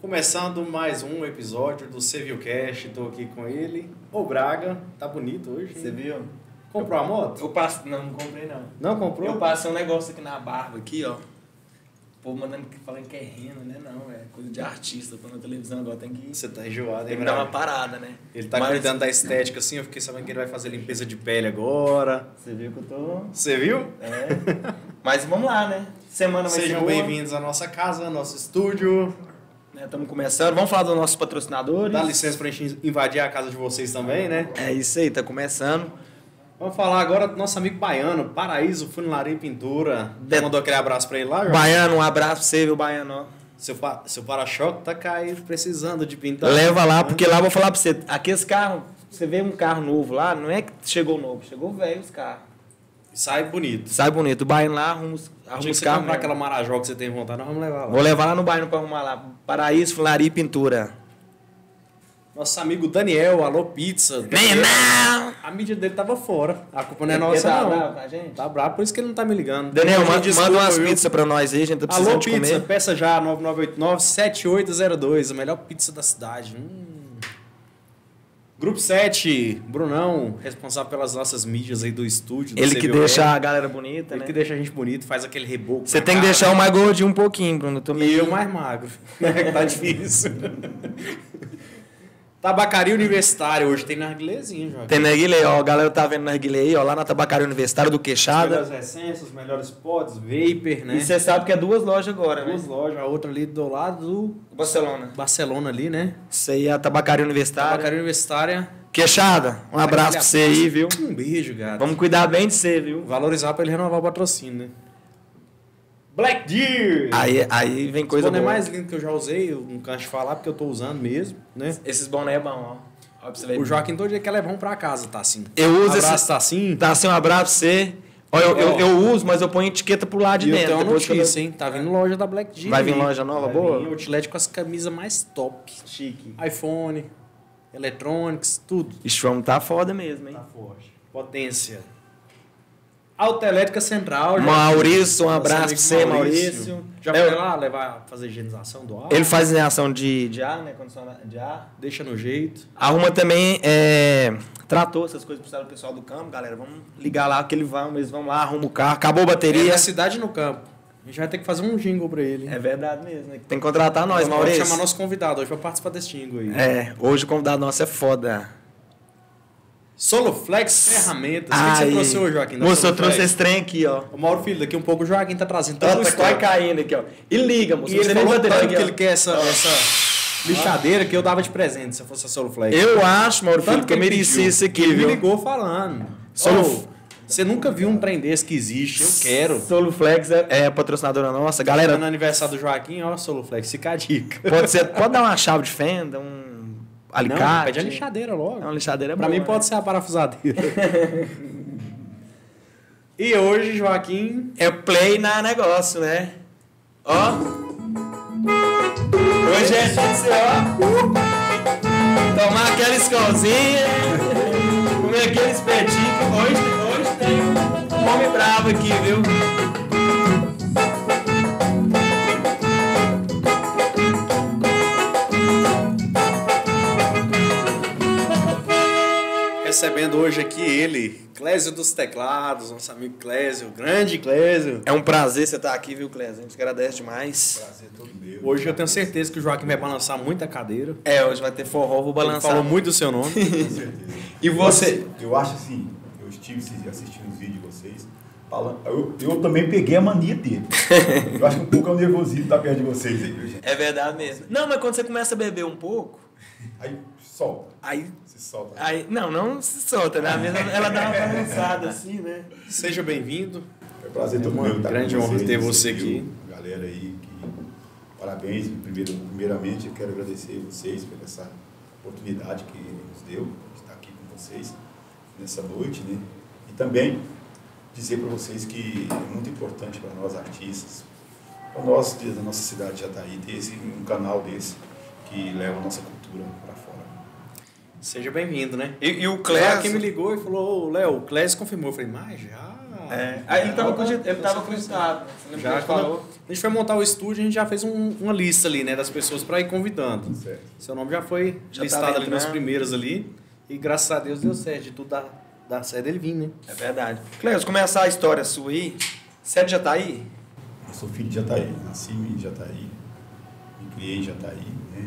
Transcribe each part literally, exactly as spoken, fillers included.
Começando mais um episódio do CVUcast, tô aqui com ele. O Braga, tá bonito hoje. Você viu? Comprou a moto? Eu passo... Não, não comprei não. Não comprou? Eu passei um negócio aqui na barba, aqui, ó. O povo mandando, falando que é rena, né? Não, é coisa de artista. Tô na televisão agora, tem que... Você tá enjoado, Tem hein, que dar Braga? uma parada, né? Ele tá Mas... cuidando da estética, assim, eu fiquei sabendo que ele vai fazer limpeza de pele agora. Você viu que eu tô... Você viu? É. Mas vamos lá, né? Semana vai Sejam ser boa. bem-vindos à nossa casa, nosso estúdio. Estamos começando. Vamos falar dos nossos patrocinadores. Dá licença pra gente invadir a casa de vocês também, né? É isso aí, tá começando. Vamos falar agora do nosso amigo Baiano, Paraíso Funilaria e Pintura. Já mandou aquele abraço pra ele lá, João? Baiano, um abraço pra você, viu, Baiano? Ó. Seu, pa... Seu para-choque tá caído, precisando de pintar. Leva lá, porque lá eu vou falar pra você. Aqueles carros, você vê um carro novo lá, não é que chegou novo, chegou velho os carros. Sai bonito. Sai bonito. O Baiano lá arruma os, arruma Tinha que os você carros. comprar mesmo. aquela Marajó que você tem vontade, nós vamos levar lá. Vou levar lá no Baiano pra arrumar lá. Paraíso, Funilaria e Pintura. Nosso amigo Daniel, Alô Pizza. Vem não! A mídia dele tava fora. A culpa não é Ele nossa, tá não. bravo com a gente? Tá bravo, por isso que ele não tá me ligando. Daniel, Então, ma- gente, manda desculpa, umas viu? pizzas pra nós aí, a gente tá precisando Alô de Pizza, comer. peça já nove nove oito nove, sete oito zero dois, a melhor pizza da cidade. Hum. Grupo sete, Brunão, responsável pelas nossas mídias aí do estúdio. do Ele que C V U. deixa a galera bonita, Ele né? que deixa a gente bonito, faz aquele reboco. Você na tem que cara. deixar o mais gordinho um pouquinho, Bruno. Eu tô E meio... eu mais magro. É que tá difícil. Tabacaria Universitária, hoje tem narguilezinho, João. Tem narguilé, ó. A galera tá vendo narguilé aí, ó. Lá na Tabacaria Universitária do As Queixada. melhores essências, os melhores pods, vapor, né? E você sabe que é duas lojas agora, Duas né? lojas, a outra ali do lado do Barcelona. Barcelona ali, né? Isso aí é a Tabacaria Universitária. Tabacaria Universitária. Queixada, um abraço pra você aí, viu? Um beijo, gato. Vamos cuidar bem de você, viu? valorizar pra ele renovar o patrocínio, né? Black Deer! Aí, aí vem coisa O boné boa. mais lindo que eu já usei, eu não canso de falar porque eu tô usando mesmo, né? Esses boné é bom, ó. Ó pra você ver. O Joaquim todo dia quer levar um pra casa, tá assim. Eu uso Abraço, esse... tá assim. Tá assim, um abraço pra você. Ó, eu, eu, Ó. eu uso, mas eu ponho etiqueta pro lado de E eu dentro. tenho uma depois que eu- notícia, hein? Tá vindo loja da Black Deer. Vai vir aí. loja nova, Vai boa? vir outlet com as camisas mais top. Chique. iPhone, Electronics, tudo. Ixi, vamos tá foda mesmo, hein? Tá forte. Potência. Autoelétrica Central. já- Maurício, um Nosso abraço pra amigo você, Maurício. Já É, foi lá levar, fazer higienização do ar? Ele faz reação de, de ar, né? Condicionado de ar. Deixa no jeito. Arruma também, é, tratou essas coisas pro pessoal do campo, galera. Vamos ligar lá que ele vai, eles vão lá, arruma o carro, acabou a Ele bateria. é cidade no campo. A gente vai ter que fazer um jingle pra ele. É verdade mesmo, né? Tem que contratar nós, Vamos Maurício. chamar nosso convidado hoje pra participar desse jingle aí. É, hoje o convidado nosso é foda. Soloflex Ferramentas. O que, que você Aí. trouxe hoje, Joaquim? da Moço, eu Soloflex? trouxe esse trem aqui, ó. O Mauro Filho, daqui um pouco o Joaquim tá trazendo Ó, tanto tá quase estoque. caindo aqui, ó. E liga, moço. E não sei ele nem falou bateria tanto aqui, que ó. ele quer essa, essa lixadeira que eu dava de presente se eu fosse a Soloflex. Eu acho, Mauro Filho, Tanto que eu ele mereci pediu. isso aqui, Ele me viu? ligou falando. Solo- Ô, você nunca viu um trem desse que existe? Eu quero. Soluflex é, é patrocinadora nossa. Galera, Galera, no aniversário do Joaquim, ó, Soloflex, fica a dica. pode, ser, pode dar uma chave de fenda, um alicate. Não, pede a lixadeira logo. É uma lixadeira Pra boa, mim pode né? ser a parafusadeira. E hoje, Joaquim, É play na negócio, né? Ó. Hoje é dia de ser, ó. Tomar aquela escolzinha. Comer aquele espetinho. Hoje, hoje tem um homem bravo aqui, viu? recebendo hoje aqui ele, Clésio dos Teclados, nosso amigo Clésio, grande Clésio. É um prazer você estar aqui, viu, Clésio? A gente agradece demais. Prazer todo meu. Hoje eu tenho certeza que o Joaquim vai balançar muita cadeira. É, hoje vai ter forró, vou Ele balançar. falou muito do seu nome. Com certeza. E você? Eu acho assim, eu estive assistindo os vídeos de vocês, falando, eu, eu também peguei a mania dele. Eu acho que um pouco é o nervosismo estar perto de vocês aí, viu, gente? É verdade mesmo. Não, mas quando você começa a beber um pouco, Aí solta, aí. se solta. aí não, não se solta, né? Às vezes ela dá uma balançada assim, né? Seja bem-vindo. É um prazer É todo uma meu estar grande com honra vocês, ter você viu? aqui. Galera aí, que parabéns. Primeiro, primeiramente, eu quero agradecer vocês por essa oportunidade que nos deu de estar aqui com vocês nessa noite, né? E também dizer para vocês que é muito importante para nós artistas, para nós da nossa cidade de Jataí, ter esse, um canal desse que leva a nossa cultura para fora. Seja bem-vindo, né? E, e o O Joaquim me Clésio. ligou e falou, ô, Léo, o Clésio confirmou. Eu falei, mas já? Ah, É. Aí ele tava, cogit- ele tava cogitado. Você lembra que Já ele quando falou? a gente foi montar o estúdio, a gente já fez um- uma lista ali, né, das pessoas para ir convidando. Certo. Seu nome já foi Já listado tava ali nos entrando. primeiros ali. E graças a Deus deu certo, de tudo dar, dar certo ele vir, né? É verdade. Cleus, começar a história sua aí. Você é de Jataí? Eu sou filho de Jataí, nasci em Jataí, me criei em Jataí, né?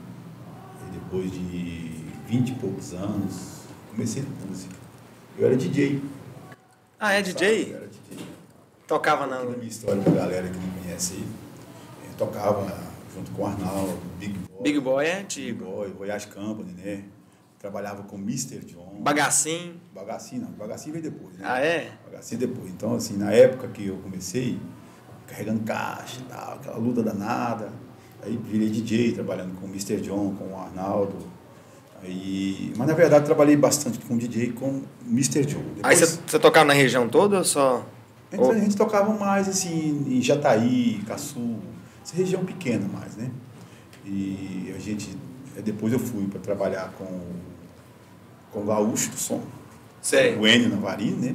E depois de vinte e poucos anos, comecei na música. Eu era D J. Ah, é sabe? D J? Eu era D J. Tocava Aqui na não. minha história, pra galera que não conhece aí, eu tocava junto com o Arnaldo, Big Boy. Big Boy é Big antigo. Boy, Voyage Company, né? Trabalhava com mister John. Bagacinho. Bagacinho não, Bagacinho veio depois, né? Ah, é? Bagacinho depois. Então, assim, na época que eu comecei, carregando caixa e tal, aquela luta danada, aí virei D J, trabalhando com o mister John, com o Arnaldo. Aí, mas na verdade trabalhei bastante com o D J e com o mister John. Aí Depois, você, você tocava na região toda ou só? a gente, a gente tocava mais assim em Jataí, Caçu, essa região pequena mais, né? E a gente, depois eu fui para trabalhar com, com o Gaúcho do Som, Sei. o Enio Navarino, né?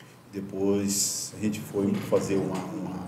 Depois a gente foi fazer uma, uma,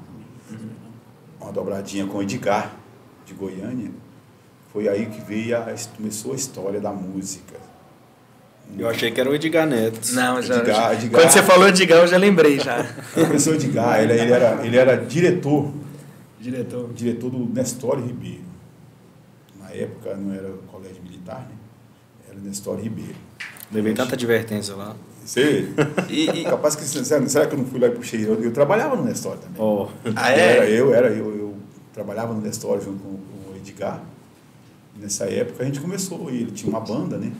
uma dobradinha com o Edgar, de Goiânia. Foi aí que veio a, começou a história da música. Eu achei que era o Edgar Neto. Não, mas já, Edgar, Edgar. Quando você falou Edgar, eu já lembrei já. O professor Edgar, ele, ele, era, ele era diretor, Diretor. diretor do Nestório Ribeiro. Na época não era o colégio militar, né? Era o Nestório Ribeiro. Levei tanta advertência lá. Você, E, e- capaz que, será que eu não fui lá e puxei? Eu, eu trabalhava no Nestório também. Ó, Ah, Eu é? era, eu, era, eu, eu trabalhava no Nestório junto com, com o Edgar. Nessa época a gente começou, ele tinha uma banda, né?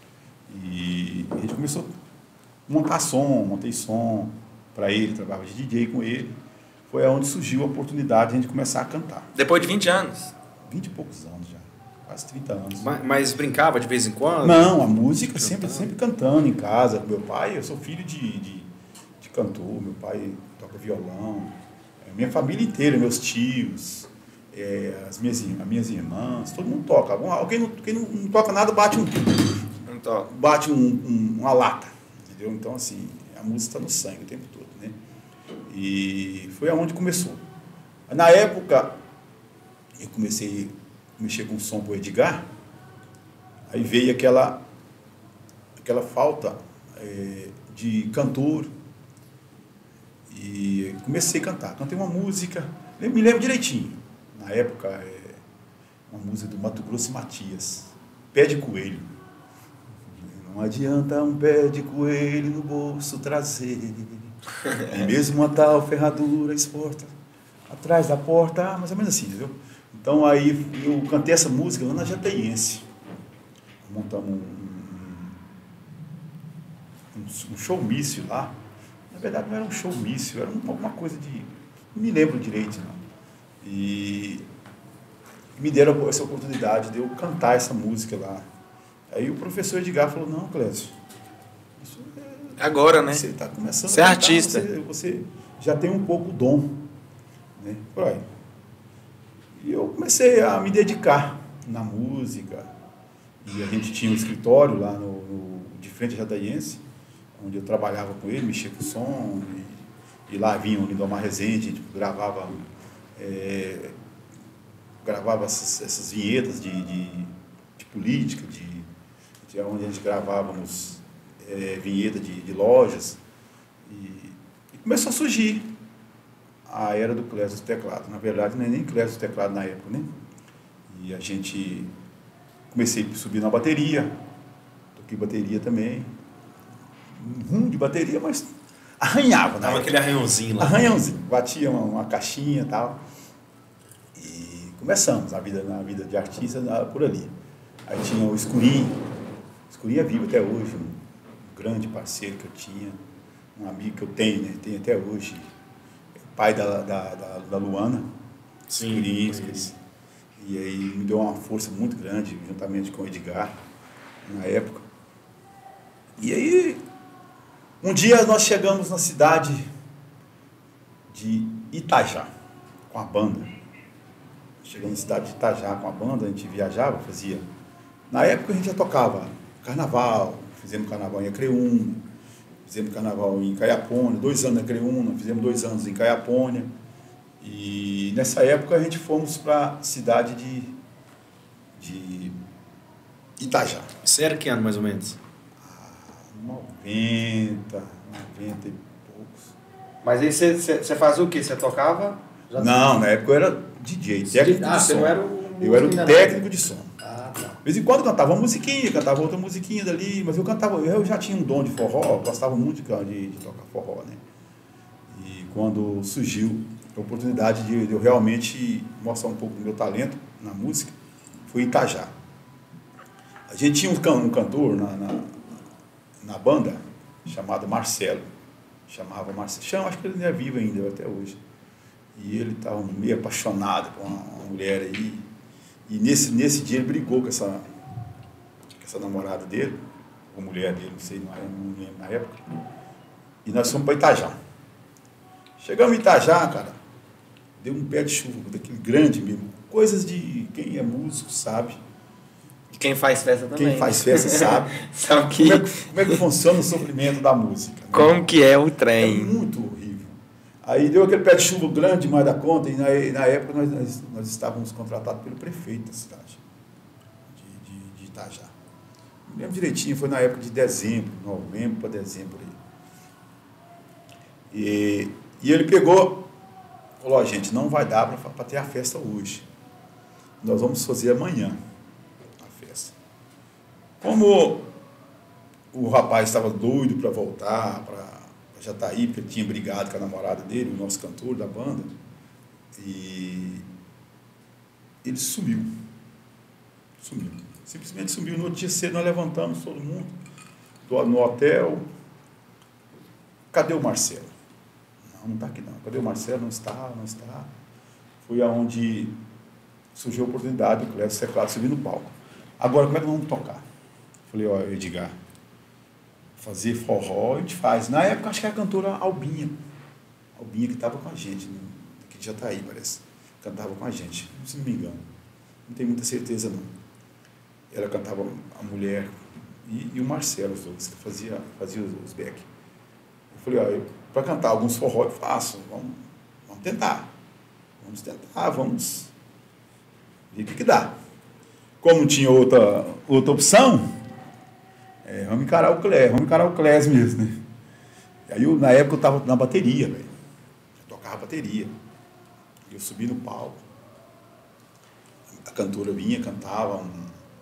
E a gente começou a montar som, montei som para ele, trabalhava de D J com ele. Foi aonde surgiu a oportunidade de a gente começar a cantar. Depois de vinte anos. Vinte e poucos anos já, quase trinta anos. mas, mas brincava de vez em quando? Não, a música sempre, Cantando. sempre cantando em casa. Com meu pai, eu sou filho de, de, de cantor, meu pai toca violão. A minha família inteira, meus tios, é, as minhas, ir- as minhas irmãs, todo mundo toca. Algum- Alguém não, quem não, não toca nada bate, um, Não toco. bate um, um- uma lata, entendeu? Então, assim, a música está no sangue o tempo todo, né? E foi aonde começou. Na época, eu comecei a mexer com o som com o Edgar, aí veio aquela, aquela falta é, de cantor, e comecei a cantar. Cantei uma música, eu me lembro direitinho, na época, é, uma música do Mato Grosso e Matias, Pé de Coelho. Não adianta um pé de coelho no bolso trazer, e mesmo uma tal ferradura exporta atrás da porta, mais ou menos assim, entendeu? Então aí eu cantei essa música lá na Jataiense. Montamos um, um, um showmício lá. Na verdade não era um showmício, era uma- alguma coisa de... Não me lembro direito, não. E me deram essa oportunidade de eu cantar essa música lá. Aí o professor Edgar falou, não, Clécio, isso é Agora, né? você está começando Você é a cantar, artista. Você, você já tem um pouco dom. Né? Por aí. E eu comecei a me dedicar na música. E a gente tinha um escritório lá no, no, de frente à Jataiense, onde eu trabalhava com ele, mexia com o som. E, e lá vinha o Lindomar Rezende, a gente gravava, é, gravava essas, essas vinhetas de, de, de política, de, de onde a gente gravávamos é, vinheta de, de lojas. E, e começou a surgir a era do Clécio do Teclado. Na verdade, não é nem Clécio do Teclado na época, né? E a gente... Comecei a subir na bateria, toquei bateria também. Um rum de bateria, mas arranhava, né? Tava aquele arranhãozinho lá. Arranhãozinho. Batia uma, uma caixinha e tal. E começamos a vida, na vida de artista por ali. Aí tinha o Escurinho. O Escurinho é vivo até hoje, um grande parceiro que eu tinha, um amigo que eu tenho, né? Tenho até hoje. Pai da, da, da, da Luana. Sim, Escurinho, conheço. Escurinho. E aí me deu uma força muito grande, juntamente com o Edgar, na época. E aí, um dia nós chegamos na cidade de Itajá, com a banda. Chegamos na cidade de Itajá com a banda, a gente viajava, fazia... Na época a gente já tocava carnaval, fizemos carnaval em Acreúna, fizemos carnaval em Caiapônia, dois anos na Creúna, fizemos dois anos em Caiapônia. E nessa época a gente fomos para a cidade de, de Itajá. Isso era que ano, mais ou menos? noventa, noventa e poucos. Mas aí você, você, você fazia o quê? Você tocava? Já Não, na época eu era D J, técnico Ah, de você som. não era o Eu era o músico ainda técnico não. de som. Ah, tá. De vez em quando eu cantava uma musiquinha, cantava outra musiquinha dali, mas eu cantava, eu já tinha um dom de forró, gostava muito de, de, de tocar forró, né? E quando surgiu a oportunidade de, de eu realmente mostrar um pouco do meu talento na música, foi em Itajá. A gente tinha um, can, um cantor na, na, na banda chamado Marcelo, chamava Marcelo, chama, acho que ele ainda é vivo ainda até hoje. E ele estava meio apaixonado por uma, uma mulher aí. E nesse, nesse dia ele brigou com essa, com essa namorada dele, ou mulher dele, não sei, não lembro na época. E nós fomos para Itajá. Chegamos em Itajá, cara, deu um pé de chuva, daquele grande mesmo. Coisas de quem é músico sabe. E quem faz festa também. Quem faz festa sabe. Sabe que... Como é, que, como é que funciona o sofrimento da música. Né? Como que é o É trem? muito horrível. Aí deu aquele pé de chuva grande demais da conta, e na, na época nós, nós, nós estávamos contratados pelo prefeito da cidade, de, de, de Itajá. Me lembro direitinho, foi na época de dezembro, novembro para dezembro. Aí. E, e ele pegou, falou, ó, gente, não vai dar para ter a festa hoje. Nós vamos fazer amanhã a festa. Como o rapaz estava doido para voltar para Jataí, porque ele tinha brigado com a namorada dele, o nosso cantor da banda, e ele sumiu. Sumiu. Simplesmente sumiu. No outro dia cedo nós levantamos todo mundo no hotel. Cadê o Marcelo? Não, não está aqui não. Cadê o Marcelo? Não está, não está. Foi aonde surgiu a oportunidade do Clécio Teclado subir no palco. Agora, como é que nós vamos tocar? Falei, ó, Edgar, fazer forró a gente faz. Na época, acho que era a cantora Albinha. Albinha que estava com a gente, aqui de Jataí, parece. Cantava com a gente, se não me engano. Não tenho muita certeza, não. Ela cantava a mulher e, e o Marcelo, os dois, que fazia, fazia os, os back. Eu falei, ó, para cantar alguns forró eu faço, vamos, vamos tentar. Vamos tentar, vamos ver o que, que dá. Como não tinha outra, outra opção, é, vamos encarar o Clés, vamos encarar o Clés mesmo, né? E aí, eu, na época, eu estava na bateria, velho. Eu tocava bateria. E eu subi no palco. A cantora vinha, cantava um,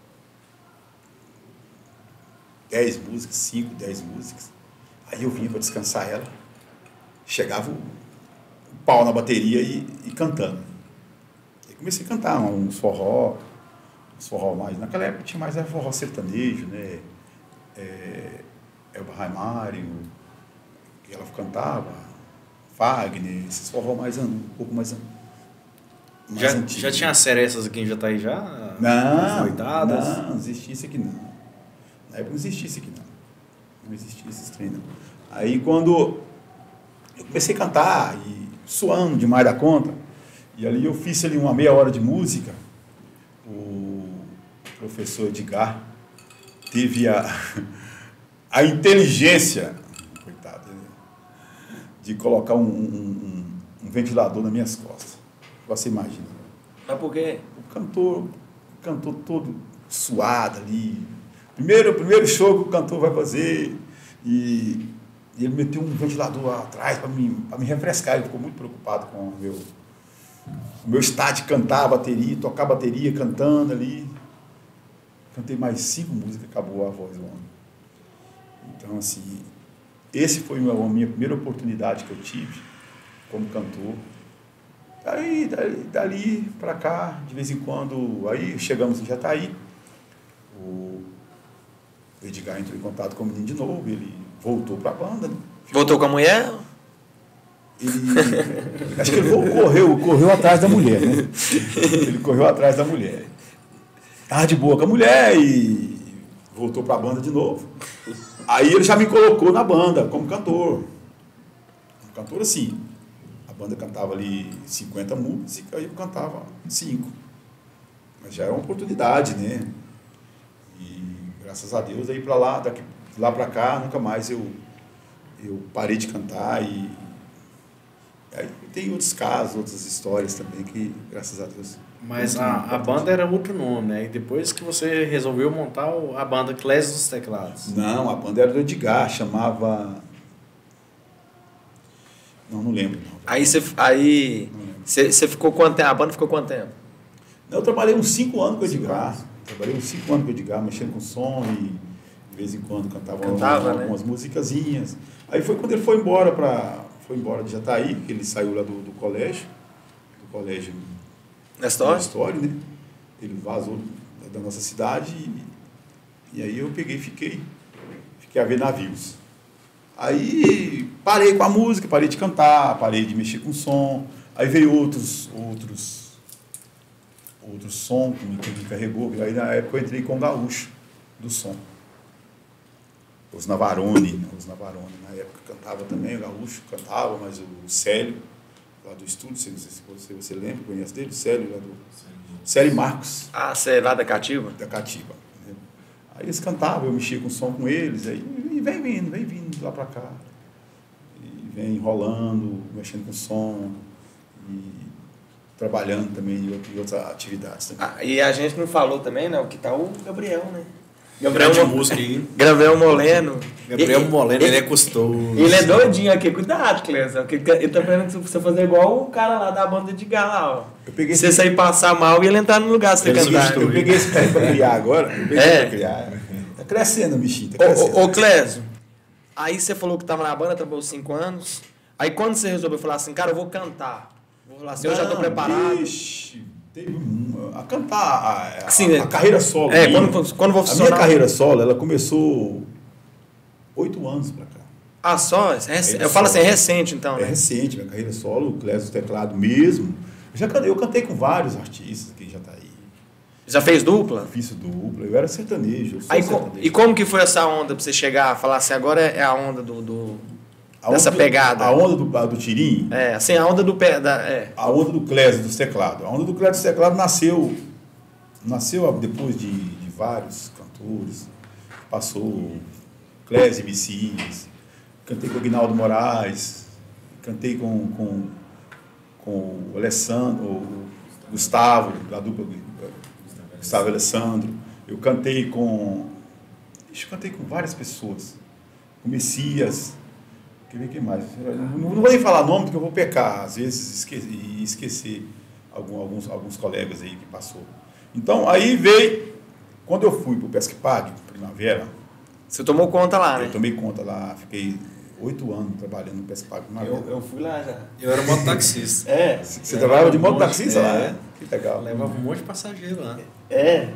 dez músicas, cinco, dez músicas. Aí eu vinha para descansar ela. Chegava o, o pau na bateria e, e cantando. Aí comecei a cantar uns forró, uns forró mais. Naquela época tinha mais era forró sertanejo, né? É, Elba Ramário, que ela cantava, Fagner, esses forró mais um pouco mais, mais Já, antigos. já tinha seressas aqui em Jataí já? Não, Noitadas? não, não existia isso aqui não. Na época não existia isso aqui não. Não existia esses trem não. Aí quando eu comecei a cantar, e suando demais da conta, e ali eu fiz ali uma meia hora de música, o professor Edgar teve a, a inteligência, coitado, de colocar um, um, um ventilador nas minhas costas. Você imagina. Mas por quê? O cantor, o cantor todo suado ali. Primeiro, primeiro show que o cantor vai fazer, e, e ele meteu um ventilador atrás para me, para me refrescar. Ele ficou muito preocupado com o meu, o meu estado de cantar a bateria, tocar bateria cantando ali. Cantei mais cinco músicas, acabou a voz do homem. Então, assim, esse foi a minha primeira oportunidade que eu tive como cantor. Aí, dali, dali para cá, de vez em quando, aí chegamos em Jataí, o Edgar entrou em contato com o menino de novo, ele voltou para a banda. Né? Voltou com a mulher? Ele, acho que ele correu, correu atrás da mulher, né? Ele correu atrás da mulher. Estava de boa com a mulher e voltou para a banda de novo. Aí ele já me colocou na banda como cantor. Um cantor assim. A banda cantava ali cinquenta músicas e eu cantava cinco. Mas já era uma oportunidade, né? E graças a Deus, daí para lá, daqui lá para cá, nunca mais eu eu parei de cantar e aí tem outros casos, outras histórias também que, graças a Deus... Mas a, a banda era outro nome, né? E depois que você resolveu montar a banda Clés dos Teclados. Não, a banda era do Edgar, chamava... Não, não lembro. Não. Aí você aí, você, você ficou quanto tempo? A banda ficou quanto tempo? Não, eu trabalhei uns cinco anos com o Edgar. Trabalhei uns cinco anos com o Edgar, mexendo com som e de vez em quando cantava, Cantava, algumas, né? algumas musicazinhas. Aí foi quando ele foi embora para foi embora de Jataí, que ele saiu lá do, do colégio, do colégio Nestor? Nestor, né? Ele vazou da nossa cidade e, e aí eu peguei e fiquei, fiquei a ver navios. Aí parei com a música, parei de cantar, parei de mexer com som. Aí veio outros, outros, outros som que me, que me carregou. Aí na época eu entrei com o gaúcho do som. Os Navarone, os Navarone, na época cantava também, o gaúcho cantava, mas o Célio, lá do estúdio, não sei se você, você lembra, conhece dele, o Célio, lá do... Célio Marcos. Ah, você é lá da Cativa? Da Cativa. Né? Aí eles cantavam, eu mexia com som com eles, aí e vem vindo, vem vindo lá pra cá. E vem enrolando, mexendo com som, e trabalhando também em outras atividades também. Ah, e a gente não falou também, né? O que tá o Gabriel, né? Gabriel de Mo- música aí. Gabriel Moleno. Gabriel E- Moleno, ele, ele é custoso. ele é doidinho aqui, cuidado, Clésio. Ele tá querendo você fazer igual o cara lá da banda de Gala, ó. Eu peguei Se esse- você sair passar mal e ele entrar no lugar você Ele cantar. substitui. Eu peguei esse cara pra criar agora, eu peguei É. pra criar. Tá crescendo, bichinho, tá Ô, crescendo. ô, ô Clésio, aí você falou que tava na banda, trabalhou cinco anos. Aí quando você resolveu falar assim, cara, eu vou cantar. Vou falar assim, eu já tô Não, preparado. Ixi, teve um, a cantar, a, a, Assim, a, a carreira solo. É, minha, quando, quando você a minha carreira solo, ela começou oito anos pra cá. Ah, só? É rec- Carreira Eu falo assim, é solo. recente então, É né? recente, minha carreira solo, o Clésio Teclado mesmo. Eu, já cantei, eu cantei com vários artistas que já tá aí. Já fez dupla? Fiz dupla, eu era sertanejo. Eu sou Aí, co- sertanejo. e como que foi essa onda pra você chegar, falar assim, agora é a onda do... do- A dessa onda do- pegada? A onda do, a do Tirim, É, assim, a onda do pé... Da, é. a onda do Clésio dos Teclados. A onda do Clésio dos Teclados nasceu, nasceu depois de, de vários cantores. Passou Clésio e Messias, cantei com o Aguinaldo Moraes, cantei com, com, com o Alessandro, o Gustavo, da dupla Gustavo e Alessandro. Eu cantei com... Ixi, eu cantei com várias pessoas. Com Messias. Quer ver quem mais? Eu Não, não vou nem falar nome, porque eu vou pecar, às vezes, esque- e esquecer algum- alguns, alguns colegas aí que passou. Então, aí veio... Quando eu fui para o Pesque Pague, Primavera, Você tomou conta lá, né? eu tomei conta lá, fiquei oito anos trabalhando no Pesque Pague Primavera. Eu, eu fui lá já. Eu era mototaxista. É, Você trabalhava de um monte, mototaxista lá, é. né? Que legal. Levava um monte de passageiro lá. é.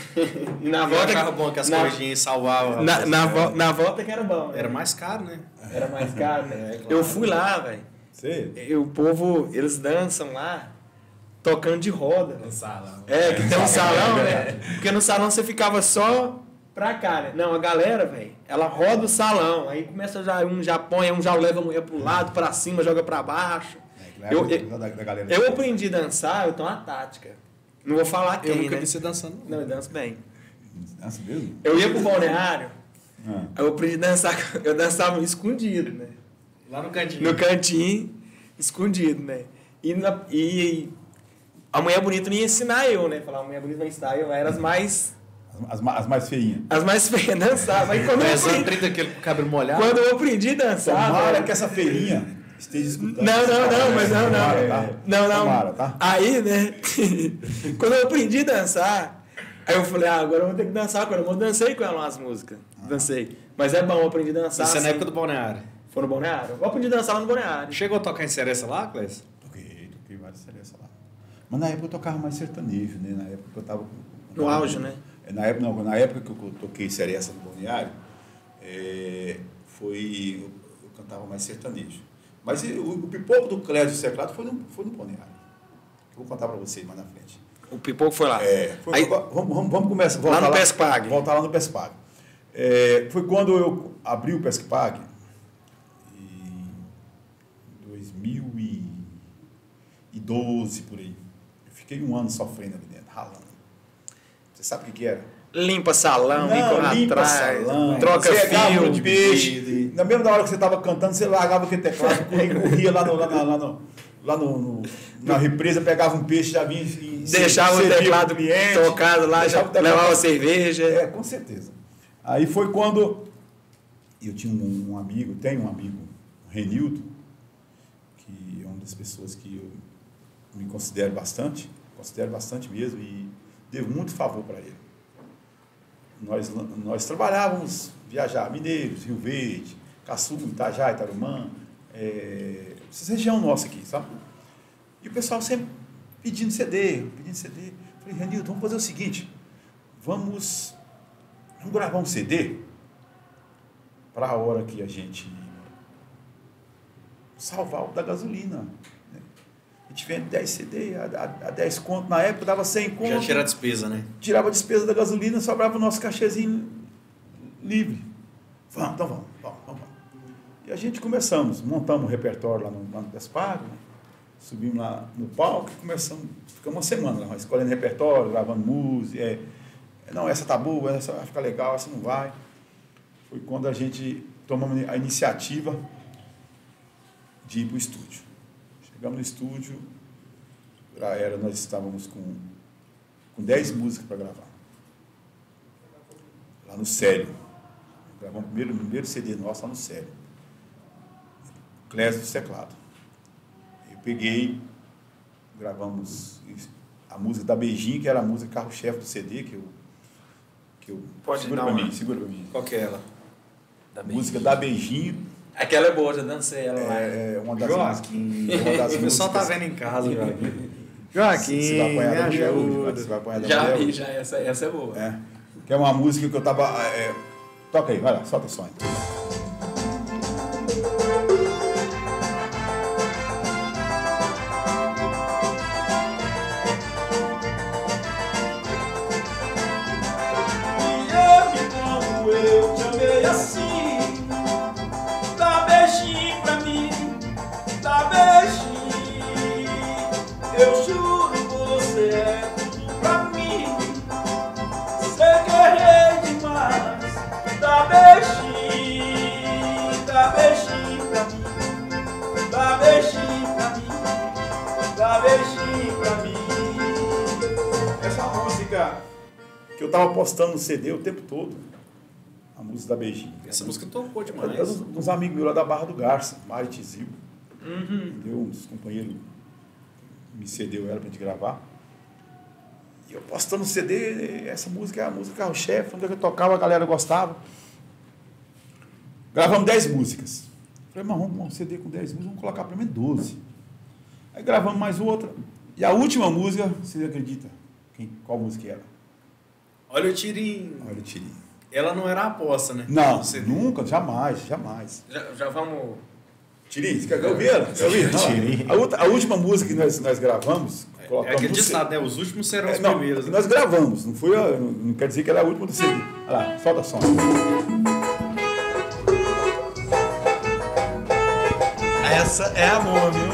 E na E volta... era carro bom que as na, corridinhas salvavam. na, na, vo- na volta que era bom. né? Era mais caro, né? Era mais caro, né? É, claro. Eu fui lá, velho. Você? E o povo, eles dançam lá, tocando de roda. No salão. É, que tem um salão, né? Porque no salão você ficava só pra cá, né? Não, a galera, velho, ela roda o salão. Aí começa já, um já põe, um já leva a mulher pro lado, pra cima, joga pra baixo. Eu, eu, da, da galera. eu aprendi a dançar, eu tenho uma tática. Não vou falar quem, Eu nunca né? vi você dançando. Não, eu danço bem. Nossa, mesmo? Eu ia pro balneário, Ah. aí eu aprendi a dançar, eu dançava escondido, né? Lá no cantinho. No cantinho, escondido, né? E, na- e a mulher bonita não ia ensinar eu, né? Falar, a mulher bonita vai ensinar eu, eram as mais, As, as, ma- as mais feinhas. as mais feias dançavam. Aí quando eu Pesando aprendi, trinta quilos com o cabelo molhado. quando eu aprendi a dançar, Tomara velho, que essa feirinha esteja escutando. Não, não, não, mas não, não. Tomara, tá? Não, não. Tomara, tá? Aí, né? Quando eu aprendi a dançar, aí eu falei, ah, agora eu vou ter que dançar com ela. Eu dancei com ela umas músicas. Dancei. Mas é bom, eu aprendi a dançar. Isso é na assim. época do balneário. Foi no balneário? Eu aprendi a dançar lá no balneário. Chegou a tocar em Seressa lá, Clés? Toquei, toquei várias seresta lá. Mas na época eu tocava mais sertanejo, né? Na época que eu tava... No auge, né? É, Na época, não, na época que eu toquei seresta no balneário, é, foi... Eu, eu cantava mais sertanejo. Mas e, o, o pipoco do Clésio Seclato foi no, foi no balneário. Eu vou contar para vocês mais na frente. O Pipoco foi lá. É, foi, Aí, vamos, vamos, vamos começar. Lá voltar no Pespag. Voltar lá no Pespag. É, foi quando eu abri o Pespag, em dois mil e doze, por aí. Eu fiquei um ano sofrendo ali dentro, ralando. Você sabe o que, que era? Limpa salão, Não, limpa atrás, salão, troca você pegava fio de peixe. Na mesma hora que você estava cantando, você largava aquele teclado, corria, corria lá, no, lá, na, lá, no, lá no, no, na represa, pegava um peixe, já vinha e deixava o teclado cliente, tocado lá, já levava cerveja. É, com certeza. Aí foi quando eu tinha um, um amigo, tenho um amigo, o Renildo, que é uma das pessoas que eu me considero bastante, considero bastante mesmo, e devo muito favor para ele. Nós, nós trabalhávamos, viajar, Mineiros, Rio Verde, Caçu, Itajá, Itarumã, é, essa região nossa aqui, sabe? E o pessoal sempre pedindo C D, pedindo C D. Falei, Renildo, vamos fazer o seguinte, vamos, vamos gravar um C D para a hora que a gente salvar o da gasolina. Né? A gente vende dez C D, a, a, a dez conto, na época dava cem conto. Já tira a despesa, né? Tirava a despesa da gasolina, sobrava o nosso cachezinho livre. Vamos, então vamos, vamos, vamos. E a gente começamos, montamos um repertório lá no Banco das Pagas, né? Subimos lá no palco e começamos, ficamos uma semana lá, escolhendo repertório, gravando música. É, não, essa tá boa, essa vai ficar legal, essa não vai. Foi quando a gente tomamos a iniciativa de ir para o estúdio. Chegamos no estúdio, já era, nós estávamos com, com dez músicas para gravar. Lá no Sério. Gravamos o primeiro, primeiro C D nosso lá no Sério. Clésio do teclado. Eu peguei, gravamos a música da Beijinho, que era a música carro-chefe do C D, que eu... Que eu Pode segura dar para uma... mim, segura para mim. Qual que é ela? Da música da Beijinho. Aquela é boa, já dancei ela lá. É uma das Joaquim. músicas. Uma das O pessoal tá músicas. vendo em casa, Joaquim. Joaquim, Você vai apanhar da me mulher hoje, ajuda. você vai apanhar da Já mulher vi, hoje. já, essa, essa é boa. É. Que é uma música que eu tava... É, toca aí, vai lá, solta o som então. Eu te amei assim, dá beijinho pra mim, dá beijinho. Eu juro você é tudo pra mim. Sei que errei demais, dá beijinho, dá beijinho pra mim, dá beijinho pra mim, dá beijinho pra mim. Essa música que eu tava postando no C D o tempo todo. A música da Beijinho. Essa música tocou É demais. dos, dos amigos meus lá da Barra do Garça, Mário Tizil. Uhum. Deu uns companheiros me cedeu ela pra gente gravar. E eu postando no C D, essa música é a música carro-chefe, onde eu tocava, a galera gostava. Gravamos dez músicas. Falei, mas vamos um C D com dez músicas, vamos colocar pelo menos doze. Aí gravamos mais outra. E a última música, você acredita? Quem, qual música era? Olha o tirinho. Olha o tirinho. Ela não era a aposta, né? Não, Você- nunca, jamais, jamais. Já, já vamos... Tirinho, você quer ouvir ela? Quer ouvir? Não, a, outra- a última música que nós, nós gravamos... É colocamos aquele no C D. ditado, né? Os últimos serão É, os não, primeiros. né? nós gravamos, não, foi, a- não, não quer dizer que ela é a última do C D. Olha lá, solta som. Essa é a boa, viu?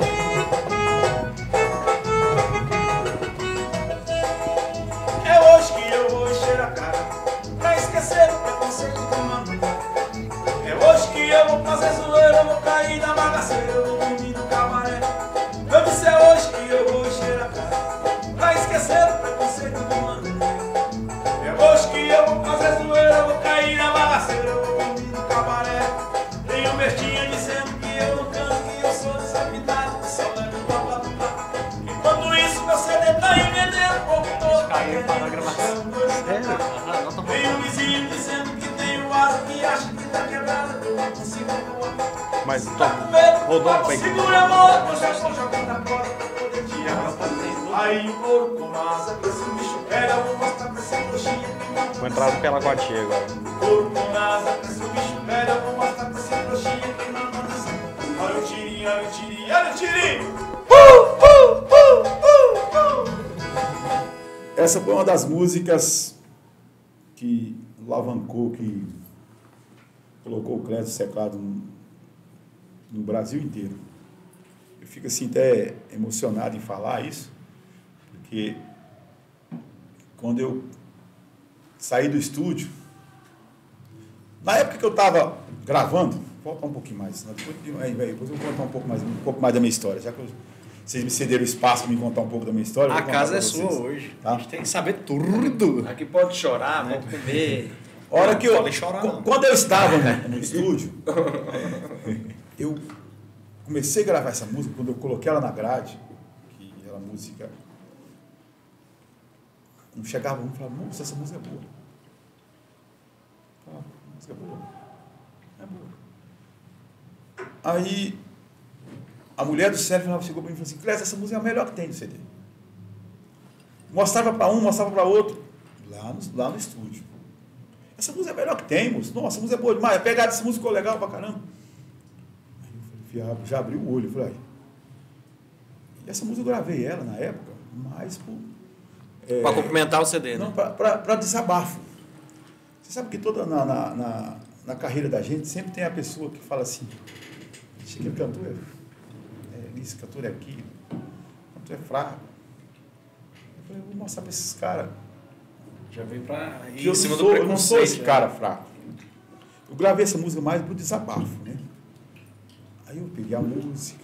É hoje que eu vou encher a cara pra esquecer o preconceito do mano. É hoje que eu vou fazer zoeira, eu vou cair na bagaceira, eu vou dormir no cabaré. Eu disse é hoje que eu vou encher a cara pra esquecer o preconceito do mano. É hoje que eu vou fazer zoeira, eu vou cair na bagaceira, eu vou dormir no cabaré. Tem o Bertinha dizendo que eu não canto, que eu sou desapitado, que só levo o papapá. Enquanto isso, meu C D tá em vendendo, o povo todo tá querendo chão. Tem o vizinho dizendo que tem o aro que acha que tá quebrado, que eu não consigo voar. Mas Tá com medo, rodou um papo, pouquinho. segura a moto, eu já estou jogando a bola pra poder tirar. Aí o couro com asa, que esse bicho pega, eu vou mostrar pra esse coxinha que manda. Vou entrar pela Guatia agora. Couro com asa, que esse bicho pega, eu vou mostrar pra esse coxinha que manda. Olha o tirinho, olha o tirinho, olha o tirinho. Uh, uh, uh, uh, uh. Essa foi uma das músicas que alavancou, que colocou o Clésio Teclado no, no Brasil inteiro. Eu fico assim até emocionado em falar isso, porque quando eu saí do estúdio. Na época que eu estava gravando, vou voltar um pouquinho mais, né? depois, depois eu vou contar um pouco mais, um pouco mais da minha história, já que eu, vocês me cederam o espaço para me contar um pouco da minha história. A casa é sua hoje. Tá? A gente tem que saber tudo. Aqui pode chorar, pode comer. A hora que eu, pode chorar, não. Quando eu estava no, no estúdio, eu comecei a gravar essa música, quando eu coloquei ela na grade, que era música... Não chegava um e falava, moça, essa música é boa. Ah, a música é boa. É boa. Aí, a mulher do Sérgio chegou para mim e falou assim, Clésia, essa música é a melhor que tem no C D. Mostrava para um, mostrava para outro, lá no, lá no estúdio. Essa música é a melhor que tem, moço. Nossa, essa música é boa demais. A pegada dessa música ficou legal pra caramba. Aí eu falei, já abri o olho. Eu falei, e essa música eu gravei ela na época, mas por... É, para complementar o C D, não, né? Para desabafo. Você sabe que toda na, na, na, na carreira da gente sempre tem a pessoa que fala assim, aquele cantor é, é isso, cantor é aquilo, cantor é fraco. Eu falei, eu vou mostrar para esses caras. Já veio para ir em em cima sou, do preconceito. Eu não sou esse né? cara fraco. Eu gravei essa música mais pro desabafo, né? Aí eu peguei a música,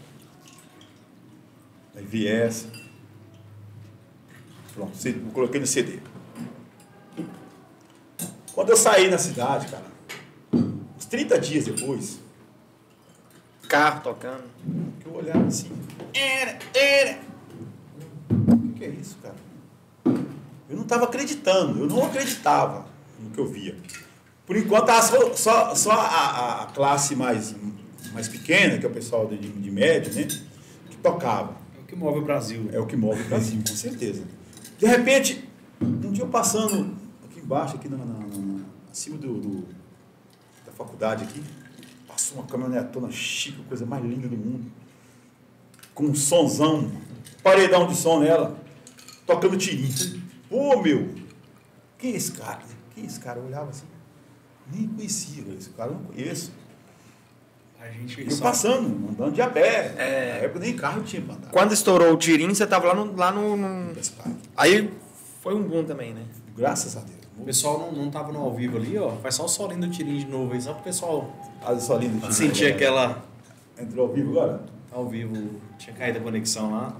aí vi essa. Pronto, eu coloquei no C D. Quando eu saí na cidade, cara, uns trinta dias depois, carro tocando, que eu olhava assim, era, era. O que é isso, cara? Eu não estava acreditando, eu não acreditava no que eu via. Por enquanto, só, só, só a, a classe mais, mais pequena, que é o pessoal de, de médio, né, que tocava. É o que move o Brasil. É o que move o Brasil, com certeza. De repente, um dia eu passando aqui embaixo, aqui na, na, na, acima do, do, da faculdade aqui, passou uma caminhonetona chique, coisa mais linda do mundo, com um sonzão, paredão de som nela, tocando tirinho. Pô, meu, quem é esse cara? Quem é esse cara? Eu olhava assim, nem conhecia, esse cara eu não conheço. A gente Eu só... passando, andando de a pé. É. Na época nem carro tinha pra andar. Quando estourou o tirinho, você tava lá no... Lá no, no... Aí foi um boom também, né? Graças a Deus. O pessoal não, não tava no ao vivo ali, ó. Faz só o solinho do tirinho de novo aí, só pro pessoal Olha só lindo. Tirinho, sentir né? aquela... Entrou ao vivo agora? Ao vivo, tinha caído a conexão lá.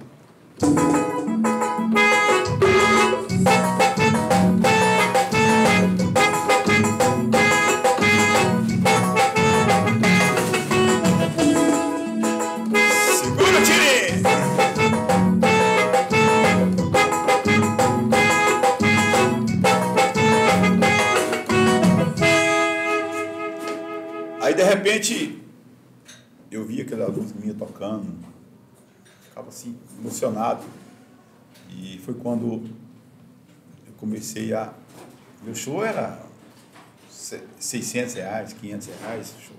Segura o tirinho! Aí, de repente, eu vi aquela luz minha tocando, ficava assim, emocionado. E foi quando eu comecei a... Meu show era seiscentos reais, quinhentos reais, show.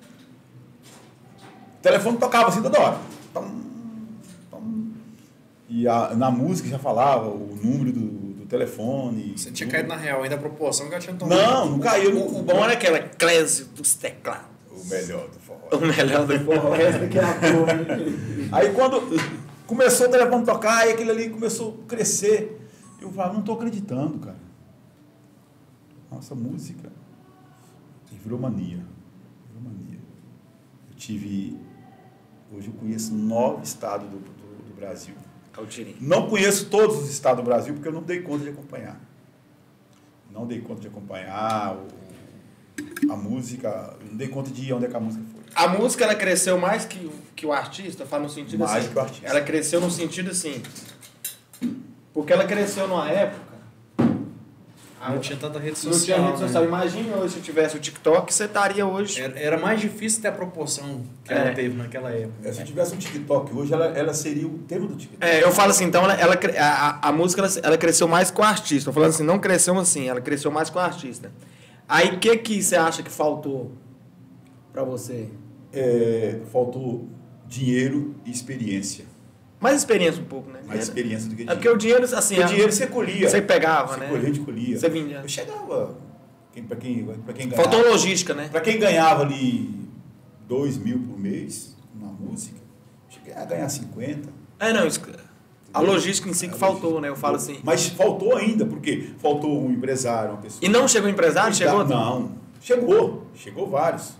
O telefone tocava assim toda hora. Tom, tom. E a, na música já falava o número do, do telefone. Você tinha caído na real ainda a proporção que eu tinha tomado. Não, não caiu. O, o bom era aquela Clésio dos teclados. O melhor do forró. O melhor do forró. Essa daqui é a porra. Aí quando começou o telefone a tocar, e aquilo ali começou a crescer, eu falava, não estou acreditando, cara. Nossa, música virou mania. Virou mania. Eu tive... Hoje eu conheço nove estados do, do, do Brasil. Não conheço todos os estados do Brasil, porque eu não dei conta de acompanhar. Não dei conta de acompanhar o, a música, não dei conta de ir onde é que a música foi. A música, ela cresceu mais que, que o artista, fala no sentido Mais assim. que o artista. Ela cresceu no sentido assim, porque ela cresceu numa época... Não tinha tanta rede Não social. tinha rede social. Né? Imagina hoje, se tivesse o TikTok, você estaria hoje... Era, era mais difícil ter a proporção que É. ela teve naquela época. É, se tivesse um TikTok hoje, ela, ela seria o tema do TikTok. É, eu falo assim, então, ela, ela, cre- a, a música, ela, ela cresceu mais com o artista. Eu falando assim, não cresceu assim, ela cresceu mais com o artista. Aí, o que que você acha que faltou pra você? É, faltou dinheiro e experiência. Mais experiência um pouco, né? Mais experiência do que É dinheiro. porque o dinheiro, assim... Porque é- o dinheiro você colhia. Você pegava, Você né? colhia, a gente colhia. Você vinha. Eu chegava... Quem, pra, quem, pra quem ganhava... Faltou logística, né? Pra quem ganhava ali dois mil por mês na música, cheguei a ganhar cinquenta. É, não, isso... A logística em si que A faltou, logística. né? Eu falo assim. Mas faltou ainda, porque faltou um empresário, uma pessoa... E não chegou empresário? Chegou? Não, chegou. Chegou vários.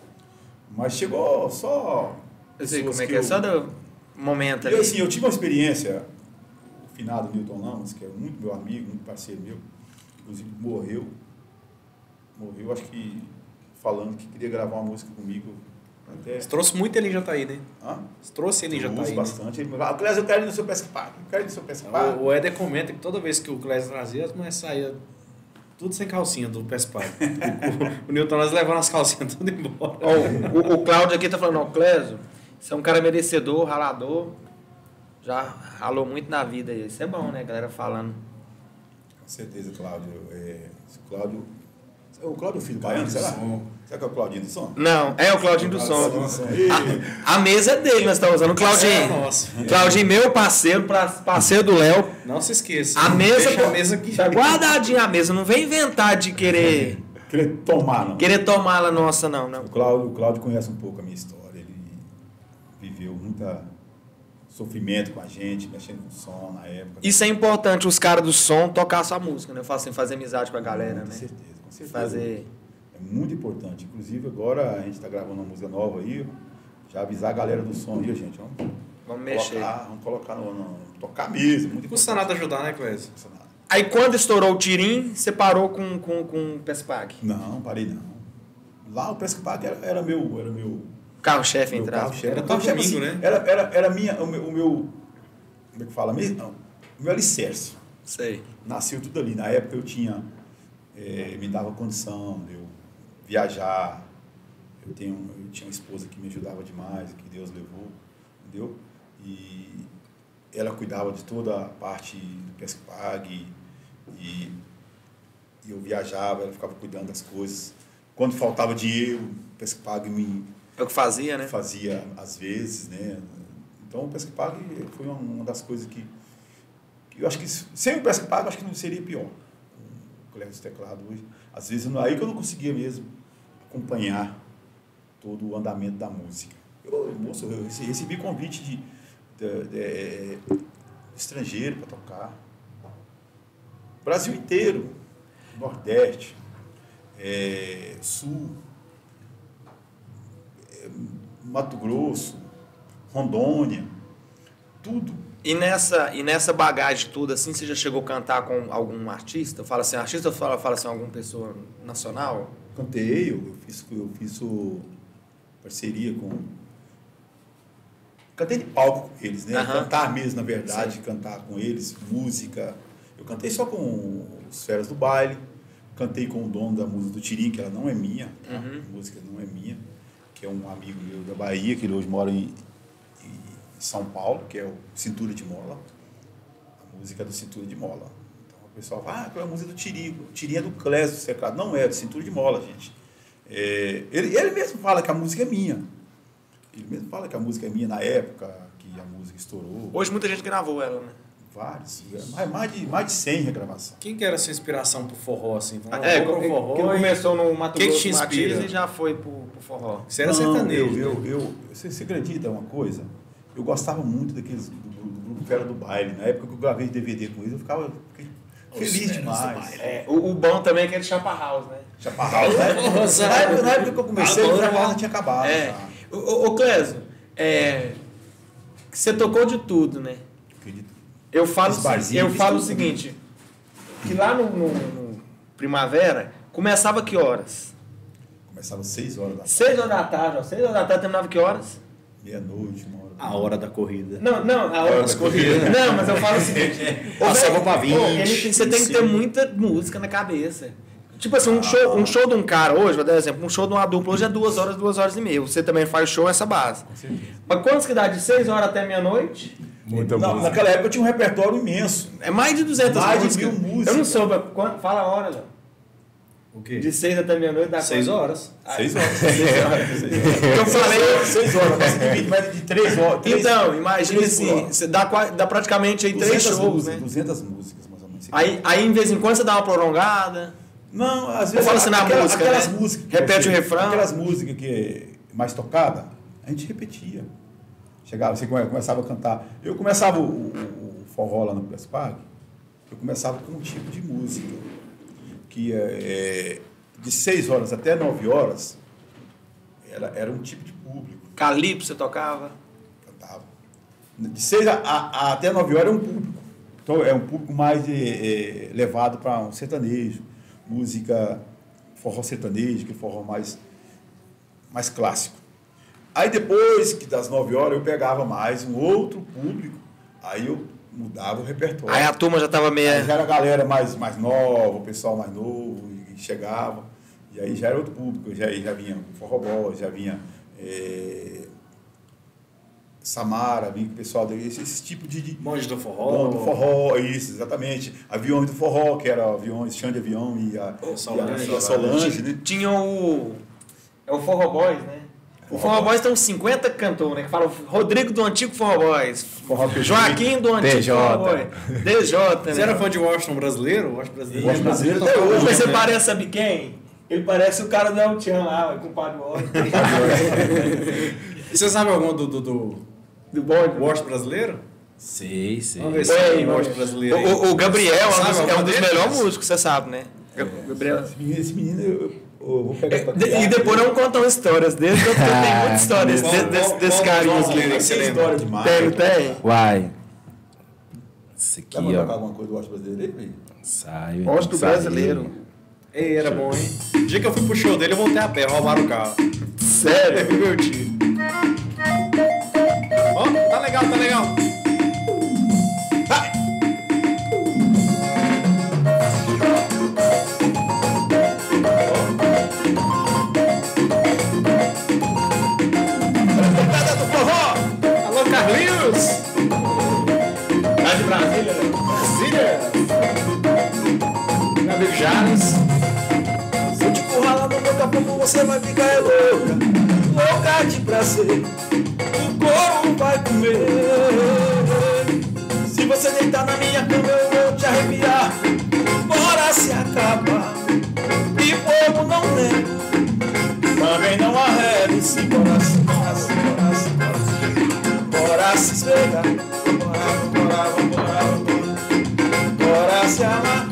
Mas chegou só... Eu sei pessoas como é que é, eu- só do momento ali. Eu, assim, eu tive uma experiência, o finado Newton Lamas, que é muito meu amigo, muito parceiro meu, inclusive morreu, morreu, acho que falando que queria gravar uma música comigo. Até... Você trouxe muito ele em Jataí, né? Hã? Você trouxe ele em Eu uso Jataí, né? bastante. Ele me fala, Clésio, eu quero ir no seu Pesca Park, eu quero ir no seu Pesca Park. O, o Éder comenta que toda vez que o Clésio trazia, as mulheres saíam tudo sem calcinha do Pespa. o, o, o Newton nós levando as calcinhas tudo embora. Ó, o, o Cláudio aqui tá falando, ó, Clésio, você é um cara merecedor, ralador, já ralou muito na vida aí. Isso é bom, né, galera falando. Com certeza, Cláudio. É, esse Cláudio... O Cláudio é o filho baiano, será? Será que é o Claudinho do som? Não, é o Claudinho do som. Claudinho do som. Ih, A, a mesa é dele, nós estamos usando. O É Claudinho. nosso. Claudinho, meu parceiro, pra- parceiro do Léo. Não se esqueça. A mesa, Deixa a mesa aqui. tá guardadinha a mesa. Não vem inventar de querer, Querer tomar, não. querer tomar ela nossa, não, não. O Cláudio, o Cláudio conhece um pouco a minha história. Ele viveu muita sofrimento com a gente, mexendo com som na época. Isso é importante, os caras do som tocar sua música, né? Eu falo assim, fazer amizade com a galera, Com né? certeza, com certeza. Fazer. É muito importante. Inclusive, agora a gente está gravando uma música nova aí. Já avisar a galera do som aí, gente. Vamos, Vamos mexer. colocar, vamos colocar no, no. Tocar mesmo. Muito Não custa nada ajudar, né, Clésio? Custa nada. Aí quando estourou o tirim, você parou com, com, com o Pespag. Não, parei não. Lá o Pesca Park era, era meu. Era meu Carro-chefe meu entrava. carro-chefe. Era Meu todo carro-chefe, domingo, assim, né? Era, era, era minha, o, meu, o meu. Como é que fala? Meu, não, o meu alicerce. Sei. Nasceu tudo ali. Na época eu tinha, eh, me dava condição de eu viajar. Eu, tenho, eu tinha uma esposa que me ajudava demais, que Deus levou, entendeu? E ela cuidava de toda a parte do Pescapag e, e eu viajava, ela ficava cuidando das coisas. Quando faltava dinheiro, o Pescapag me É o que fazia, né? fazia às vezes, né? Então o Pescapag foi uma, uma das coisas que, que eu acho que sem o Pescapag eu acho que não seria pior. O Clésio Teclado hoje, às vezes não- aí que eu não conseguia mesmo acompanhar todo o andamento da música. Eu, moço, eu rece- recebi convite de, de, de, de estrangeiro para tocar. Brasil inteiro, Nordeste, é, Sul, é, Mato Grosso, Rondônia, tudo. E nessa, e nessa bagagem toda, assim, você já chegou a cantar com algum artista? Fala assim, artista ou fala, fala assim, alguma pessoa nacional? Cantei, eu, eu fiz, eu fiz o, parceria com... Cantei de palco com eles, né? Aham. Cantar mesmo, na verdade, cantar com eles, música. Eu cantei só com os Feras do Baile, cantei com o dono da música do Tirim, que ela não é minha, tá? Uhum. A música não é minha, que é um amigo meu da Bahia, que ele hoje mora em, em São Paulo, que é o Cintura de Mola. A música é do Cintura de Mola. Então o pessoal fala, ah, qual é a música do Tirim? O Tirim é do Clésio do Secado. Não é, é do Cintura de Mola, gente. É, ele, ele mesmo fala que a música é minha. Ele mesmo fala que a música é minha na época que a música estourou. Hoje muita gente gravou ela, né? Vários. Mais, mais, de, mais de cem regravações. Quem que era a sua inspiração pro forró, assim? Vamos É, vou pro que, forró que e- começou no Mato Que que Grosso te inspira? Matias e já foi pro, pro forró. Você era Não, sertanejo. Eu, né? eu, eu, você, você acredita uma coisa? Eu gostava muito daqueles do, do, do grupo Fera do Baile. Na época que eu gravei D V D com eles, eu ficava fiquei feliz demais. É, o, o bom também é aquele Chapa House, né? Chaparral, né? Na época, na época que eu comecei, o Adoro. Chaparral tinha acabado. É. já. Ô, ô, ô, Clésio, é, você tocou de tudo, né? Acredito. Eu falo, Os barzinhos, eu fiz falo o tudo. seguinte, que lá no, no- no Primavera, começava que horas? Começava às seis horas da tarde, Seis horas da tarde, ó. Seis horas da tarde terminava que horas? meia-noite, uma hora. A hora da corrida. Não, não, a hora das corridas. Não, mas eu falo o seguinte. ô, Passava velho, pra pô, vinte, ele tem- Você tem que ter vinte e cinco. muita música na cabeça. Tipo assim, um show, um show de um cara hoje, vou dar um exemplo, um show de uma dupla hoje é duas horas, duas horas e meia. Você também faz show essa base. Mas quantos que dá de seis horas até meia-noite? Muita Não, naquela época eu tinha um repertório imenso. É mais de duzentas Mais de músicas. mil músicas. Eu não soube. quant- Fala a hora, Léo. O quê? De seis até meia-noite dá Seis quanto? horas. Seis horas. Seis horas. Eu falei. Seis horas, mas você divide mais de três horas. três- Então, imagina três por assim, hora. você dá, qua- dá praticamente aí três duzentas shows, músicas, né? duzentas músicas, mais ou menos. Aí, aí, em vez em quando, você dá uma prolongada. Não, às Eu vezes... falo assim na aquela- música, Aquelas né? músicas... que Repete você- o refrão. Aquelas músicas que é mais tocada, a gente repetia. Chegava, você come- começava a cantar. Eu começava o, o- o forró lá no Press Park, eu começava com um tipo de música, que é, de seis horas até nove horas, era, era um tipo de público. Calypso você tocava? Cantava. De seis a, a, até nove horas é um público. Então é um público mais é, é, levado para um sertanejo, música forró sertanejo, que é forró mais, mais clássico. Aí depois que das nove horas eu pegava mais um outro público, aí eu mudava o repertório. Aí a turma já estava meio... Aí já era a galera mais, mais nova, o pessoal mais novo, e chegava, e aí já era outro público, já, já vinha forrobó, já vinha é, Samara, vinha o pessoal desse, esse tipo de... de Monge do forró. Bom do forró, isso, exatamente. Aviões do forró, que era aviões, chão de avião e a, oh, Solange, e a, e a Solange, né? Tinha o... É o Forró Boys, né? O Forró Boys tem uns cinquenta cantores, né? Que falam Rodrigo do antigo Forró Boys. Forró Joaquim do antigo D J. Forró Boys. D J, né? Você era fã de Washington brasileiro? Washington brasileiro. Washington brasileiro Tocava até hoje. muito, Mas você né? parece, sabe quem? Ele parece o cara do El Chan lá, com o Padre Washington. Você sabe algum do, do, do Do bode. Washington brasileiro? Sei, sei. Vamos ver se Ei, tem mano. Washington brasileiro aí. O, o Gabriel é um Sabe dos, é um algum dos deles? melhores músicos, você sabe, né? Gabriel. Esse menino, esse menino eu, eu vou pegar pra De- criar. E depois não contam histórias dele, porque eu tenho muitas histórias Qual- de- qual- desse, desse qual- carinho. qual- aqui. qual- Tem você lembra? história demais. Tem, tem. Uai. Isso aqui, Dá pra tocar ó. alguma coisa do Washington brasileiro aí? Sai. Gosto do sai. brasileiro. Ei, era bom, hein? O dia que eu fui pro show dele, eu voltei a pé, roubaram o carro. Sério? Meu tio. Ó, tá legal, tá legal. Vai! Cantada do forró! Alô, Carlinhos! Lá de Brasília, né? Brasília! Meu amigo Jales. Se eu te curralar no meu capô, você vai ficar é louca. Louca de prazer. O couro vai comer. Se você deitar na minha cama, eu vou te arrepiar. Bora se acabar. E fogo não nego. Também não arrede. Se bora, se bora, se bora, se bora. Bora se esfregar. Bora, bora, bora, bora. Bora se amar.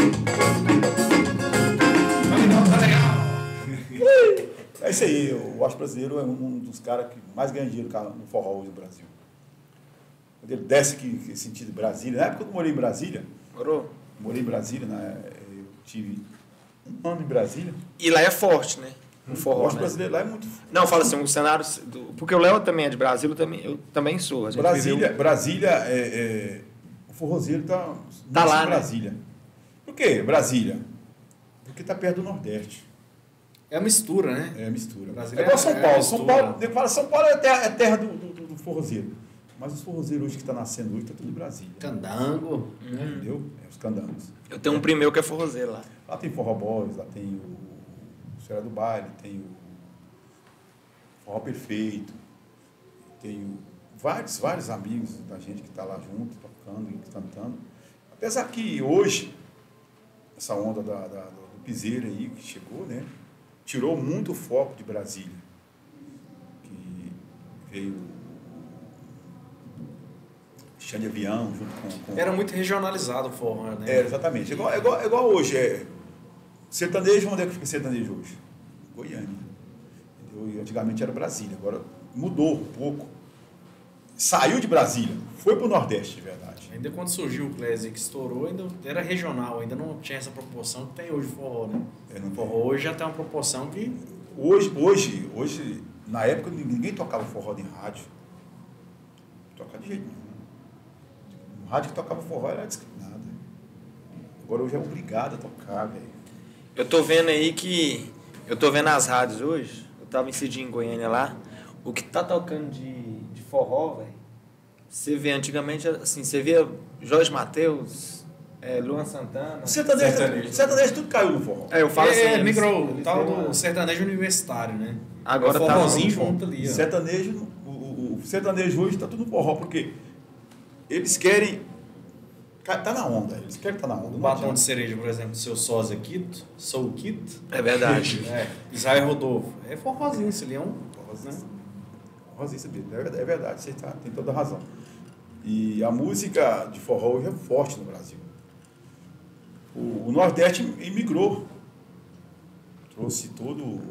Tá legal, tá legal. É isso aí, o Washington brasileiro é um dos caras que mais ganha dinheiro no forró hoje no Brasil. Quando ele desce aqui, que sentido de Brasília, na época que eu morei em Brasília, Morou? morei em Brasília, né, eu tive um ano em Brasília. E lá é forte, né? O O forró, Washington né? brasileiro lá é muito. Não, fala assim, o cenário... Do, porque o Léo também é de Brasília, eu também, eu também sou. A gente Brasília, viveu- Brasília é, é, o forrozeiro tá, Tá nasce lá, em né? Brasília. Por quê? Brasília? Porque tá perto do Nordeste. É a mistura, né? É mistura. Brasília É igual é- São é Paulo. mistura. São Paulo, nego fala, São Paulo é terra, é terra do, do, do forrozeiro. Mas os forrozeiros hoje que estão nascendo hoje, tá tudo em Brasília. Candango. Entendeu? É os candangos. Eu tenho um primo meu que é forrozeiro lá. Lá tem forró boys, lá tem o, o Senhora do Baile, tem o Forró Perfeito, tem o, vários, vários amigos da gente que está lá junto, tocando e cantando. Apesar que hoje, essa onda da, da, do piseiro aí que chegou, né, tirou muito o foco de Brasília. Que veio chão de avião junto com... com Era muito regionalizado o forró, né? É, exatamente. É igual, é igual, é igual hoje. É, sertanejo, onde é que fica sertanejo hoje? Goiânia. Entendeu? E antigamente era Brasília. Agora mudou um pouco. Saiu de Brasília. Foi para o Nordeste, de verdade. Ainda quando surgiu o Classic que estourou, ainda era regional, ainda não tinha essa proporção que tem hoje o forró, né? É, não O tem. forró hoje já tem uma proporção que... Hoje, hoje, hoje, na época, ninguém tocava forró em rádio. Não tocava de jeito nenhum. No rádio que tocava forró era discriminado. Agora hoje é obrigado a tocar, velho. Eu tô vendo aí que... Eu tô vendo as rádios hoje. Eu tava em Cidinho, em Goiânia lá. O que tá tocando de, de forró, velho. Você vê antigamente, assim, você via Jorge Mateus, é, Luan Santana. Sertanejo, Sertanejo. sertanejo tudo caiu no forró. É, eu falo assim. é, eles- migrou, eles tal têm uma- do sertanejo universitário, né? Agora o tá forrozinho no- junto ali, ó. Sertanejo, o, o, o sertanejo hoje está tudo no forró, porque eles querem. Tá na onda, eles querem estar tá na onda. O não batom adianta. de cereja, por exemplo, seu Sósia Quito, Soul Quito. É verdade. É, Israel Rodolfo. É forrozinho, isso ali é um... Forrozinho, sabia? É verdade, é verdade, você tá, tem toda a razão. E a música de forró hoje é forte no Brasil. O, o Nordeste imigrou. Trouxe todo o,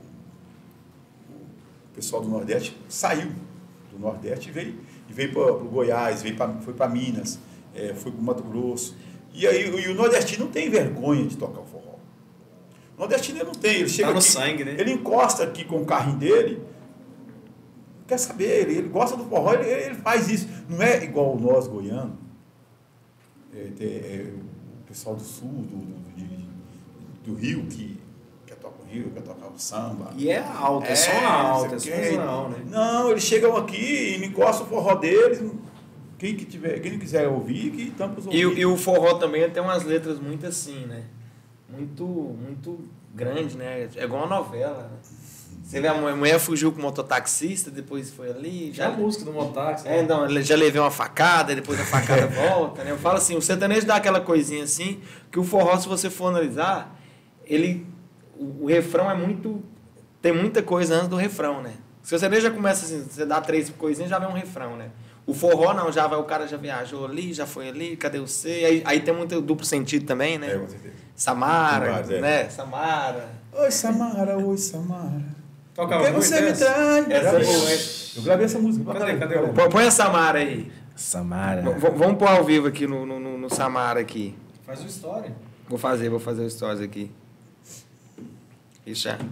o pessoal do Nordeste, saiu do Nordeste e veio, e veio para o Goiás, veio pra, foi para Minas, é, foi para o Mato Grosso. E aí e o nordestino não tem vergonha de tocar o forró. O nordestino não tem, ele chega tá no aqui, sangue, né? Ele encosta aqui com o carrinho dele, não quer saber, ele, ele gosta do forró, ele, ele faz isso. Não é igual nós, goianos, é, é, é, o pessoal do sul, do, do, de, do Rio, que quer tocar o Rio, quer tocar o samba. E é alto, é, é só alto, é só quer, não, né? Não, eles chegam aqui e me encostam o forró deles. Quem, que tiver, quem quiser ouvir, que tampa os E, ouvidos. e o forró também tem umas letras muito assim, né? Muito, muito grande, né? É igual uma novela, né? Você vê, a mulher fugiu com o mototaxista, depois foi ali... Já a música do mototáxi. É, não, já levei uma facada, depois a facada volta, né? Eu falo assim, o sertanejo dá aquela coisinha assim, que o forró, se você for analisar, ele... O, o refrão é muito... Tem muita coisa antes do refrão, né? Se o sertanejo já começa assim, você dá três coisinhas, já vem um refrão, né? O forró não, já vai, o cara já viajou ali, já foi ali, cadê você? Aí, aí tem muito duplo sentido também, né? É, com certeza. Samara, Vários, é. né? Samara. Oi, Samara, oi, Samara. Toca Por que muito você me essa? traz? Essa Eu gravei- boa, hein? Eu gravei essa música. Cadê, cadê o- Põe põe a Samara aí. Samara. V- v- vamos pôr ao vivo aqui no, no, no- no Samara aqui. Faz uma história. Vou fazer, vou fazer o stories aqui. Isso já. É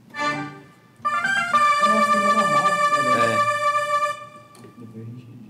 uma filma normal. Né? É. Depois a gente...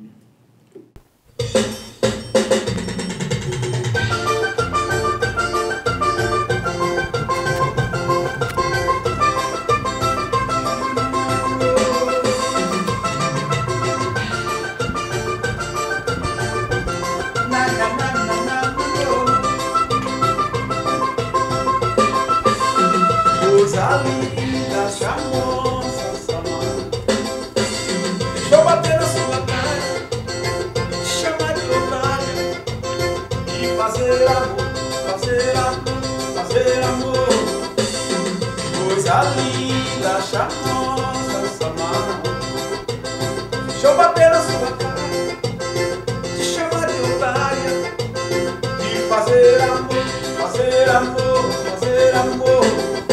Coisa linda, charmosa, Samara. Deixa eu bater na sua cara, te chamar de otária e fazer amor, fazer amor, fazer amor. Coisa linda, charmosa, Samara. Deixa eu bater na sua cara, te chamar de otária e fazer amor, fazer amor, fazer amor.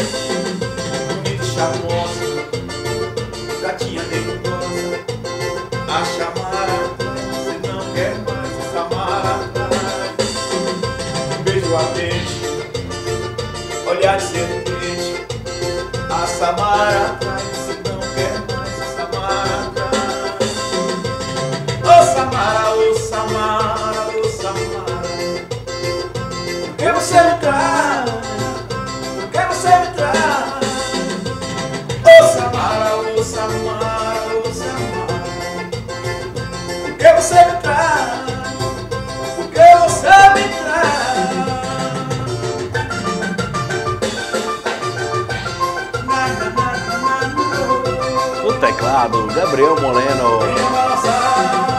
Charmosa, gatinha dengosa, a chamar atrás, você não quer mais essa atrás. Um beijo ardente, olhar de serpente, a Samara atrás, você não quer mais essa atrás. Ô Samara, ô Samara, ô Samara, por que você me traz? Por que você me traz? Ô Samara, ô Samara, ô Samara, por que você me traz? Por que você me traz? Na, na, na, na, na, na, No teclado, Gabriel Moleno. venha balançar.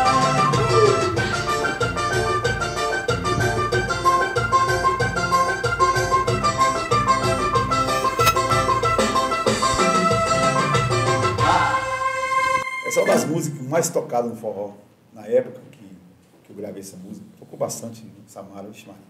Essa é uma das músicas mais tocadas no forró. Na época que, que eu gravei essa música, tocou bastante no Samara, vixe, Maria.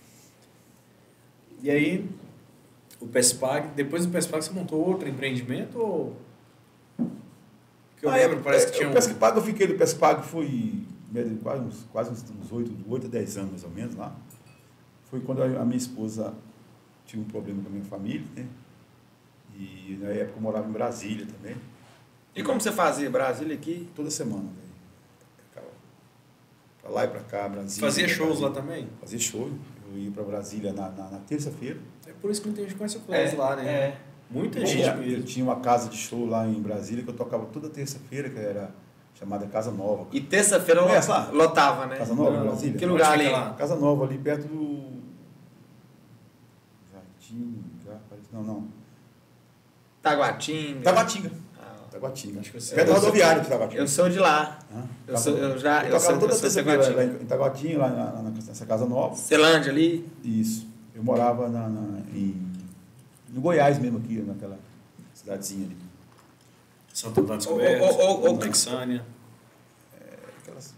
E aí, o PESPAG, depois do PESPAG você montou outro empreendimento ou... Que eu Ah, lembro, é, parece é, que tinha o um... Pesquipag, eu fiquei do Pesquipag, foi quase uns, quase uns oito, oito a dez anos, mais ou menos, lá. Foi quando a, a minha esposa tinha um problema com a minha família, né? E na época eu morava em Brasília também. E como você fazia? Brasília aqui? Toda semana, velho. Ficava pra lá e pra cá, Brasília. Fazia shows Brasília. lá também? Fazia show. Eu ia pra Brasília na, na, na terça-feira. É por isso que muita gente conhece o Clés lá, né? É. Muita Eu gente tinha, eu mesmo. tinha uma casa de show lá em Brasília que eu tocava toda terça-feira, que era chamada Casa Nova. E terça-feira Conhece lá? lotava, né? Casa Nova, Não, Brasília? Que Onde lugar fica ali? lá? Casa Nova, ali perto do... Jardim... Não, não. Taguatinga. Taguatinga. Ah, Taguatinga. Acho que eu sei. Perto da Eu sou- rodoviária de Taguatinga. eu sou de lá. Hã? Eu, Casa sou, Nova. eu já. Eu Eu sou, tocava toda eu sou terça-feira lá Taguatinga. em Taguatinga, lá na, na, nessa Casa Nova. Celândia ali. Isso. Eu morava na, na, em, no Goiás mesmo, aqui, naquela cidadezinha ali. Santo Antônio dos Ô, ô, Cobertos, ô, ô, ô, Texânia. Aquelas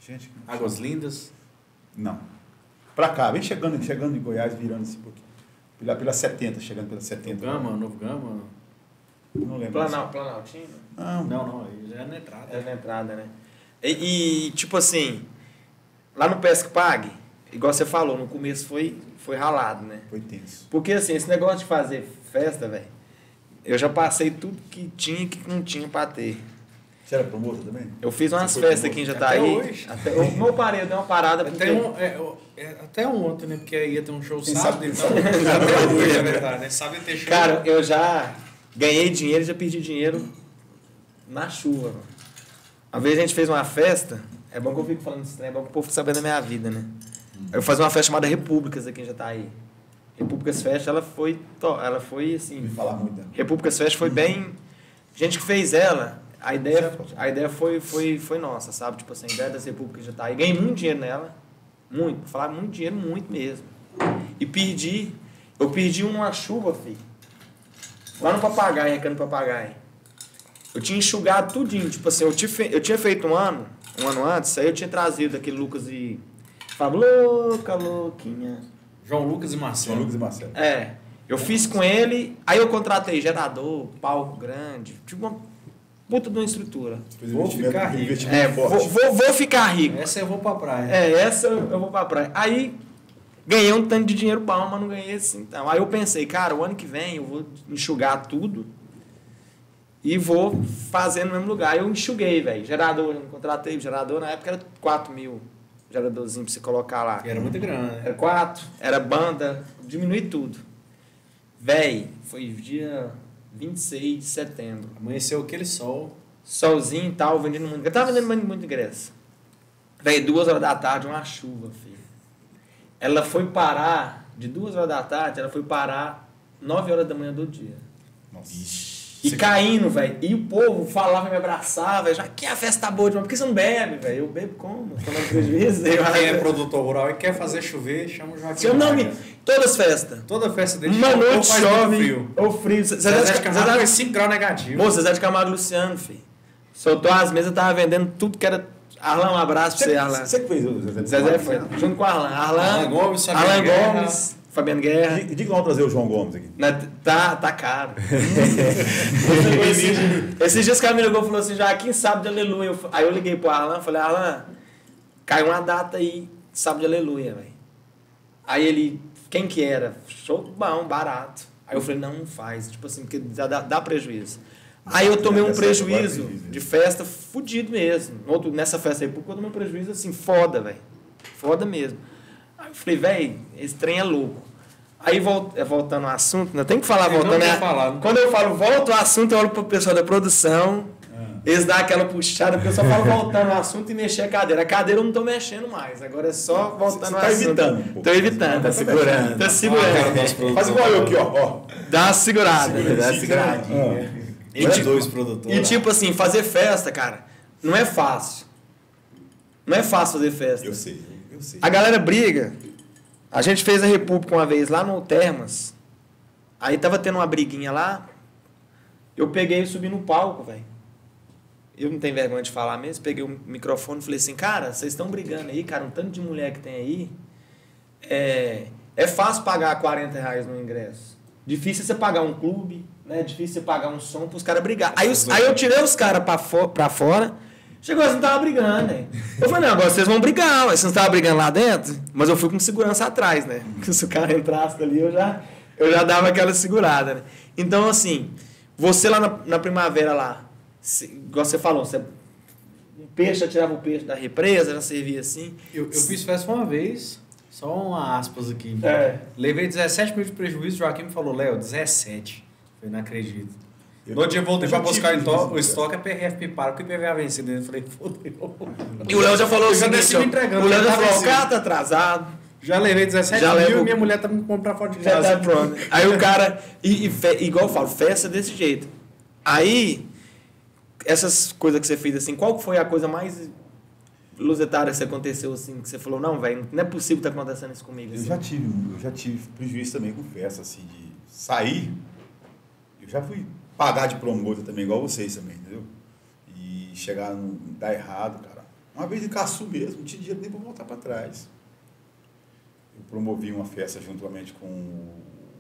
Gente, Águas Lindas. não. Pra cá, vem chegando, chegando em Goiás, virando esse pouquinho. Pela, pela setenta, chegando pela setenta. Gama, Novo Gama. Não lembro. Planal, Planaltino? Não, Não, não, aí já é na entrada. É na entrada, né? E, e, tipo assim, lá no Pesca Pague, igual você falou, no começo foi, foi ralado, né? foi tenso. Porque assim, esse negócio de fazer festa, velho, eu já passei tudo que tinha e que não tinha pra ter. Você era promotor também? Eu fiz umas Você foi festas aqui em promotor? Jataí. Até hoje. Até, o meu parei, deu uma parada porque... Até, um, é, é, até ontem, né? Porque aí ia ter um show Quem sábado, sabe- então. Até hoje, é verdade, né? Sábado ia ter show. Cara, eu já ganhei dinheiro e já perdi dinheiro na chuva. Mano. Uma vez a gente fez uma festa, é bom que eu fico falando isso, né? É bom que o povo fique sabendo da minha vida, né? Eu fazia uma festa chamada Repúblicas aqui em Jataí. Repúblicas Fest, ela foi, to- ela foi assim... Me falar muito. Né? Repúblicas Fest foi bem... A gente que fez ela, a ideia, a ideia foi, foi, foi nossa, sabe? Tipo assim, a ideia das Repúblicas de Jataí. Ganhei muito dinheiro nela. Muito. Pra falar muito dinheiro, muito mesmo. E perdi... Eu perdi uma chuva, filho. Lá no Papagaio, Recanto Papagaio. Eu tinha enxugado tudinho. Tipo assim, eu tinha, fe... eu tinha feito um ano, um ano antes, aí eu tinha trazido aquele Lucas e... Falava, louca, louquinha. João Lucas e São Marcelo. Lucas e Marcelo. É, eu fiz com ele, aí eu contratei gerador, palco grande, tipo uma puta de uma estrutura. Fez Vou investimento- ficar rico. investimento É, vou, forte. vou, vou ficar rico. Essa eu vou pra praia. É, essa eu eu vou pra praia. Aí ganhei um tanto de dinheiro bom, mas não ganhei assim. Então. Aí eu pensei, cara, o ano que vem eu vou enxugar tudo e vou fazer no mesmo lugar. Aí eu enxuguei, velho. Gerador, eu contratei o gerador, na época era quatro mil. Geradorzinho pra você colocar lá. Era muita grana, né? Era quatro, era banda, diminui tudo. Véi, foi dia vinte e seis de setembro. Amanheceu aquele sol. Solzinho e tal, vendendo muito. Eu tava vendendo muito, muito ingresso. Véi, duas horas da tarde, uma chuva, filho. Ela foi parar, de duas horas da tarde, ela foi parar nove horas da manhã do dia. Nossa. E caindo, velho. E o povo falava, me abraçava, já que a festa tá boa demais. Por que você não bebe, velho? Eu bebo como? Tomando prejuízo. Eu, Quem é produtor rural e quer fazer chover, chama o Joaquim. Se eu não me... Braga. Todas as festas. Toda festa dele Uma chove, ou noite faz chove, muito frio. ou frio. Zezé Zezé de de Camargo Camargo, foi cinco graus negativo. Moço, Zezé de Camargo e Luciano, filho. Soltou as mesas, tava vendendo tudo que era... Arlan, um abraço pra você, Arlan. Você que fez o Zezé? Zezé foi junto com o Arlan. Arlan, Arlan Gomes, Fabiano Arlan Guerra. Gomes, Fabiano Guerra. Diga diga vamos trazer o João Gomes aqui. Na- tá, tá caro. Esses esses dias que a me ligou e falou assim, Joaquim, sábado de aleluia. Eu fa- Aí eu liguei pro Arlan, falei, Arlan, caiu uma data aí, sábado de aleluia, velho. Aí ele, quem que era? Show bom, barato. Aí eu falei, não, não faz, tipo assim, porque dá, dá prejuízo. Aí eu tomei um Nessa época, prejuízo agora, prejuízo. de festa fudido mesmo. No outro- Nessa festa aí, porque eu tomei um prejuízo assim, foda, velho. Foda mesmo. Aí eu falei, velho, esse trem é louco. Aí, vol- é, voltando ao assunto, né? Tem que falar Eu não voltando. quero né? falar, não. Quando eu falo volto ao assunto, eu olho pro pessoal da produção. Eles dão aquela puxada, porque eu só falo voltando ao assunto e mexer a cadeira. A cadeira eu não tô mexendo mais. Agora é só voltando Você ao tá assunto. evitando um pouco. Tô evitando, tá segurando. Tá segurando. Faz igual eu aqui, ó. ó. Dá uma segurada. Segura, Dá uma segura. seguradinha. E tipo- dois produtores. E tipo assim, fazer festa, cara, não é fácil. Não é fácil fazer festa. Eu sei, eu sei. A galera briga. A gente fez a República uma vez lá no Termas. Aí tava tendo uma briguinha lá. Eu peguei e subi no palco, velho. Eu não tenho vergonha de falar mesmo. Peguei o microfone e falei assim, cara, vocês estão brigando aí, cara, um tanto de mulher que tem aí. É, é fácil pagar quarenta reais no ingresso. Difícil você pagar um clube, né? Difícil você pagar um som pros caras brigar. Aí, os- aí eu tirei os caras pra, fo pra fora. Chegou, eles não estavam brigando, né? Eu falei, não, agora vocês vão brigar, ué. Vocês não estavam brigando lá dentro? Mas eu fui com segurança atrás, né? Porque se o cara entrasse ali, eu já, eu já dava aquela segurada, né? Então, assim, você lá na, na primavera lá, se, igual você falou, você, um peixe, já tirava o peixe da represa, já servia assim. Eu, eu fiz festa uma vez, só uma aspas aqui. É. Levei dezessete mil de prejuízo, o Joaquim me falou, Léo, dezessete. Eu não acredito. Eu- No outro dia eu voltei eu já pra buscar tive o estoque, isso, o estoque, a P R F me para, porque o I P V A vencido. Eu falei, fodeu. E o Léo já falou o Eu já seguinte, desci ó, me entregando, o Léo já já tá falou, o vencido. cara tá atrasado. Já levei dezessete Já mil levo- e minha mulher tá me comprando fora de Já casa. tá pronto. Aí o cara. E, e fe- igual eu falo, festa desse jeito. Aí, essas coisas que você fez assim, qual que foi a coisa mais luzetária que aconteceu assim? Que você falou, não, velho, não é possível que tá acontecendo isso comigo. Eu assim. já tive, eu já tive prejuízo também com festa, assim, de sair. Eu já fui pagar de promotor também, igual vocês também, entendeu? E chegar, no, dar errado, cara. Uma vez em Caçu mesmo, não tinha dinheiro nem para voltar para trás. Eu promovi uma festa juntamente com o,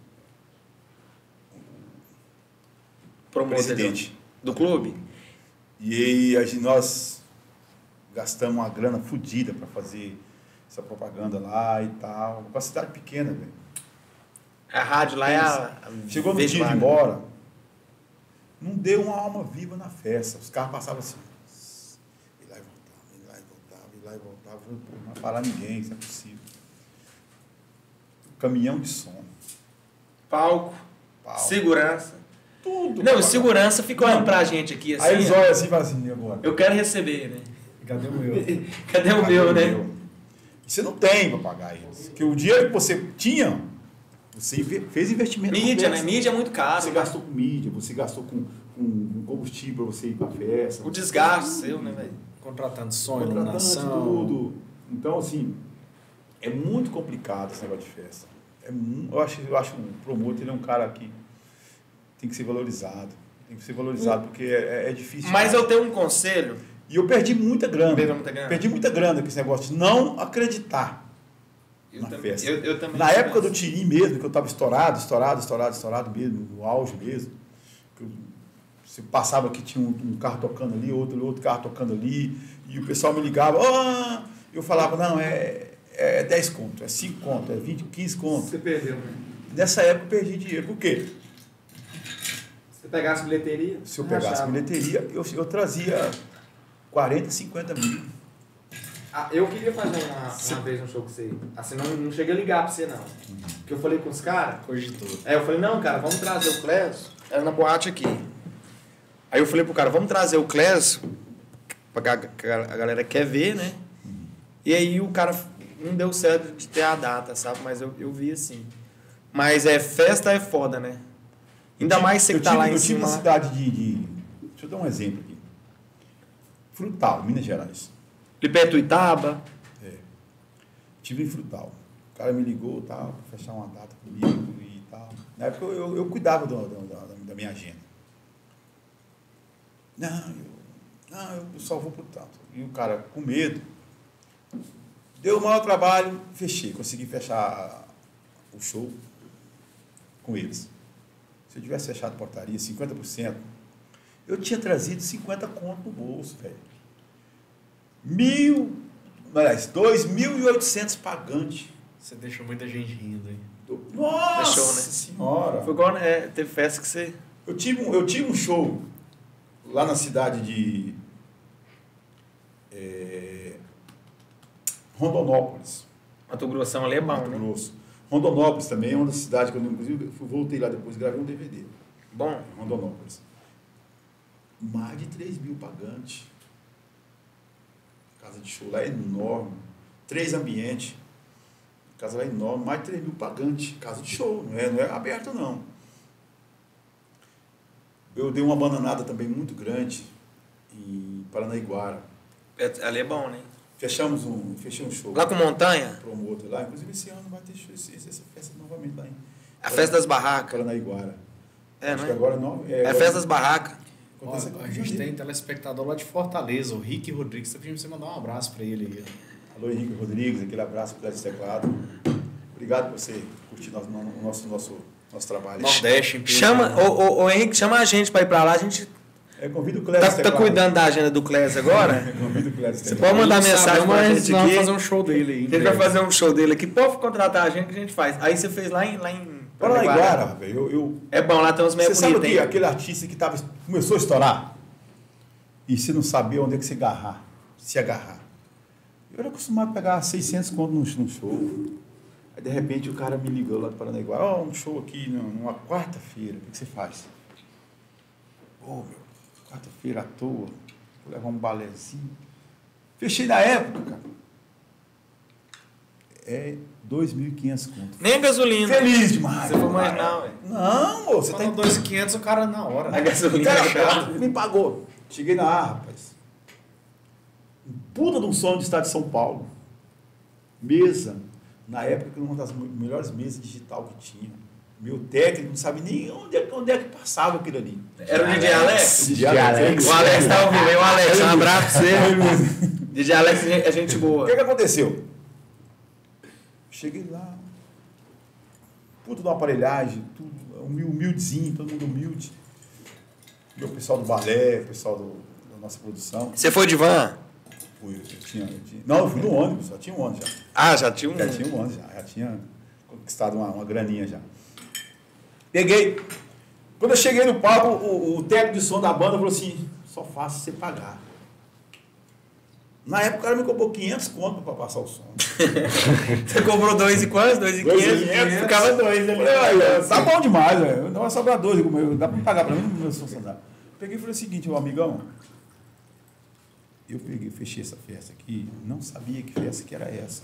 o presidente do clube. E aí a gente, nós gastamos uma grana fodida para fazer essa propaganda lá e tal. Uma cidade pequena, velho. A rádio lá é a... Chegou no dia de ir embora, não deu uma alma viva na festa. Os carros passavam assim. E lá e voltava, e lá e voltava, e lá e voltava. Eu falei, pô, não vai parar ninguém, isso é possível. Caminhão de som. Palco. Palco. Segurança. Tudo. Não, segurança fica olhando pra gente aqui assim. Aí eles olham assim e falam assim, e agora? Eu quero receber, né? Cadê o meu? Cadê o Cadê meu, o né? meu? Você não tem para pagar eles. Porque o dinheiro que você tinha, você fez investimento. Mídia, né? Mídia é muito caro. Você né? gastou com mídia, você gastou com, com combustível para você ir para a festa. O desgaste seu, né, velho? Contratando som, Contratante, iluminação. tudo. Então, assim, é muito complicado esse negócio de festa. É, mu- eu, acho, eu acho que o promotor ele é um cara que tem que ser valorizado. Tem que ser valorizado, porque é, é difícil. Mas eu tenho um conselho. E eu perdi muita grana. Perdeu muita grana? Perdi muita grana com esse negócio de não acreditar Eu na também, festa. eu, eu também Na penso. época do Tirim mesmo, que eu estava estourado, estourado, estourado, estourado mesmo, no auge mesmo. Que eu, você passava que tinha um, um carro tocando ali, outro, outro carro tocando ali, e o pessoal me ligava, oh! Eu falava, não, é, é dez conto, é cinco conto, é vinte, quinze conto. Você perdeu, né? Nessa época eu perdi dinheiro. Por quê? Se você pegasse bilheteria... Se eu pegasse bilheteria, eu, eu trazia quarenta, cinquenta mil. Ah, eu queria fazer uma, uma vez um show com você. Assim, não, não cheguei a ligar pra você, não. Porque eu falei com os caras. Cogitou. Aí eu falei, não, cara, vamos trazer o Clésio. Era na boate aqui. Aí eu falei pro cara, vamos trazer o Clésio, porque a, a galera quer ver, né? E aí o cara não deu certo de ter a data, sabe? Mas eu, eu vi assim. Mas é festa é foda, né? Ainda mais você que tá tive, lá em eu tive cima. uma cidade de, de... Deixa eu dar um exemplo aqui. Frutal, Minas Gerais. Ali perto do Itaba. É. Tive em Frutal. O cara me ligou tal, para fechar uma data comigo e tal. Na época eu, eu, eu cuidava do, do, da, da minha agenda. Não, eu, não, eu só vou pro tanto. E o cara com medo. Deu o maior trabalho, fechei. Consegui fechar o show com eles. Se eu tivesse fechado a portaria, cinquenta por cento, eu tinha trazido cinquenta conto no bolso, velho. Mil, aliás, dois mil e oitocentos pagantes. Você deixou muita gente rindo aí. Nossa Deixou, né? senhora! Foi igual, é, teve festa que você... Eu tive, um, eu tive um show lá na cidade de é, Rondonópolis. Mato Grossão ali é bom, Mato né? Grosso. Rondonópolis também é uma das cidades que eu, inclusive, fui, voltei lá depois e gravei um D V D. Bom. Rondonópolis. Mais de três mil pagantes. Casa de show lá é enorme. Três ambientes. Casa lá é enorme. Mais de três mil pagantes. Casa de show. Não é, não é aberto, não. Eu dei uma bananada também muito grande em Paranaiguara. É, ali é bom, né? Fechamos um, fechei um show. Lá com montanha? Promotor lá. Inclusive esse ano vai ter show, essa festa novamente lá em A festa das barracas. Paranaiguara. É, Acho né? que agora não. É, agora- festa das barracas. Ó, acontece a aqui. gente tem telespectador lá de Fortaleza, o Rick Rodrigues. Tá pedindo pra você mandar um abraço pra ele aí. Alô, Henrique Rodrigues, aquele abraço para o teclado. Obrigado por você curtir nosso, o nosso, nosso, nosso trabalho. Nordeste, em peso, Chama, né? ô, ô, ô, Henrique, chama a gente pra ir pra lá. A gente É, convido o Clésio tá, tá Teclado. cuidando da agenda do Clésio agora. Convido o Clésio Você Teclado. pode mandar Ele não mensagem sabe, pra mas gente nós vamos aqui. fazer um show dele aí. em Ele vai breve. fazer um show dele aqui. Pode contratar a gente que a gente faz. Aí você fez lá em... Lá em Paranaiguara, velho. Eu, eu, É bom, lá tem uns meio você sabe bonitos, que hein? aquele artista que tava, começou a estourar e você não sabia onde é que você agarrar, se agarrar. Eu era acostumado a pegar seiscentos conto num, num show. Aí, de repente, o cara me ligou lá do Paranaiguara. Ó, um show aqui numa quarta-feira. O que, que você faz? Pô, meu, quarta-feira à toa. Vou levar um balézinho. Fechei na época, cara. É dois mil e quinhentos conto. Nem a gasolina. Feliz demais. Você foi mais não, velho. Não, ô, você tá Falou em dois mil e quinhentos, o cara na hora. A gasolina Cara, é chata. me pagou. Cheguei lá, ah, rapaz. Um puta de um som de estado de São Paulo. Mesa. Na época, uma das melhores mesas digital que tinha. Meu técnico não sabe nem onde é, onde é que passava aquilo ali. Era o D J Alex? D J Alex. O Alex tá ouvindo aí. O Alex, um abraço pra você. D J Alex é gente boa. O que que aconteceu? Cheguei lá, puto de uma aparelhagem, tudo humildezinho, todo mundo humilde. E o pessoal do balé, o pessoal do, da nossa produção. Você foi de van? Fui, eu tinha, eu tinha, não, eu fui no ônibus, já tinha um ônibus já. Ah, já tinha um... Já tinha um ônibus já, já tinha conquistado uma, uma graninha já. Peguei. Quando eu cheguei no palco, o, o técnico de som da banda falou assim, só faço você pagar. Na época o cara me cobrou quinhentos conto para passar o som. Você cobrou dois e quantos? Dois e quinhentos? Ficava dois ali. É, tá bom demais, velho. Não vai sobrar dois, dá para me pagar para mim no meu funcionário. Peguei e falei o seguinte, ô amigão, eu peguei, fechei essa festa aqui, não sabia que festa que era essa.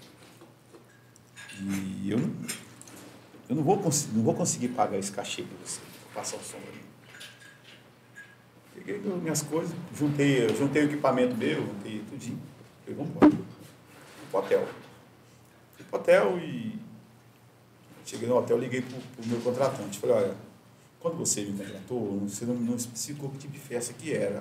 E eu não, eu não, vou, não vou conseguir pagar esse cachê para você, pra passar o som ali. Peguei minhas coisas, juntei, juntei o equipamento meu, juntei tudinho. Falei, vamos embora. Fui pro hotel. Fui pro hotel e cheguei no hotel, liguei pro, pro meu contratante. Falei, olha, quando você me contratou, você não, não especificou que tipo de festa que era.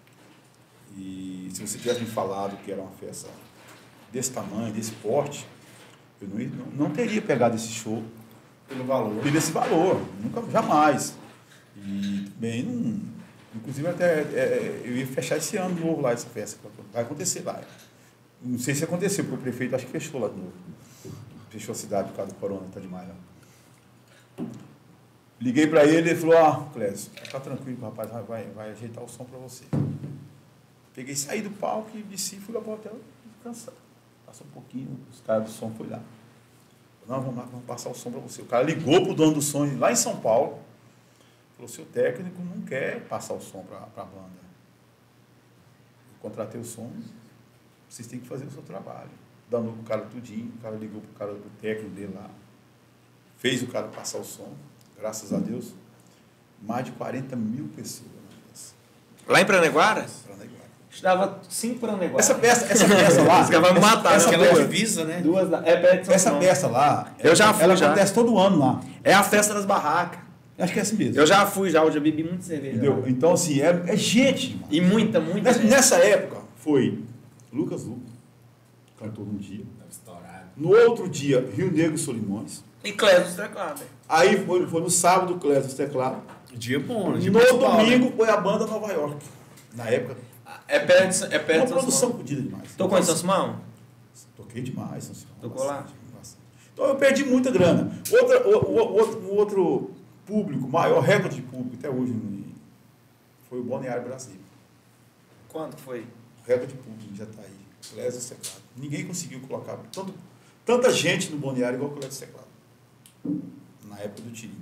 E se você tivesse me falado que era uma festa desse tamanho, desse porte, eu não, não, não teria pegado esse show Pelo valor. pelo esse valor, nunca, jamais. E bem, não, inclusive até é, eu ia fechar esse ano de novo lá essa festa, vai acontecer lá. Não sei se aconteceu, porque o prefeito acho que fechou lá de novo. Fechou a cidade por causa do corona, tá demais lá. Liguei para ele e ele falou, ah, Clésio, tá tranquilo, rapaz, vai, vai ajeitar o som para você. Peguei, saí do palco e desci, fui lá pro hotel, cansado. Passou um pouquinho, os caras do som foram lá. Não, vamos lá, vamos passar o som para você. O cara ligou pro dono do som lá em São Paulo, falou, seu técnico não quer passar o som para a banda. Eu contratei o som, vocês têm que fazer o seu trabalho. Danou pro cara tudinho, o cara ligou pro cara do técnico dele lá, fez o cara passar o som, graças a Deus, mais de quarenta mil pessoas na festa. Lá em Paranaguara? Paranaguara. Estudava cinco Paranaguara. Essa peça, essa peça lá. Os caras vão me matar, essa, né? essa Aquela peça, divisa, né? Duas da... É perto de São essa João. peça lá, Eu já fui, ela já. acontece todo ano lá. É a festa das barracas. Acho que é assim mesmo. Eu já fui, já, eu já bebi muito cerveja. Entendeu? lá. Então, assim, é, é gente, mano. E muita, muita Nessa, gente. nessa época, foi Lucas Luco, cantor num dia. Tava estourado. No outro dia, Rio Negro e Solimões. E Clésio teclado. Aí foi, foi no sábado, Clésio Teclado. Dia bom, dia No principal, domingo, né? foi a banda Nova York. Na época, É perto, de- é uma perto de São produção Simão. fodida demais. Tocou em São Simão? Toquei demais, São Simão. Tocou lá? Bastante, bastante. Então eu perdi muita grana. Outra, o, o, outro, um outro público, maior recorde de público até hoje, foi o Balneário Brasil. Quanto foi? O recorde de público já está aí. Clésio Teclado. Ninguém conseguiu colocar tanto, tanta gente no Balneário igual o Clésio Teclado. Na época do Tirinho.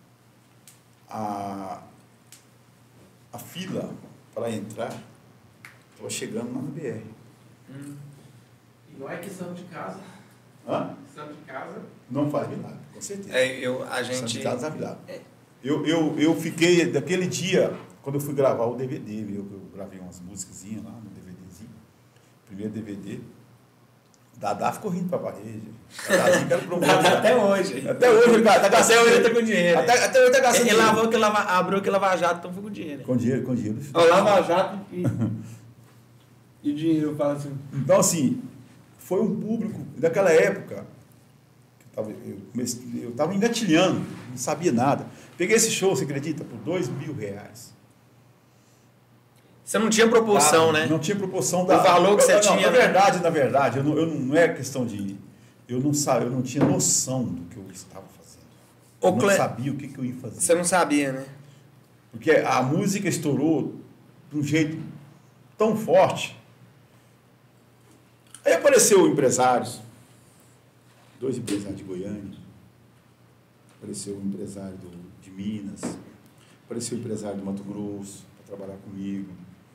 A, a fila para entrar estava chegando lá no B R. Hum. E não é que santo de casa. Hã? Santo de casa. Não faz milagre, com certeza. É, eu, a Santo gente... de casa faz milagre. É. Eu, eu, eu fiquei, daquele dia, quando eu fui gravar o D V D, eu, eu gravei umas musiquinhas lá no DVDzinho, primeiro D V D, Dadá ficou rindo pra parede. Dadazinho que era promotor. Até hoje. Até hoje ele tá, tá Até hoje ele tá com dinheiro. Até, até hoje tá gastando Ele dinheiro. lavou que lava, abriu que lava jato, então foi com dinheiro. Com dinheiro, com dinheiro. Ó, lava jato e... e o dinheiro, eu falo assim... Então, assim, foi um público, daquela época, que eu tava, eu comecei, eu tava engatilhando, não sabia nada. Peguei esse show, você acredita, por dois mil reais. Você não tinha proporção, Ah, né? Não tinha proporção O da... valor que você não, tinha, Na né? verdade, na verdade, eu não, eu não, não é questão de... Eu não, sabe, eu não tinha noção do que eu estava fazendo. Ô, Eu não Cle- sabia o que, que eu ia fazer. Você não sabia, né? Porque a música estourou de um jeito tão forte. Aí apareceu empresários, dois empresários de Goiânia, apareceu um empresário do, de Minas, apareceu um empresário do Mato Grosso para trabalhar comigo.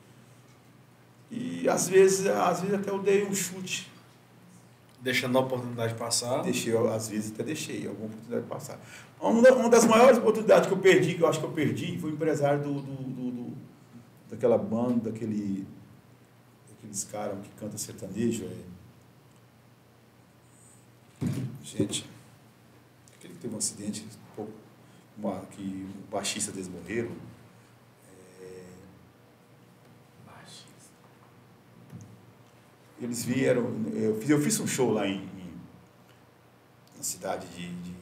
E às vezes, às vezes até eu dei um chute. Deixando a oportunidade passar. Deixei, às vezes até deixei alguma oportunidade passar. Uma da- uma das maiores oportunidades que eu perdi, que eu acho que eu perdi, foi o empresário do, do, do- do- daquela banda, daquele, daqueles caras que cantam sertanejo. É. Gente, aquele que teve um acidente, pô, uma, que o baixista deles morreram. É, eles vieram, eu fiz, eu fiz um show lá em, em na cidade de, de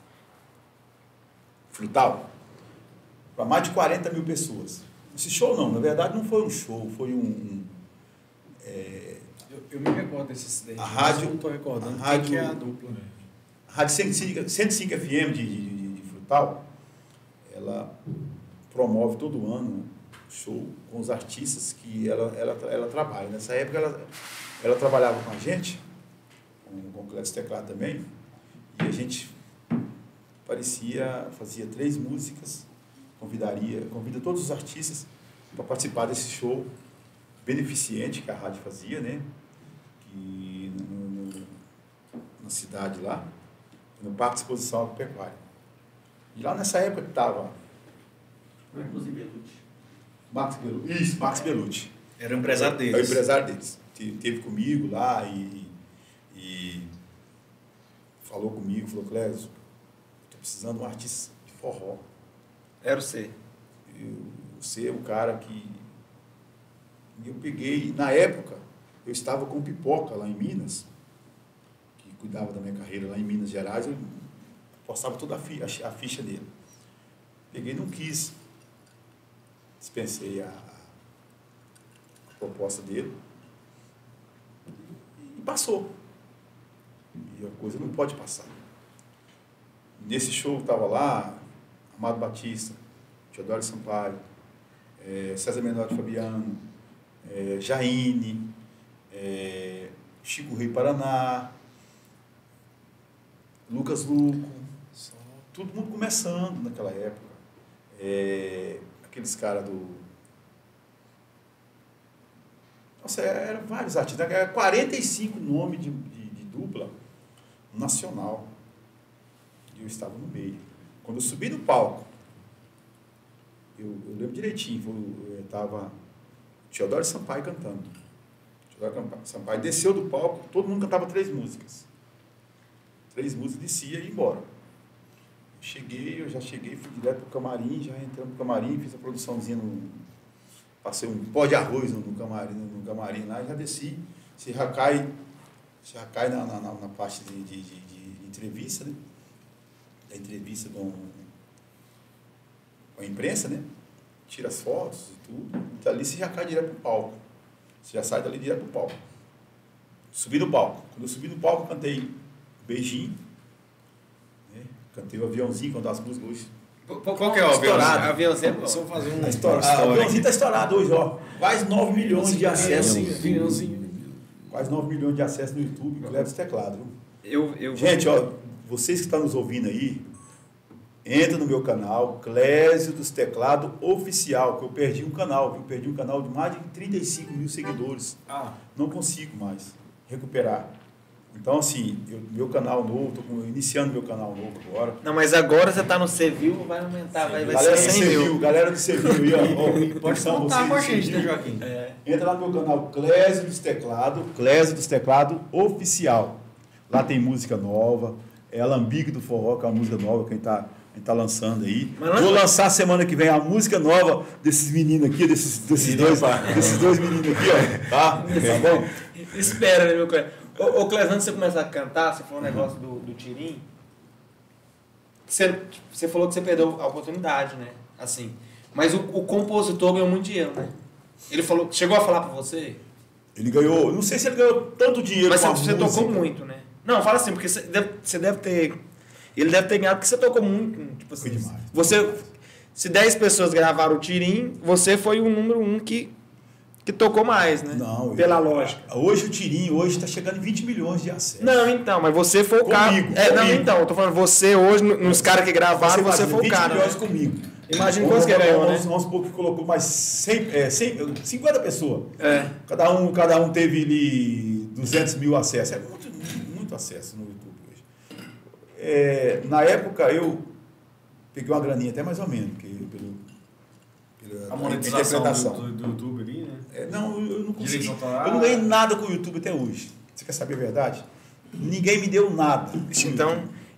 Frutal, para mais de quarenta mil pessoas. Esse show não, na verdade não foi um show, foi um... um é, eu, eu me recordo desse acidente. A rádio... Eu não estou recordando. A rádio, que é a dupla. A rádio cento e cinco F M de, de, de, de Frutal, ela promove todo ano show com os artistas que ela, ela, ela trabalha. Nessa época ela, ela trabalhava com a gente, com, com o Clécio Teclado também, e a gente parecia, fazia três músicas, convidaria, convida todos os artistas para participar desse show beneficente que a rádio fazia, né? Que no, no, na cidade lá, no Parque de Exposição Agropecuária. E lá nessa época que estava Marcos e Belucci. Max Belucci. Isso, Max Belucci. Era o empresário deles. É o empresário deles. Esteve comigo lá e, e falou comigo, falou, Clésio, estou precisando de um artista de forró. Era o C. Eu, você é o cara que... Eu peguei, na época, eu estava com o Pipoca lá em Minas, que cuidava da minha carreira lá em Minas Gerais, eu postava toda a ficha, a ficha dele. Peguei e não quis. Dispensei a, a proposta dele e passou. E a coisa não pode passar. Nesse show estava lá Amado Batista, Teodoro Sampaio, é, César Menotti Fabiano, é, Jaine, é, Chico Rei Paraná, Lucas Luco, todo mundo começando naquela época. É, aqueles caras do... Nossa, eram vários artistas, era quarenta e cinco nomes de, de, de dupla nacional. E eu estava no meio. Quando eu subi no palco, eu, eu lembro direitinho, eu estava Teodoro Sampaio cantando. Teodoro Sampaio desceu do palco, todo mundo cantava três músicas. Três músicas, descia e ia embora. Cheguei, eu já cheguei, fui direto pro camarim, já entrando pro camarim, fiz a produçãozinha, no, passei um pó de arroz no, no, camarim, no camarim lá, e já desci, se já cai, já cai na, na, na parte de, de, de, de entrevista, né? Da entrevista com, com a imprensa, né? Tira as fotos e tudo, e dali você já cai direto pro palco, você já sai dali direto pro palco. Subi no palco, quando eu subi no palco, eu cantei Beijinho, cantei o Aviãozinho, cantar as músicas hoje. Qual que é o Estourado. Aviãozinho? Aviãozinho, só fazer um... A história, a Aviãozinho está estourado hoje, ó. Quase nove milhões de acessos. Aviãozinho. Quase nove milhões de acessos no YouTube, Clécio Teclado. Eu, eu... Gente, ó, vocês que estão nos ouvindo aí, entra no meu canal, Clésio dos Teclados Oficial, que eu perdi um canal, eu perdi um canal de mais de trinta e cinco mil seguidores. Ah. Não consigo mais recuperar. Então, assim, eu, meu canal novo, estou iniciando meu canal novo agora. Não, mas agora você está no Civil, vai aumentar, vai, vai galera ser do cem mil. Civil, galera do Civil aí, ó. Pode contar com a gente, né, Joaquim? É. Entra lá no meu canal Clésio dos Teclados, Clésio dos Teclados Oficial. Lá tem música nova, é Alambique do Forró, que é uma música nova que a gente está tá lançando aí. Mas vou lançar semana que vem a música nova desses meninos aqui, desses, desses, dois, desses dois meninos aqui, ó. Tá? Tá bom? Espera, né, meu colega? Ô, ô Clésio, antes de você começar a cantar, você falou um negócio do, do tirim. Você, você falou que você perdeu a oportunidade, né? Assim. Mas o, o compositor ganhou muito dinheiro, né? Ele falou, chegou a falar pra você? Ele ganhou, não sei se ele ganhou tanto dinheiro. Mas com você, a você música. tocou muito, né? Não, fala assim, porque você deve, você deve ter... Ele deve ter ganhado porque você tocou muito. Tipo assim, Foi demais. Você, se dez pessoas gravaram o tirim, você foi o número um que... que tocou mais, né? Não. Pela eu, lógica. Hoje o tirinho hoje está chegando em vinte milhões de acessos. Não, então, mas você foi o cara. Comigo, É, não, comigo. então, eu tô falando, você hoje, nos caras que gravaram, você, imagina, foi o vinte cara. milhões Né? comigo. Imagina Vamos- quantos que ganhou, vamos- né? Vamos supor que colocou mais cem, é, cem, cinquenta pessoas. É. Cada um, cada um teve ali duzentos mil acessos. É muito, muito acesso no YouTube hoje. É, na época, eu peguei uma graninha até mais ou menos, porque pelo, pela A monetização interpretação. do, do YouTube ali, né? É, não, eu não consegui. Direitos autorais. Eu não ganhei nada com o YouTube até hoje. Você quer saber a verdade? Ninguém me deu nada. Então,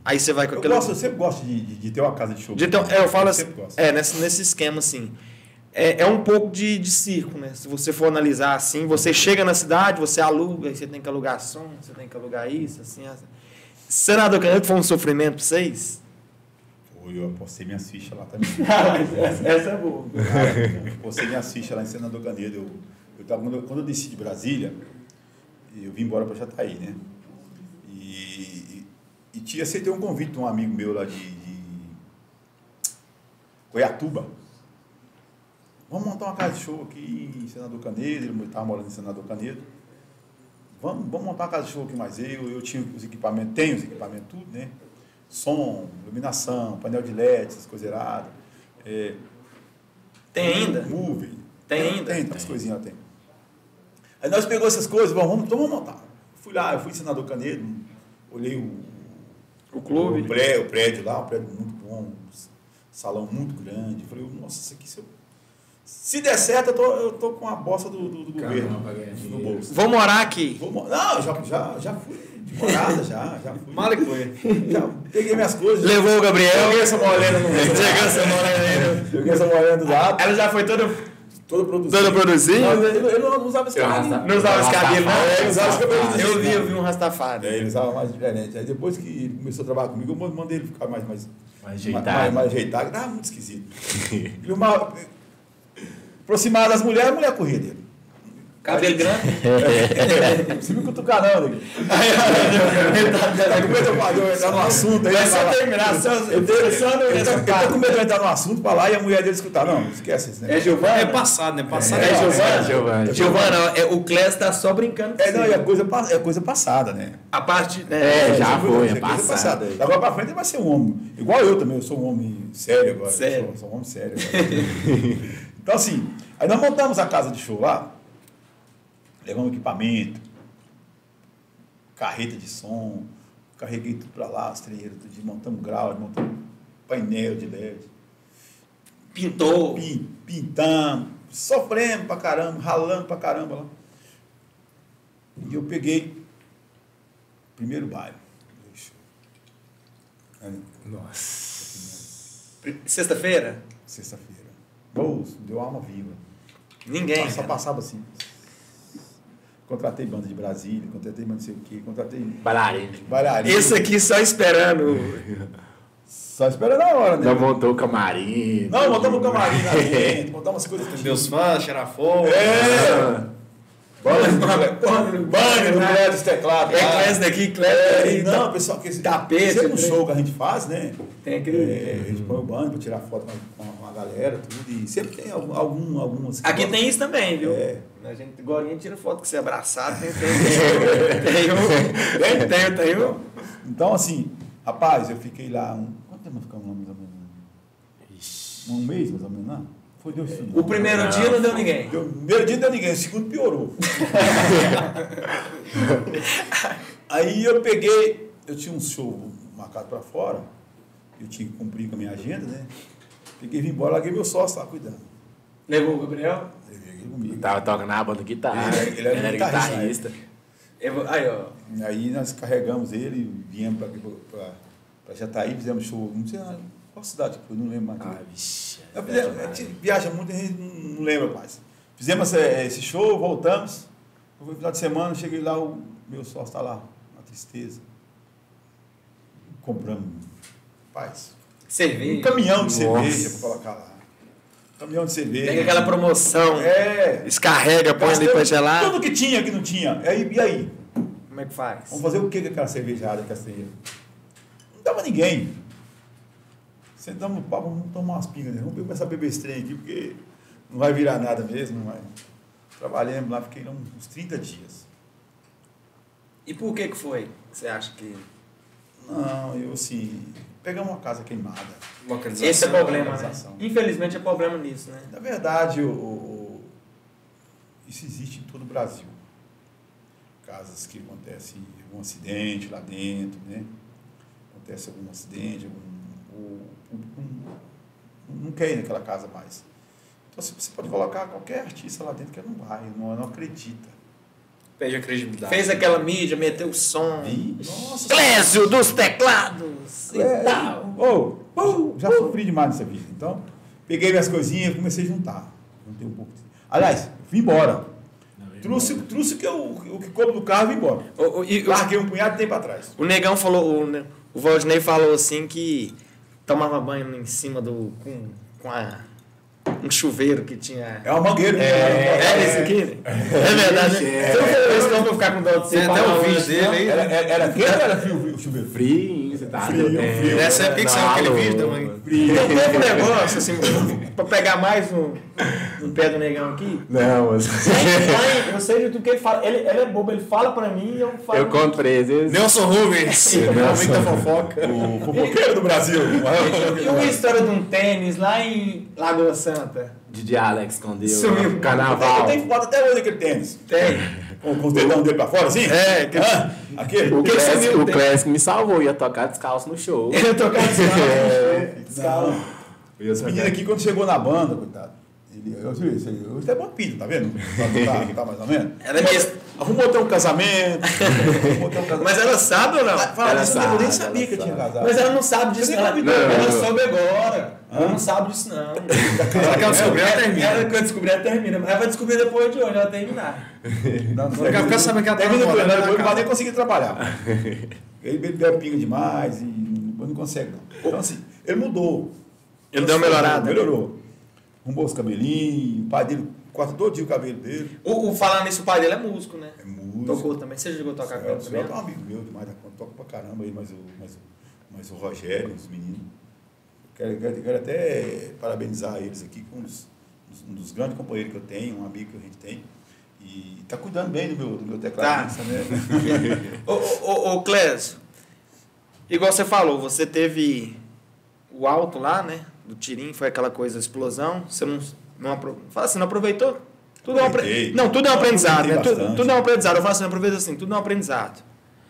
Aí você vai com Eu, aquele... gosto, eu sempre gosto de, de, de ter uma casa de show. De ter- é, eu falo assim, sempre gosto. é, nesse, nesse esquema assim, é, é um pouco de, de circo, né? Se você for analisar assim, você chega na cidade, você aluga, aí você tem que alugar som, você tem que alugar isso, assim, assim. Senador Canedo foi um sofrimento pra vocês? Pô, eu apostei minhas fichas lá também. essa, essa é boa. Eu apostei minhas fichas lá em Senador Canedo. Eu, eu tava, quando, eu, quando eu desci de Brasília, eu vim embora para Jataí, né? E, e, e tinha, aceitei um convite de um amigo meu lá de, de Goiatuba. Vamos montar uma casa de show aqui em Senador Canedo. Ele estava morando em Senador Canedo. Vamos, vamos montar uma casa de show aqui, mais eu, eu tinha os equipamentos, tenho os equipamentos, tudo, né? Som, iluminação, painel de L E D, essas coisas erradas. É, Tem ainda? Movie. Tem ainda? Tem, as coisinhas lá tem. Aí nós pegamos essas coisas, vamos, vamos, então vamos montar. Fui lá, eu fui em Senador Canedo, olhei o, O clube. o, prédio, o prédio lá, um prédio muito bom, um salão muito grande. Falei, nossa, isso aqui, se, eu, se der certo, eu tô, eu tô com a bosta do, do, do governo no bolso. Vou morar aqui. Vou, mo- não, já, já, já fui de morada, já, já fui. Mala e foi. Já peguei minhas coisas. Levou o Gabriel. Joguei essa morena no Chegou essa morena. Joguei essa morena do lado. Ela já foi toda, Todo produzido. toda produzida? Não, ele, ele não usava esse cabelo. Não usava esse cabelo, não? É, usava esse cabelo. Eu vi, eu vi um Rastafari. É, ele usava mais diferente. Aí depois que ele começou a trabalhar comigo, eu mandei ele ficar mais, mais, Mais ajeitado. mais, mais ajeitado. Tava muito esquisito. E uma, aproximado das mulheres, a mulher corria dele. Cabelo grande. Você me cutucar não, nego. Aí com medo de entrar no assunto. Aí Vai ele só fala- terminar, só Eu tô, eu tô- eu tô com medo de entrar no assunto pra lá e a mulher dele escutar. Não, esquece isso, né? É Giovana? É passado, né? Passado É, é, Giovana? Giovana. Giovana, é, o Clécio tá só brincando com É, não, você. é coisa, pa- é coisa passada, né? A parte... É, já coisa- foi, é coisa passado. Da agora pra frente ele vai ser um homem. Igual eu também, eu sou um homem sério agora. Sério. Eu sou, sou um homem sério agora. Então, assim, aí nós montamos a casa de show lá, levamos equipamento, carreta de som, carreguei tudo pra lá, as treieiras, tudo, de- montamos grau, montamos painel de L E D, Pintou. pin- pintamos, sofremos pra caramba, ralando pra caramba lá. E eu peguei o primeiro baile. Aí, Nossa. Sexta-feira? sexta-feira. Pô, deu alma viva. Ninguém. Só cara. passava assim. Contratei banda de Brasília, contratei banda não sei o quê, contratei Bailarino. bailarina. Esse aqui só esperando. Só espera na hora, né? Já montou o camarim. Não, montamos um camarim lá dentro, montamos umas coisas que Meus fãs, cheirar fogo. É! Banho, no prédio dos teclados. É lá. Clécio daqui, Clécio É, ali. não, pessoal, que esse Tapete, sempre um trem. show que a gente faz, né? Tem aquele... É, a gente põe o banho para tirar foto com a, com a galera, tudo. E sempre tem algum, algum, algumas. Aqui tem isso também, viu? É. A gente, igual a gente tira foto com você abraçado, tem, tem, tem, tem um, tem, tem, tem um. Então, assim, rapaz, eu fiquei lá. Um, quanto tempo nós ficamos lá mais ou menos? Um mês mais ou menos, não? Foi Deus isso, não. O primeiro dia não deu ninguém. Deu- O primeiro dia não deu ninguém, o segundo piorou. Aí eu peguei, eu tinha um show marcado para fora, eu tinha que cumprir com a minha agenda, né? Peguei, vim embora, larguei meu sócio lá cuidando. Levou o Gabriel? Levei ele comigo. Tava tocando na banda guitarra. Ele- ele era guitarrista, guitarrista. Eu- Aí, ó. Aí nós carregamos ele, viemos para Jataí, fizemos show, não sei lá, qual cidade que foi, não lembro mais. Ah, vixe. Nós fizemos, a gente viaja muito, a gente não não lembra mais. Fizemos esse, esse show, voltamos. Foi no final de semana, cheguei lá, o meu sócio está lá, uma tristeza. Compramos, paz, um Cerveja. caminhão de Nossa. cerveja para colocar lá. Caminhão de cerveja. Tem aquela promoção. É. Descarrega, põe ali pra gelar. Tudo que tinha, que não tinha. Aí, e aí? Como é que faz? Vamos fazer o que com aquela cervejada castanheira? Não dava ninguém. Sentamos no pau, vamos tomar umas pingas, né? Vamos começar a beber esse trem aqui, porque não vai virar nada mesmo, não vai. Trabalhamos lá, fiquei lá uns trinta dias. E por que que foi? Você acha que... Não, eu assim, pegamos uma casa queimada. Localização. Esse é o problema, né? localização. Infelizmente é problema nisso, né? Na verdade, o, o- isso existe em todo o Brasil. Casas que acontece algum acidente lá dentro, né? Acontece algum acidente, algum, ou, um, não quer ir naquela casa mais. Então você você pode colocar qualquer artista lá dentro que não vai, não, não acredita. Perde a credibilidade. Fez aquela mídia, meteu o som. E, nossa, Clésio dos teclados! Você É, tá... ô, ô, já sofri demais nessa vida. Então, peguei minhas coisinhas e comecei a juntar. Juntei um pouco. Aliás, vim embora. Trouxe, trouxe o que eu- o que coube do carro e vim embora. O, o, e, o, Larguei um punhado de tempo atrás. o Negão falou, o, Ne- o Valdinei falou assim que tomava banho em cima do... com, com a, um chuveiro que tinha... É uma mangueira. É, é isso aqui? É verdade, né? Você não falou isso não pra ficar com dó de você. Tem até falar o hoje, vídeo dele não? aí. Era, era, era quente ou era frio o chuveiro? Frio, você tá Frio, doido. frio. Nessa época que saiu aquele vídeo também. Tem um pouco negócio, assim, pra pegar mais no, no pé do Negão aqui. Não, mas... Aí, eu sei de tudo que ele fala. Ele, ele é bobo, ele fala pra mim e eu falo... Eu conto três vezes. Nelson Rubens, momento da fofoca. O fofoqueiro do Brasil. E uma história de um tênis lá em Lagoa Santa? Didi Alex escondeu. Sumiu. Carnaval. Eu tenho foto até hoje daquele tênis. Tem. Com, com os dedão dele pra fora, assim? É, que- Hã? Aquele? O que sumiu, Classic, o tem- Classic me salvou, ia tocar descalço no show. Ele tocava descalço. Não. E esse menino aqui, quando chegou na banda, coitado, ele, eu, eu, eu, eu até bom pinto, tá vendo? Tá, tá, tá mais ou menos? Era mesmo. Arrumou até um casamento. Arrumou até um casamento. Mas ela sabe ou não? Fala Ela disso, eu sabe, nem ela sabia que eu tinha sabe. casado. Mas ela não sabe disso, Você não. nem Ela, convidou, ela não. soube agora. Ela não sabe disso, não. Ela quer descobrir, ela termina. Ela quer descobrir, ela termina. Mas ela vai descobrir depois de hoje, ela terminar. Não, não, Quer ficar sabendo que ela tá termina com ele, namorando, depois não né, vai cara? nem conseguir trabalhar. Ele bebe pinga demais e depois não consegue, não. Então, assim, ele mudou. Ele deu uma melhorada. Melhorou. Arrumou os cabelinhos, o pai dele corta todo dia o cabelo dele. O, o falando nisso, o pai dele é músico, né? É músico. Tocou também. Você jogou tocar com ele Celso, também? é um amigo meu demais da conta, toca pra caramba aí, mas o, mas, o, mas o Rogério, os meninos. Quero, quero, quero até parabenizar eles aqui, com um dos, um dos grandes companheiros que eu tenho, um amigo que a gente tem. E tá cuidando bem do meu, do meu teclado, Tá. né? Ô, ô, ô, ô Clésio, igual você falou, você teve o alto lá, né? Do tirinho, foi aquela coisa, explosão. Você não, não, apro... Fala assim, não aproveitou? Tudo é um apre... Aproveitei. Não, tudo é um aprendizado, né? Aproveitei Tudo, bastante. tudo é um aprendizado. Eu falo assim, aproveita assim, tudo é um aprendizado.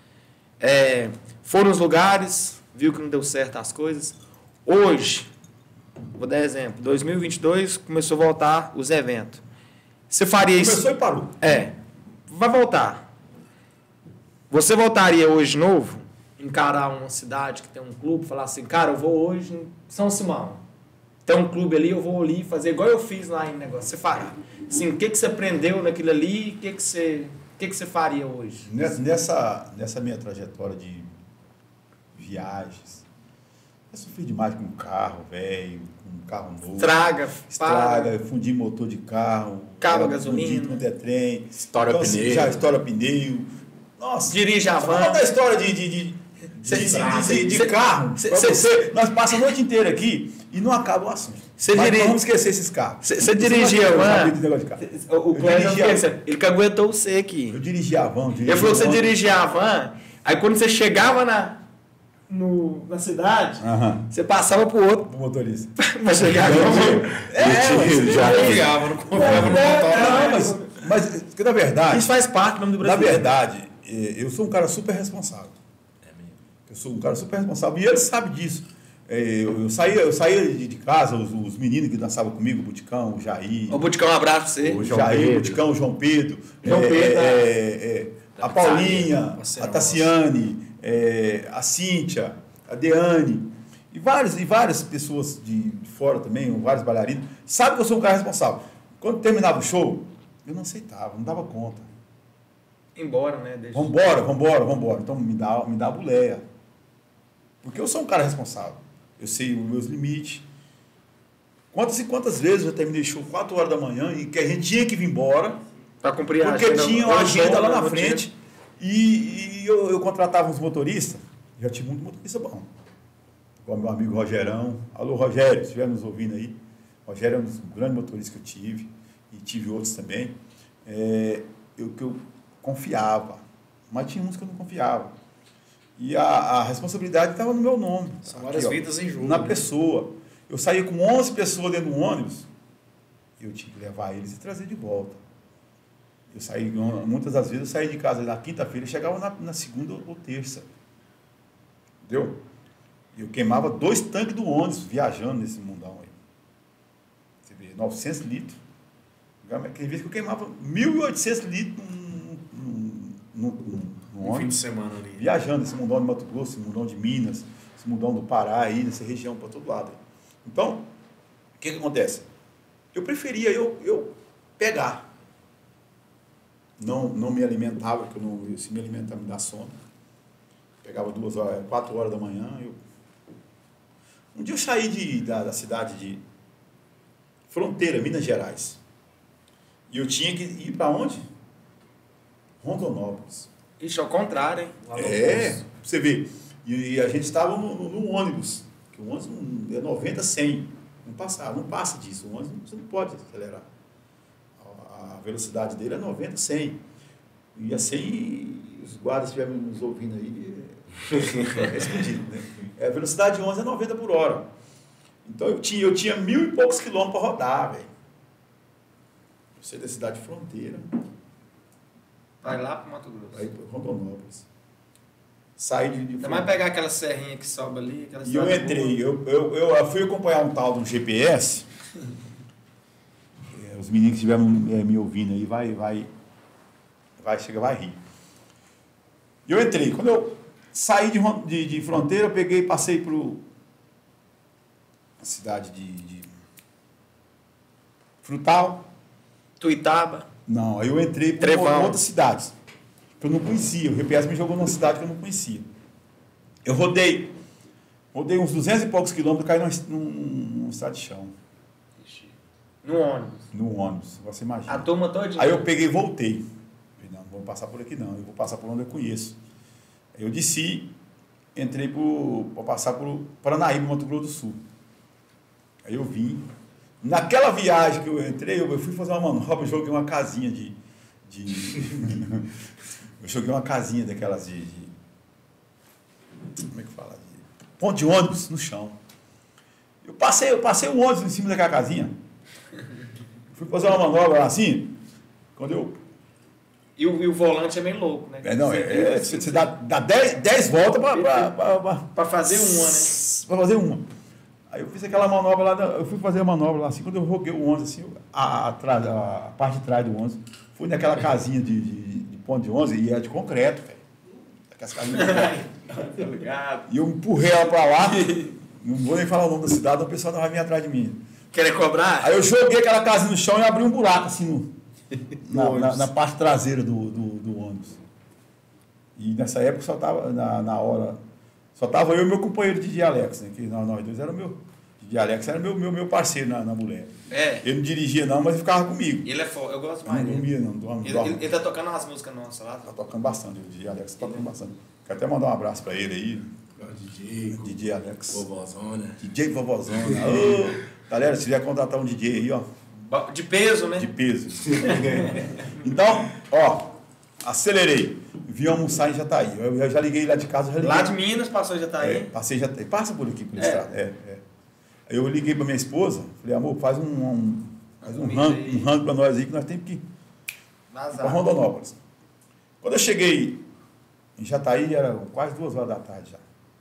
É, foram os lugares, viu que não deu certo as coisas. Hoje, vou dar exemplo, dois mil e vinte e dois começou a voltar os eventos. Você faria isso? Começou e parou. É, vai voltar. Você voltaria hoje de novo? Encarar uma cidade que tem um clube, falar assim, cara, eu vou hoje em São Simão. Tem um clube ali, eu vou ali fazer igual eu fiz lá em negócio. Você faria. Assim, o que, que você aprendeu naquilo ali? O que, que, você, o que, que você faria hoje? Nessa, nessa, nessa minha trajetória de viagens, eu sofri demais com carro velho, com carro novo. Traga, Estraga, fundi motor de carro. Cabo a era gasolina. fundido quando é trem. Estoura Então, assim, pneu. Já estoura pneu. Nossa. Dirige a Só van. conta a história de, de, de, de, Cê- de, cê- de- de- de cê- carro. cê- pra cê- você. Nós passamos a noite inteira aqui e não acaba o assunto. Cê Mas dirige- vamos esquecer esses carros. Cê- cê Você dirigia não a van? sabe desse negócio de carro. O, o Eu Clésio, dirigia- eu fiquei- ele que aguentou você aqui. Eu dirigi a van. dirigi Ele falou que você a van. dirigia a van, aí quando você chegava na, no, na cidade, Aham. você passava pro outro O motorista. pra chegar aqui. É, mas, Já- Eu ligava, não confiava no motor. não, né? mas, mas que na verdade, Isso faz parte do nome do na brasileiro. verdade, eh, eu sou um cara super responsável. Eu sou um cara super responsável e ele sabe disso. Eh, Eu, eu saía, eu saía de de casa, os, os meninos que dançavam comigo, o Buticão, o Jair, Ô, Buticão, um abraço pra você. o João Jair, Pedro. o Buticão, o João Pedro, João eh, Pedro, eh, ah. eh, a Paulinha, Parceiro a Tassiane, eh, a Cíntia, a Deane, e várias, e várias pessoas de de fora também, vários bailarinos, sabem que eu sou um cara responsável. Quando terminava o show, eu não aceitava, não dava conta. Embora, né? Deixa. Vambora, vambora, vambora. Então me dá, me dá a boleia. Porque eu sou um cara responsável. Eu sei os meus limites. Quantas e quantas vezes eu já terminei show quatro horas da manhã e que a gente tinha que vir embora, Pra cumprir a porque agenda. tinha uma Ou agenda show, lá na ou frente. E, e eu, eu contratava uns motoristas, já tive muito motorista bom. Igual meu amigo Rogerão. Alô, Rogério, se estiver nos ouvindo aí. Rogério é um dos grandes motoristas que eu tive, e tive outros também. É, eu, que eu confiava, mas tinha uns que eu não confiava. E a, a responsabilidade estava no meu nome. São várias ó, vidas em jogo, Na né? pessoa. Eu saía com onze pessoas dentro do ônibus, eu tinha que levar eles e trazer de volta. Eu saí, muitas das vezes, eu saía de casa na quinta-feira e chegava na, na segunda ou terça. Entendeu? Eu queimava dois tanques do ônibus viajando nesse mundão aí. Você vê, novecentos litros. Aquele vez que eu queimava mil e oitocentos litros num, num, num, num fim de ônibus, semana ali. viajando esse mundão de Mato Grosso, esse mundão de Minas, esse mundão do Pará aí, nessa região para todo lado. Então, o que que acontece? Eu preferia eu, eu pegar. Não, não me alimentava, porque eu não, se me alimentar me dá sono. Pegava duas horas, quatro horas da manhã. Eu... Um dia eu saí de, da, da cidade de Fronteira, Minas Gerais. E eu tinha que ir para onde? Rondonópolis. Ixi, ao contrário, hein? Lá no É, curso. pra você ver. E, e a gente estava no, no, no ônibus, que o ônibus não- é noventa, cem. Não passa, não passa disso. O ônibus você não pode acelerar. A, a velocidade dele é noventa, cem. E assim, os guardas estiverem nos ouvindo aí, é, é escondido, né? É, a velocidade de ônibus é noventa por hora. Então eu tinha, eu tinha mil e poucos quilômetros para rodar, velho. Eu saí da cidade de Fronteira, Vai lá pro Mato Grosso. aí para Rondonópolis. Saí de, de Ainda mais pegar aquela serrinha que sobe ali. Aquela E eu estrada entrei, boa. eu, eu, eu fui acompanhar um tal de um G P S. É, os meninos que estiveram é, me ouvindo aí, vai, vai, vai, chega, vai rir. E eu entrei. Quando eu saí de, Ron- de, de Fronteira, eu peguei e passei para a cidade de, de Frutal. Tuitaba. Não, aí eu entrei para Trevão. outras cidades, que eu não conhecia. O G P S me jogou numa cidade que eu não conhecia. Eu rodei, rodei uns duzentos e poucos quilômetros, caí num, num, num estado de chão, Ixi. No ônibus. no ônibus, você imagina. A turma todinha. Aí eu peguei e voltei. Falei, não, não vou passar por aqui não, eu vou passar por onde eu conheço. Eu desci, entrei para passar por Paranaíba, Mato Grosso do Sul. Aí eu vim. Naquela viagem que eu entrei, eu fui fazer uma manobra, eu joguei uma casinha de... de eu joguei uma casinha daquelas de, de... Como é que fala? De ponto de ônibus no chão. Eu passei, eu passei o ônibus em cima daquela casinha. Fui fazer uma manobra lá assim, quando eu... E o, e o volante é bem louco, né? É, não, Você é, viu, é, assim, você, você dá, dá dez, dez voltas para Pra fazer uma, né? Para fazer uma. Aí eu fiz aquela manobra lá, eu fui fazer a manobra lá assim, quando eu joguei o ônibus assim, a, a, a, a parte de trás do ônibus, fui naquela casinha de, de, de ponto de ônibus e era de concreto, velho. Aquelas casinhas de concreto. Tá ligado? E eu empurrei ela para lá, não vou nem falar o nome da cidade, o pessoal não vai vir atrás de mim. Querer cobrar? Aí eu joguei aquela casinha no chão e abri um buraco assim no, na, na, na parte traseira do, do, do ônibus. E nessa época só tava, na, na hora, só tava eu e meu companheiro de Dialex, né? Que nós, nós dois era meu. De Dialex era meu, meu, meu parceiro na, na mulher. É. Ele não dirigia não, mas ele ficava comigo. Ele é foda, eu gosto Eu mais não dele. dormia não, dormia, Ele, dormia. ele, ele tá tocando umas músicas nossas lá. Tá tocando bastante, o D J Alex tá tocando bastante. Quero até mandar um abraço pra ele aí, D J, D J Alex. vovózona. D J Vovozona. Ô, galera, se vier contratar um D J aí, ó, De peso, né? de peso. Então, ó, acelerei. Vim almoçar em Jataí. Eu, eu já liguei lá de casa, eu já liguei. Lá de Minas, passou já tá É, aí. passei já passa por aqui, por É. estrada. É, é. Aí eu liguei pra minha esposa, falei, amor, faz um, um, faz um Comida rango, aí. um rango pra nós aí, que nós temos que ir para Vazar. Rondonópolis. Quando eu cheguei em Jataí, era quase duas horas da tarde já.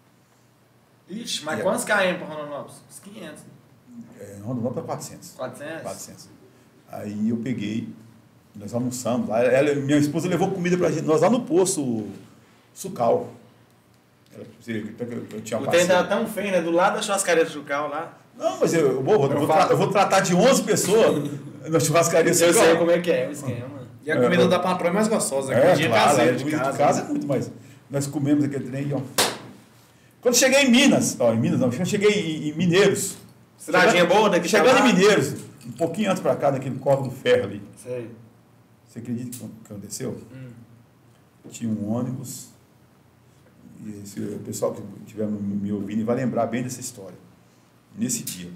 Ixi, mas E quantos km pra Rondonópolis? Uns quinhentos. É, Rondonópolis é quatrocentos. quatrocentos? quatrocentos. Aí eu peguei, nós almoçamos lá. Ela, minha esposa levou comida pra gente, nós lá no poço Sucal. Ela, eu, eu tinha O uma trem parceira. tava tão feio, né? Do lado da churrascaria do Chucal lá. Não, mas eu, eu, vou, eu, vou, falo. tra- eu vou tratar de onze pessoas na churrascaria Eu Sucal. sei como é que é o esquema. E a comida da patroa é mais gostosa, a É, comidinha claro, caseira a de comida casa. de casa é muito mais. Nós comemos aquele trem e ó. Quando cheguei em Minas, ó, em Minas não, quando cheguei em, em Mineiros. Cidadinha boa daqui. Chegando pra lá. em Mineiros, um pouquinho antes pra cá, daquele córrego do ferro ali. Sei. Você acredita que aconteceu? Hum. Tinha um ônibus. E esse, o pessoal que estiver me ouvindo vai lembrar bem dessa história. Nesse dia,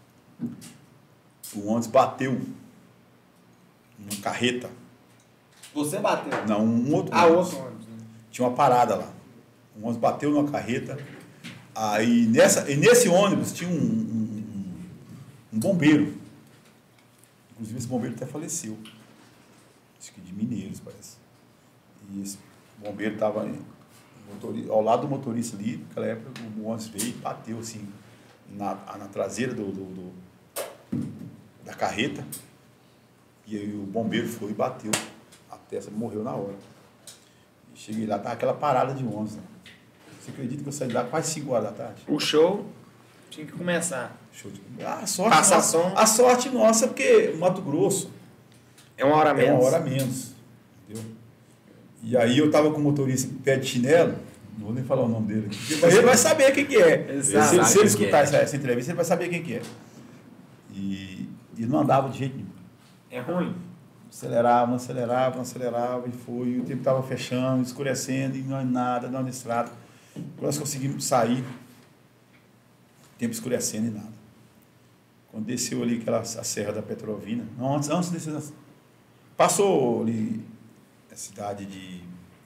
o ônibus bateu numa carreta. Você bateu? Não, um outro Ah, ônibus. outro ônibus. Né? Tinha uma parada lá. O ônibus bateu numa carreta. Aí nessa, e nesse ônibus tinha um, um, um- um bombeiro. Inclusive esse bombeiro até faleceu. Acho que de Mineiros, parece. E esse bombeiro estava ao lado do motorista ali, naquela época o ônibus veio e bateu assim na, na traseira do, do- do- da carreta. E aí o bombeiro foi e bateu. A testa morreu na hora. Cheguei lá, tava aquela parada de ônibus. Né? Você acredita que eu saí de lá quase cinco horas da tarde? O show tinha que começar. Show de... ah, a sorte Passar nossa, som. A sorte nossa, porque Mato Grosso É uma hora é menos. uma hora menos. Entendeu? E aí eu tava com o motorista em pé de chinelo, não vou nem falar o nome dele aqui, mas ele vai saber quem que é. Exato. Se, se ele Sabe quem escutar é. essa, essa entrevista, ele vai saber quem que é. E, e não andava de jeito nenhum. É ruim. Acelerava, não acelerava, não acelerava, e foi. E o tempo estava fechando, escurecendo, e não é nada, não é estrada. Quando nós conseguimos sair, o tempo escurecendo e nada. Quando desceu ali aquela, a Serra da Petrovina, não, antes, antes de descer, passou ali a cidade de...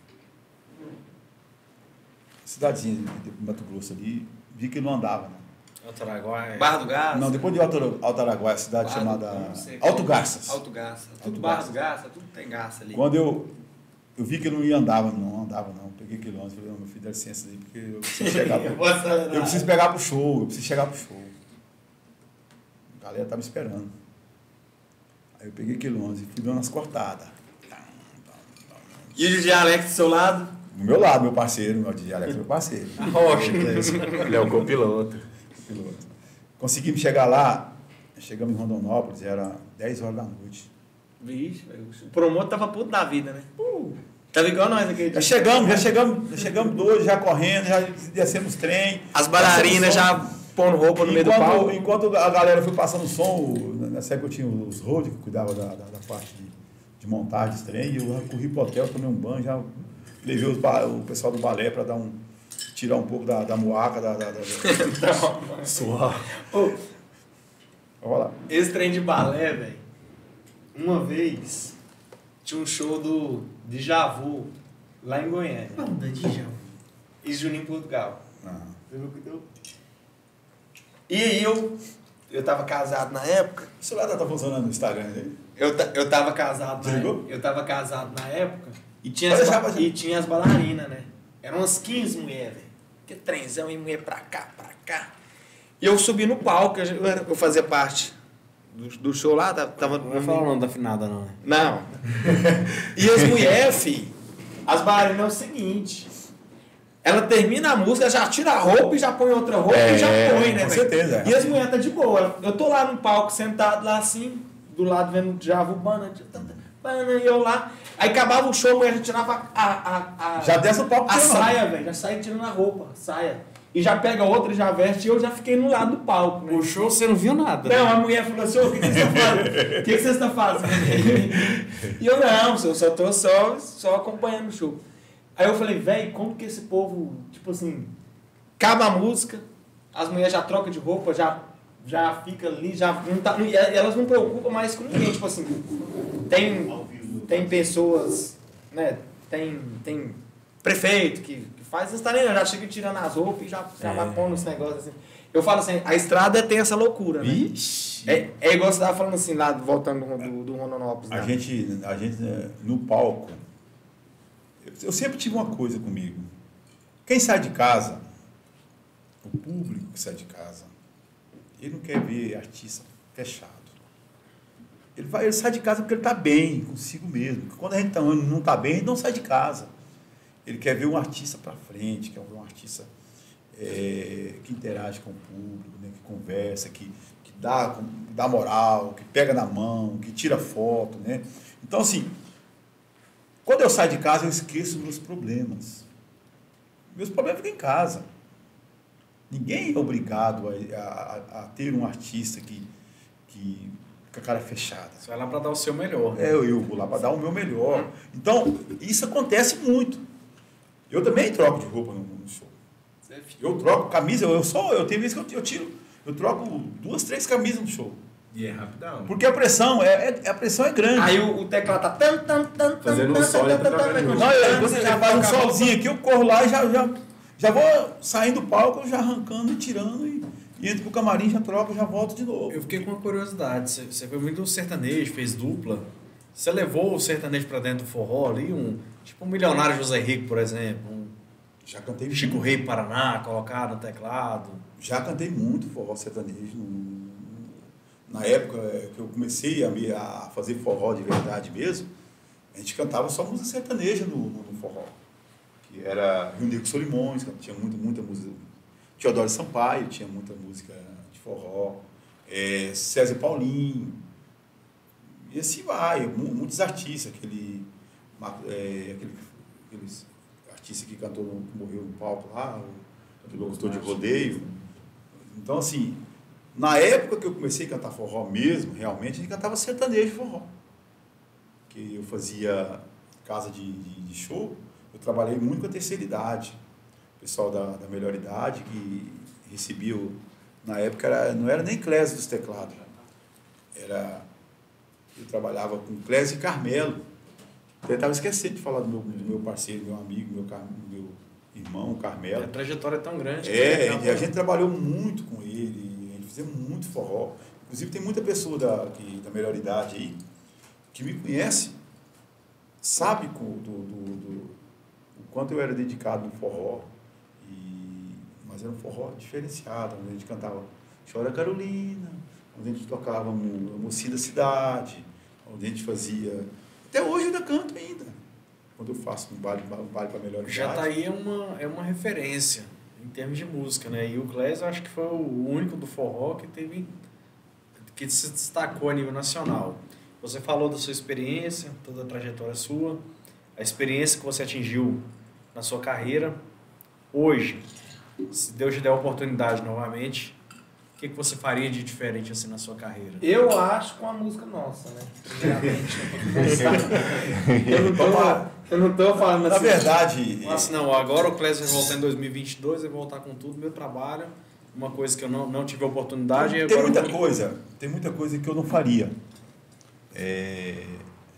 cidadezinha de Mato Grosso ali, vi que não andava, né? Altaraguai. Barra do Garça. Não, depois de Alto, Altaraguai, a cidade Barra do- chamada não sei. Alto Garças. Alto Garça. Tudo Alto Barra Garças. do Garça, tudo tem Garça ali. Quando eu, eu vi que eu não ia andava, não andava não, peguei quilômetros, falei, não, meu filho, dá licença aí, porque eu preciso chegar pro, Eu vou acelerar. eu preciso pegar pro show, eu preciso chegar pro show. A galera tá me esperando. Aí eu peguei quilômetros e fui dando as cortadas. E o D J Alex do seu lado? Do meu lado, meu parceiro, meu D J Alex, meu parceiro. Rocha, Ele é o copiloto. Piloto. Conseguimos chegar lá, chegamos em Rondonópolis, era dez horas da noite. Vixe, velho, o promotor tava puto da vida, né? Uh, tava igual nós aquele Já dia. chegamos, já chegamos, já chegamos dois, já correndo, já descemos trem. As bailarinas passamos já pondo roupa no meio do Enquanto, palco. enquanto a galera foi passando o som, nessa época eu tinha os road que cuidavam da, da, da parte de, de montagem dos trem, e eu corri pro hotel, tomei um banho, já levei os ba- o pessoal do balé para dar um, tirar um pouco da, da muaca, da, da, da, da suar. Ô, Olha lá. esse trem de balé, velho, uma vez tinha um show do Djavu lá em Goiânia. Banda de Djavu. E Juninho Portugal. Ah. Você viu que deu? E aí eu, eu tava casado na época. O celular tá funcionando no Instagram aí? Eu, ta- eu tava casado na Desligou? época. Eu tava casado na época. E tinha, Pode as, deixar, ba- pode deixar. e tinha as bailarinas, né? Eram umas quinze mulheres, velho. Que trenzão e mulher pra cá, pra cá. E eu subi no palco, eu, era- eu fazia parte do, do show lá, tava. tava Não vai falar o nome da finada, não. né? Não. E as mulheres, fi, as bailarinas é o seguinte. Ela termina a música, já tira a roupa e já põe outra roupa e já É, põe, né, com velho? certeza, é. E as mulheres tá de boa. Eu tô lá no palco, sentado lá assim, do lado vendo o Djavu, bana, bana, e eu lá. Aí acabava o show, a mulher já tirava a, a, a, Já desce o palco a tirando. saia, velho. Já sai tirando a roupa, saia. E já pega outra e já veste. E eu já fiquei no lado do palco, né? O show você não viu nada. Não, né? a mulher falou assim, ô, o que, que você está fazendo? O que, que você está fazendo? E eu, não, eu só tô só, só acompanhando o show. Aí eu falei, velho, como que esse povo, tipo assim, acaba a música, as mulheres já trocam de roupa, já, já fica ali, já não tá, e elas não preocupam mais com ninguém, tipo assim, tem, tem pessoas, né, tem, tem prefeito que, que faz isso, tá nem, já chega tirando as roupas e já, já vai pondo os negócios assim. Eu falo assim, a estrada tem essa loucura, né? Ixi. É, é igual você tava falando assim, lá, voltando do, do, do Rondonópolis. A né? gente, a gente, né, no palco, eu, eu sempre tive uma coisa comigo. Quem sai de casa, o público que sai de casa, ele não quer ver artista fechado. Ele, vai, ele sai de casa porque ele está bem consigo mesmo. Porque quando a gente tá, não está bem, a gente não sai de casa. Ele quer ver um artista para frente, quer ver um artista é, que interage com o público, né, que conversa, que, que dá, dá moral, que pega na mão, que tira foto, né? Então, assim, quando eu saio de casa, eu esqueço meus problemas. Meus problemas ficam em casa. Ninguém é obrigado a, a, a ter um artista que, que com a cara fechada. Você vai lá pra dar o seu melhor. né? É, eu, eu vou lá para dar o meu melhor. Então, isso acontece muito. Eu também troco de roupa no, no show. Eu troco camisa, eu só, eu tenho vezes que eu, eu tiro, eu troco duas, três camisas no show. E é rapidão. Porque a pressão é, é- a pressão é grande. Aí o, o teclado tá tan, tan, tan, Fazendo tan, um sol, tan, ele tan, tá tan, trocando tan, de Não, tan, eu, você você já faz um toca a roupa. solzinho aqui, eu corro lá e já, já, já vou saindo do palco, já arrancando e tirando, e, e entro pro camarim, já troco, já volto de novo. Eu fiquei com uma curiosidade. Você, você foi muito sertanejo, fez dupla. Você levou o sertanejo pra dentro do forró ali? Um, tipo um milionário José Rico, por exemplo. Um Já cantei Chico muito. Rei Paraná, colocado no teclado. Já cantei muito forró sertanejo. no- Na época que eu comecei a, me- a fazer forró de verdade mesmo, a gente cantava só música sertaneja no, no- no forró. que era Rio Negro Solimões, que tinha muita, muita música. Teodoro Sampaio tinha muita música de forró. É, César Paulinho. E assim vai, muitos artistas, aquele, é, aquele, aqueles artistas que cantou, no, que morreu no palco lá, o locutor de rodeio. Então, assim, na época que eu comecei a cantar forró mesmo, realmente, a gente cantava sertanejo de forró. Que eu fazia casa de, de, de show, eu trabalhei muito com a terceira idade. O pessoal da, da melhor idade, que recebia, o, na época, era, não era nem Clésio dos teclados, era... Eu trabalhava com Clésio e Carmelo. Eu estava esquecendo de falar do meu, do meu parceiro, meu amigo, meu, meu irmão, Carmelo. A trajetória é tão grande. É, e a gente trabalhou muito com ele, a gente fazia muito forró. Inclusive, tem muita pessoa da, que, da melhor idade aí que me conhece, sabe do, do, do, do, o quanto eu era dedicado no forró. E, mas era um forró diferenciado, onde a gente cantava Chora Carolina, onde a gente tocava no Mocinha da Cidade, onde a gente fazia... Até hoje eu ainda canto ainda. Quando eu faço um baile, um baile para melhor idade. Já tá aí é uma, é uma referência em termos de música, né? E o Clésio, acho que foi o único do forró que teve... que se destacou a nível nacional. Você falou da sua experiência, toda a trajetória sua, a experiência que você atingiu na sua carreira. Hoje, se Deus te der a oportunidade novamente... O que, que você faria de diferente assim na sua carreira? Eu acho com a música nossa, né? Primeiramente. eu, não tô, eu não tô falando assim. Na verdade... Mas não, agora o Clésio vai voltar em dois mil e vinte e dois, vai voltar com tudo, meu trabalho, uma coisa que eu não, não tive a oportunidade. Tem, agora muita eu... coisa, tem muita coisa que eu não faria. É,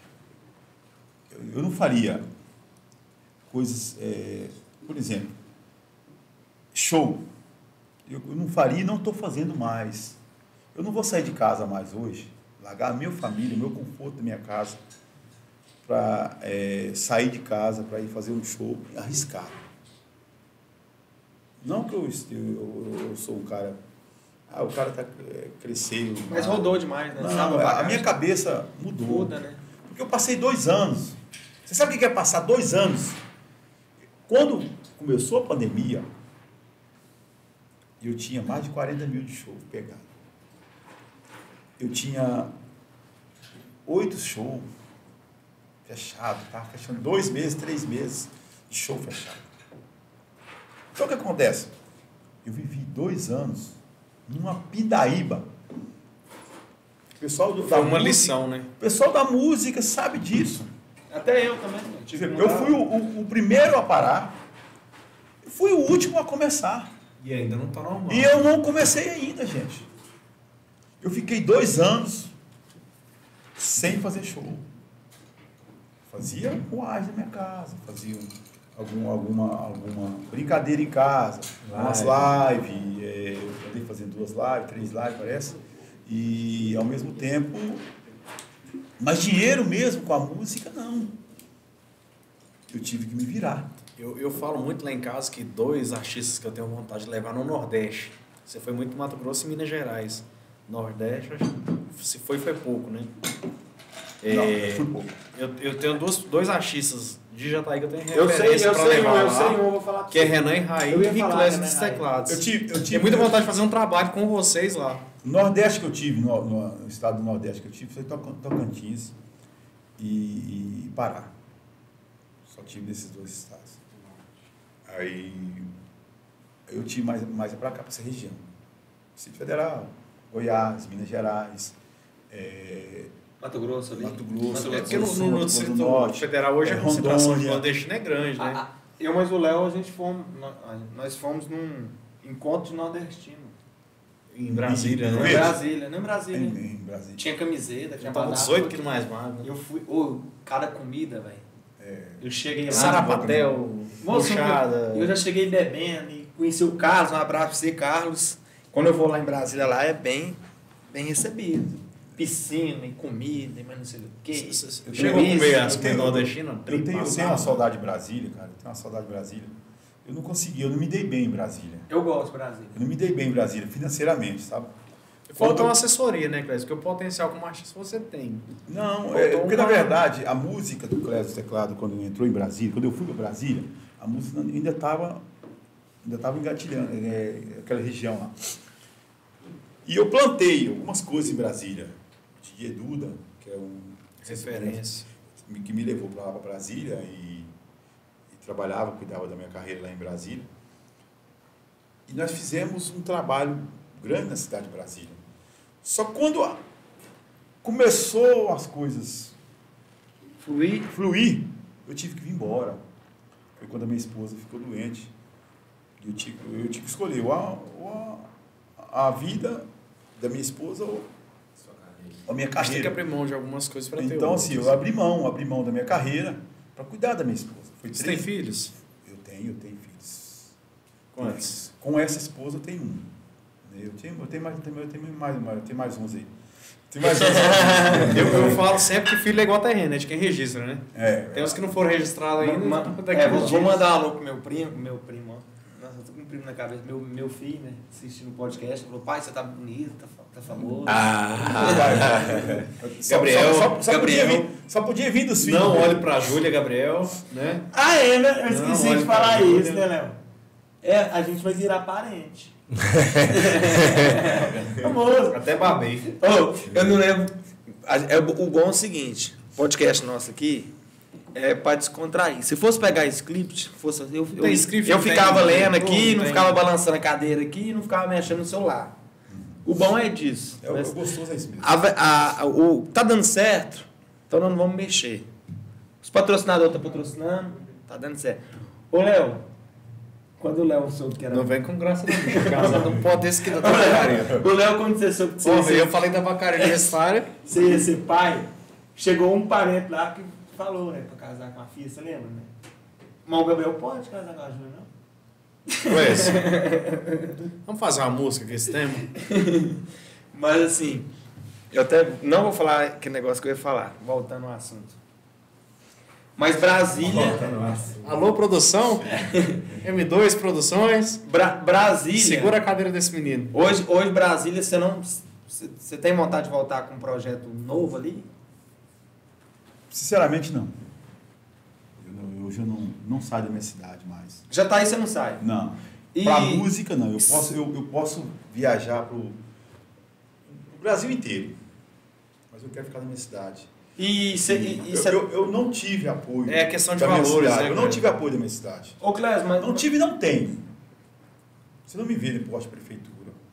eu, eu não faria coisas... É, por exemplo, show. Eu não faria e não estou fazendo mais. Eu não vou sair de casa mais hoje, largar a minha família, o meu conforto da minha casa, para é, sair de casa, para ir fazer um show e arriscar. Não que eu, eu, eu sou um cara... Ah, o cara tá, é, cresceu... Mas ah, rodou demais, né? Não, Sabe, a, a minha cabeça mudou. Muda, né? Porque eu passei dois anos. Você sabe o que é passar dois anos? Quando começou a pandemia... eu tinha mais de quarenta mil de show pegado. Eu tinha oito shows fechados, estava fechando dois meses, três meses de show fechado. Então o que acontece? Eu vivi dois anos numa pindaíba. O pessoal do, Foi da uma música, lição, né? O pessoal da música sabe disso. Até eu também. Eu, Eu fui o, o, o primeiro a parar, eu fui o último a começar. E ainda não tá normal. E eu não comecei ainda, gente. Eu fiquei dois anos sem fazer show. Fazia ruagem na minha casa, fazia algum, alguma, alguma brincadeira em casa, umas lives, é, eu podia fazer duas lives, três lives, parece. E, ao mesmo tempo, mas dinheiro mesmo com a música, não. Eu tive que me virar. Eu, eu falo muito lá em casa que dois artistas que eu tenho vontade de levar no Nordeste. Você foi muito Mato Grosso e Minas Gerais. Nordeste, se foi, foi pouco, né? É, Não, eu fui pouco. Eu, eu tenho dois, dois artistas de Jataí que eu tenho Eu sei, referência eu pra sei, levar um, eu lá, sei, um, eu vou falar pra que é você. Renan e Raí Eu ia e falar, Clésio Renan dos e Raí. Teclados. Eu tive, eu tive, Tenho muita vontade de fazer um trabalho com vocês lá. O Nordeste que eu tive, no, no, no estado do Nordeste que eu tive, foi Tocantins e, e Pará. Só tive nesses dois estados. Aí eu tive mais, mais para cá, para essa região. Distrito Federal, Goiás, Minas Gerais, é, Mato Grosso ali. Mato Grosso, É porque no, Sul, no, no Mato Distrito Norte, Federal hoje é, a concentração de Rondônia. nordestino é grande, né? Ah, ah, eu mais o Léo, a gente fomos, nós, nós fomos num encontro de nordestino. Em Brasília, Em Não né? em Verde. Brasília, não em Brasília. em, em Brasília. Tinha camiseta, tinha Eu tava badalo. dezoito quilos mais magro. Eu fui, ô, cada comida, velho. É, Eu cheguei lá. Sarapatel, Moço, puxada. eu já cheguei bebendo e conheci o Carlos, um abraço pra você, Carlos. Quando eu vou lá em Brasília, lá é bem, bem recebido. Piscina e comida e mais não sei o quê. Eu chegou a comer as eu tenho- comidas nordestinas? Eu tenho, eu tenho uma saudade de Brasília, cara. Eu tenho uma saudade de Brasília. Eu não consegui, eu não me dei bem em Brasília. Eu gosto de Brasília. Eu não me dei bem em Brasília, financeiramente, sabe? Falta uma Quando- assessoria, né, Clésio? Porque o potencial como artista você tem. Não, Faltou é, porque na uma- verdade, a música do Clésio Teclado, quando entrou em Brasília, quando eu fui para Brasília, a música ainda estava ainda estava engatilhando, é, aquela região lá. E eu plantei algumas coisas em Brasília. De Eduda, que é um... Referência. Que me levou para lá, para Brasília, e, e trabalhava, cuidava da minha carreira lá em Brasília. E nós fizemos um trabalho grande na cidade de Brasília. Só quando a, começou as coisas Fluir. fluir, eu tive que vir embora. Foi quando a minha esposa ficou doente. E eu tive, eu tive que escolher ou a, ou a, a vida da minha esposa ou a minha A gente tem carreira. que abrir mão de algumas coisas para ter Então, outras. assim, eu abri mão, abri mão da minha carreira para cuidar da minha esposa. Foi Você três- tem filhos? Eu tenho, eu tenho filhos. Quantos? Com essa esposa eu tenho um. Eu tenho, eu tenho mais, eu tenho, eu tenho mais, eu tenho mais uns aí. Tem mais uns. Eu, eu falo sempre que filho é igual terreno, é de quem registra, né? É, Tem uns que não foram registrados ainda. Ma- daqui é, uns vou, vou dias. mandar um alô pro meu primo, pro meu primo, ó. Nossa, eu tô com um primo na cabeça. Meu, meu filho, né? Assistindo o podcast, falou, pai, você tá bonito, tá, fa- tá famoso. Ah, Só- Gabriel, só, só, só Gabriel. Podia vir, só podia vir dos filhos. Não né? olhe pra Júlia, Gabriel, né? Ah, é, né? Eu Não, esqueci olha de falar pra mim, isso, né? né, Léo? É, a gente vai virar parente. Famoso. Até babei. Ô, eu não lembro. A- é, o o bom é o seguinte: o podcast nosso aqui é pra descontrair. Se fosse pegar script, fosse, eu, eu, Tem script, eu não tem, ficava não lendo tem, aqui, não não tem. ficava balançando a cadeira aqui, não ficava mexendo no celular. O bom é disso. É, o- Mas o gostoso é isso mesmo. a ve- a- a- o, tá dando certo, então nós não vamos mexer. Os patrocinadores estão patrocinando, tá dando certo. Ô, Léo, quando o Léo soube que era. Não vem com graça não, bicho. Casa não pode desse que dá vacaria. O Léo, quando você soube que você ia Porra, ser- eu falei da vacaria necessária. você ia ser pai, chegou um parente lá que falou, né, pra casar com a filha, você lembra, né? Mas o Gabriel pode casar com a Júlia, não? Pois. Vamos fazer uma música com esse tema? Mas assim, eu até não vou falar aquele negócio que eu ia falar, voltando ao assunto. Mas Brasília, Alô, produção? M dois Produções. Bra- Brasília, Segura a cadeira desse menino. hoje, hoje Brasília, você não, você você tem vontade de voltar com um projeto novo ali? Sinceramente, não. Eu, não- hoje eu não, não saio da minha cidade mais. Já tá aí, você não sai. Não. E- Para música, não. Eu posso, eu, eu posso viajar para o Brasil inteiro. Mas eu quero ficar na minha cidade. E você... E, e eu, cê- eu, eu não tive apoio. É questão de da minha valores, cidade. né, Eu não cara? tive apoio da minha cidade. Ô, Clésio, mas... Não tive e não tenho. Você não me vê no posto de prefeitura.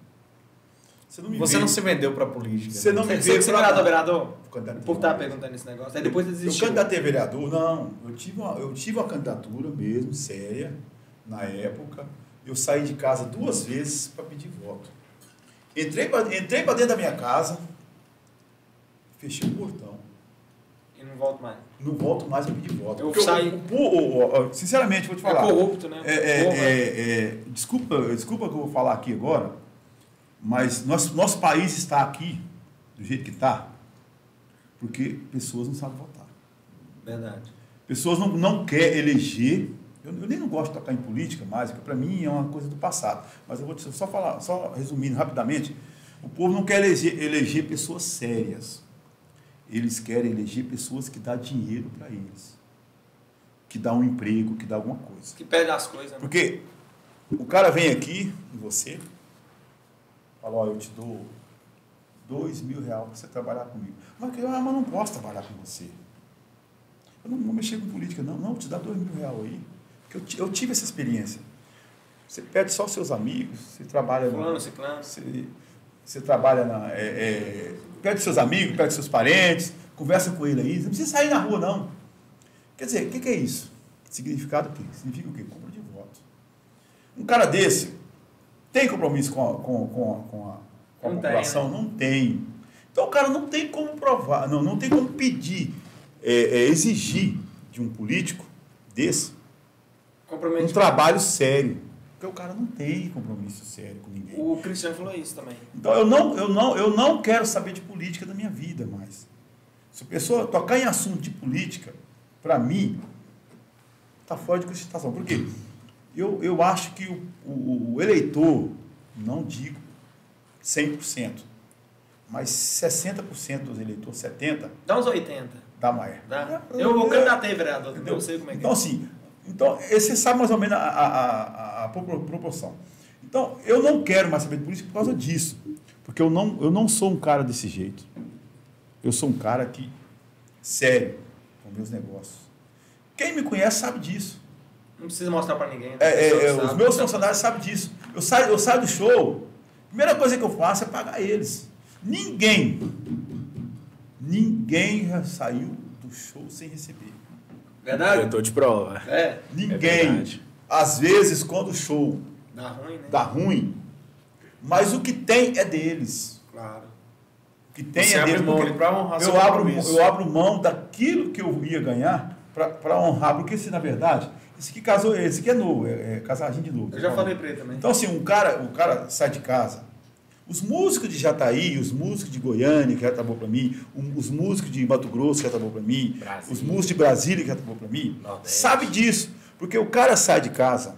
Você não me Você vê. não se vendeu pra política. Você né? não me Você vê que você pra- vereador, vereador? O Candidato- povo tava perguntando esse negócio. Aí depois Eu desistiu. candidatei a vereador, não. Eu tive, uma, eu tive uma candidatura mesmo, séria, na época. Eu saí de casa duas vezes para pedir voto. Entrei para entrei pra dentro da minha casa, fechei o portão. E não volto mais. Não volto mais a pedir voto. Eu Porque saí- o- o- o- o- sinceramente, vou te É falar. corrupto, né? É, é, Porra. é, é, desculpa, desculpa que eu vou falar aqui agora, mas nosso, nosso país está aqui do jeito que está, porque pessoas não sabem votar. Verdade. Pessoas não, não querem eleger. Eu, eu nem não gosto de tocar em política mais, porque para mim é uma coisa do passado. Mas eu vou te, só falar, só resumindo rapidamente, o povo não quer eleger, eleger pessoas sérias. Eles querem eleger pessoas que dão dinheiro para eles, que dão um emprego, que dão alguma coisa. Que perde as coisas, né? Porque o cara vem aqui em você, fala, ó, eu te dou dois mil reais para você trabalhar comigo. Mas eu ah, mas não posso trabalhar com você. Eu não vou mexer com política, não. Não, te dá dois mil reais aí. Porque eu, ti- eu tive essa experiência. Você pede só os seus amigos, você trabalha... na- Fulano, ciclano. você, você trabalha na... É, é, pede seus amigos, pede seus parentes, conversa com ele aí. Você não precisa sair na rua, não. Quer dizer, o que, que é isso? Significado o quê? Significa o quê? Compra de voto. Um cara desse tem compromisso com a, com, com a, com a, com a Não tem, população? né? Não tem. Então o cara não tem como provar, não, não tem como pedir, é, é, exigir de um político desse um Comprometimento. trabalho sério. Porque o cara não tem compromisso sério com ninguém. O Cristiano falou isso também. Então eu não, eu não, eu não quero saber de política da minha vida mais. Se a pessoa tocar em assunto de política, para mim, está fora de cogitação. Por quê? Eu, eu acho que o, o, o eleitor, não digo cem por cento, mas sessenta por cento dos eleitores, setenta por cento, Dá uns oitenta. dá mais. Dá. Eu vou candidatei, vereador. Eu sei como é que Então, é. assim, Então, você sabe mais ou menos a, a, a, a proporção. Então, eu não quero mais saber de política por causa disso. Porque eu não, eu não sou um cara desse jeito. Eu sou um cara que, sério, com meus negócios. Quem me conhece sabe disso. Não precisa mostrar para ninguém. Né? É, é, é, sabe, os meus sabe. funcionários sabem disso. Eu saio, eu saio do show, a primeira coisa que eu faço é pagar eles. Ninguém, ninguém já saiu do show sem receber. Verdade? Eu tô de prova. É. Ninguém. É Às vezes, quando o show Dá ruim, né? dá ruim, mas o que tem é deles. Claro. O que tem Você é abre deles. mão porque pra honrar seu eu, abro, compromisso. eu abro mão daquilo que eu ia ganhar para honrar, porque se na verdade, esse aqui casou, esse aqui é novo, é, é casadinho de novo. Eu já falei para ele também. Então, assim, um cara, o cara sai de casa. Os músicos de Jataí, os músicos de Goiânia, que já trabalhou para mim, os músicos de Mato Grosso, que já trabalhou para mim, Brasília. os músicos de Brasília, que já trabalhou para mim, Nordeste. sabe disso. Porque o cara sai de casa,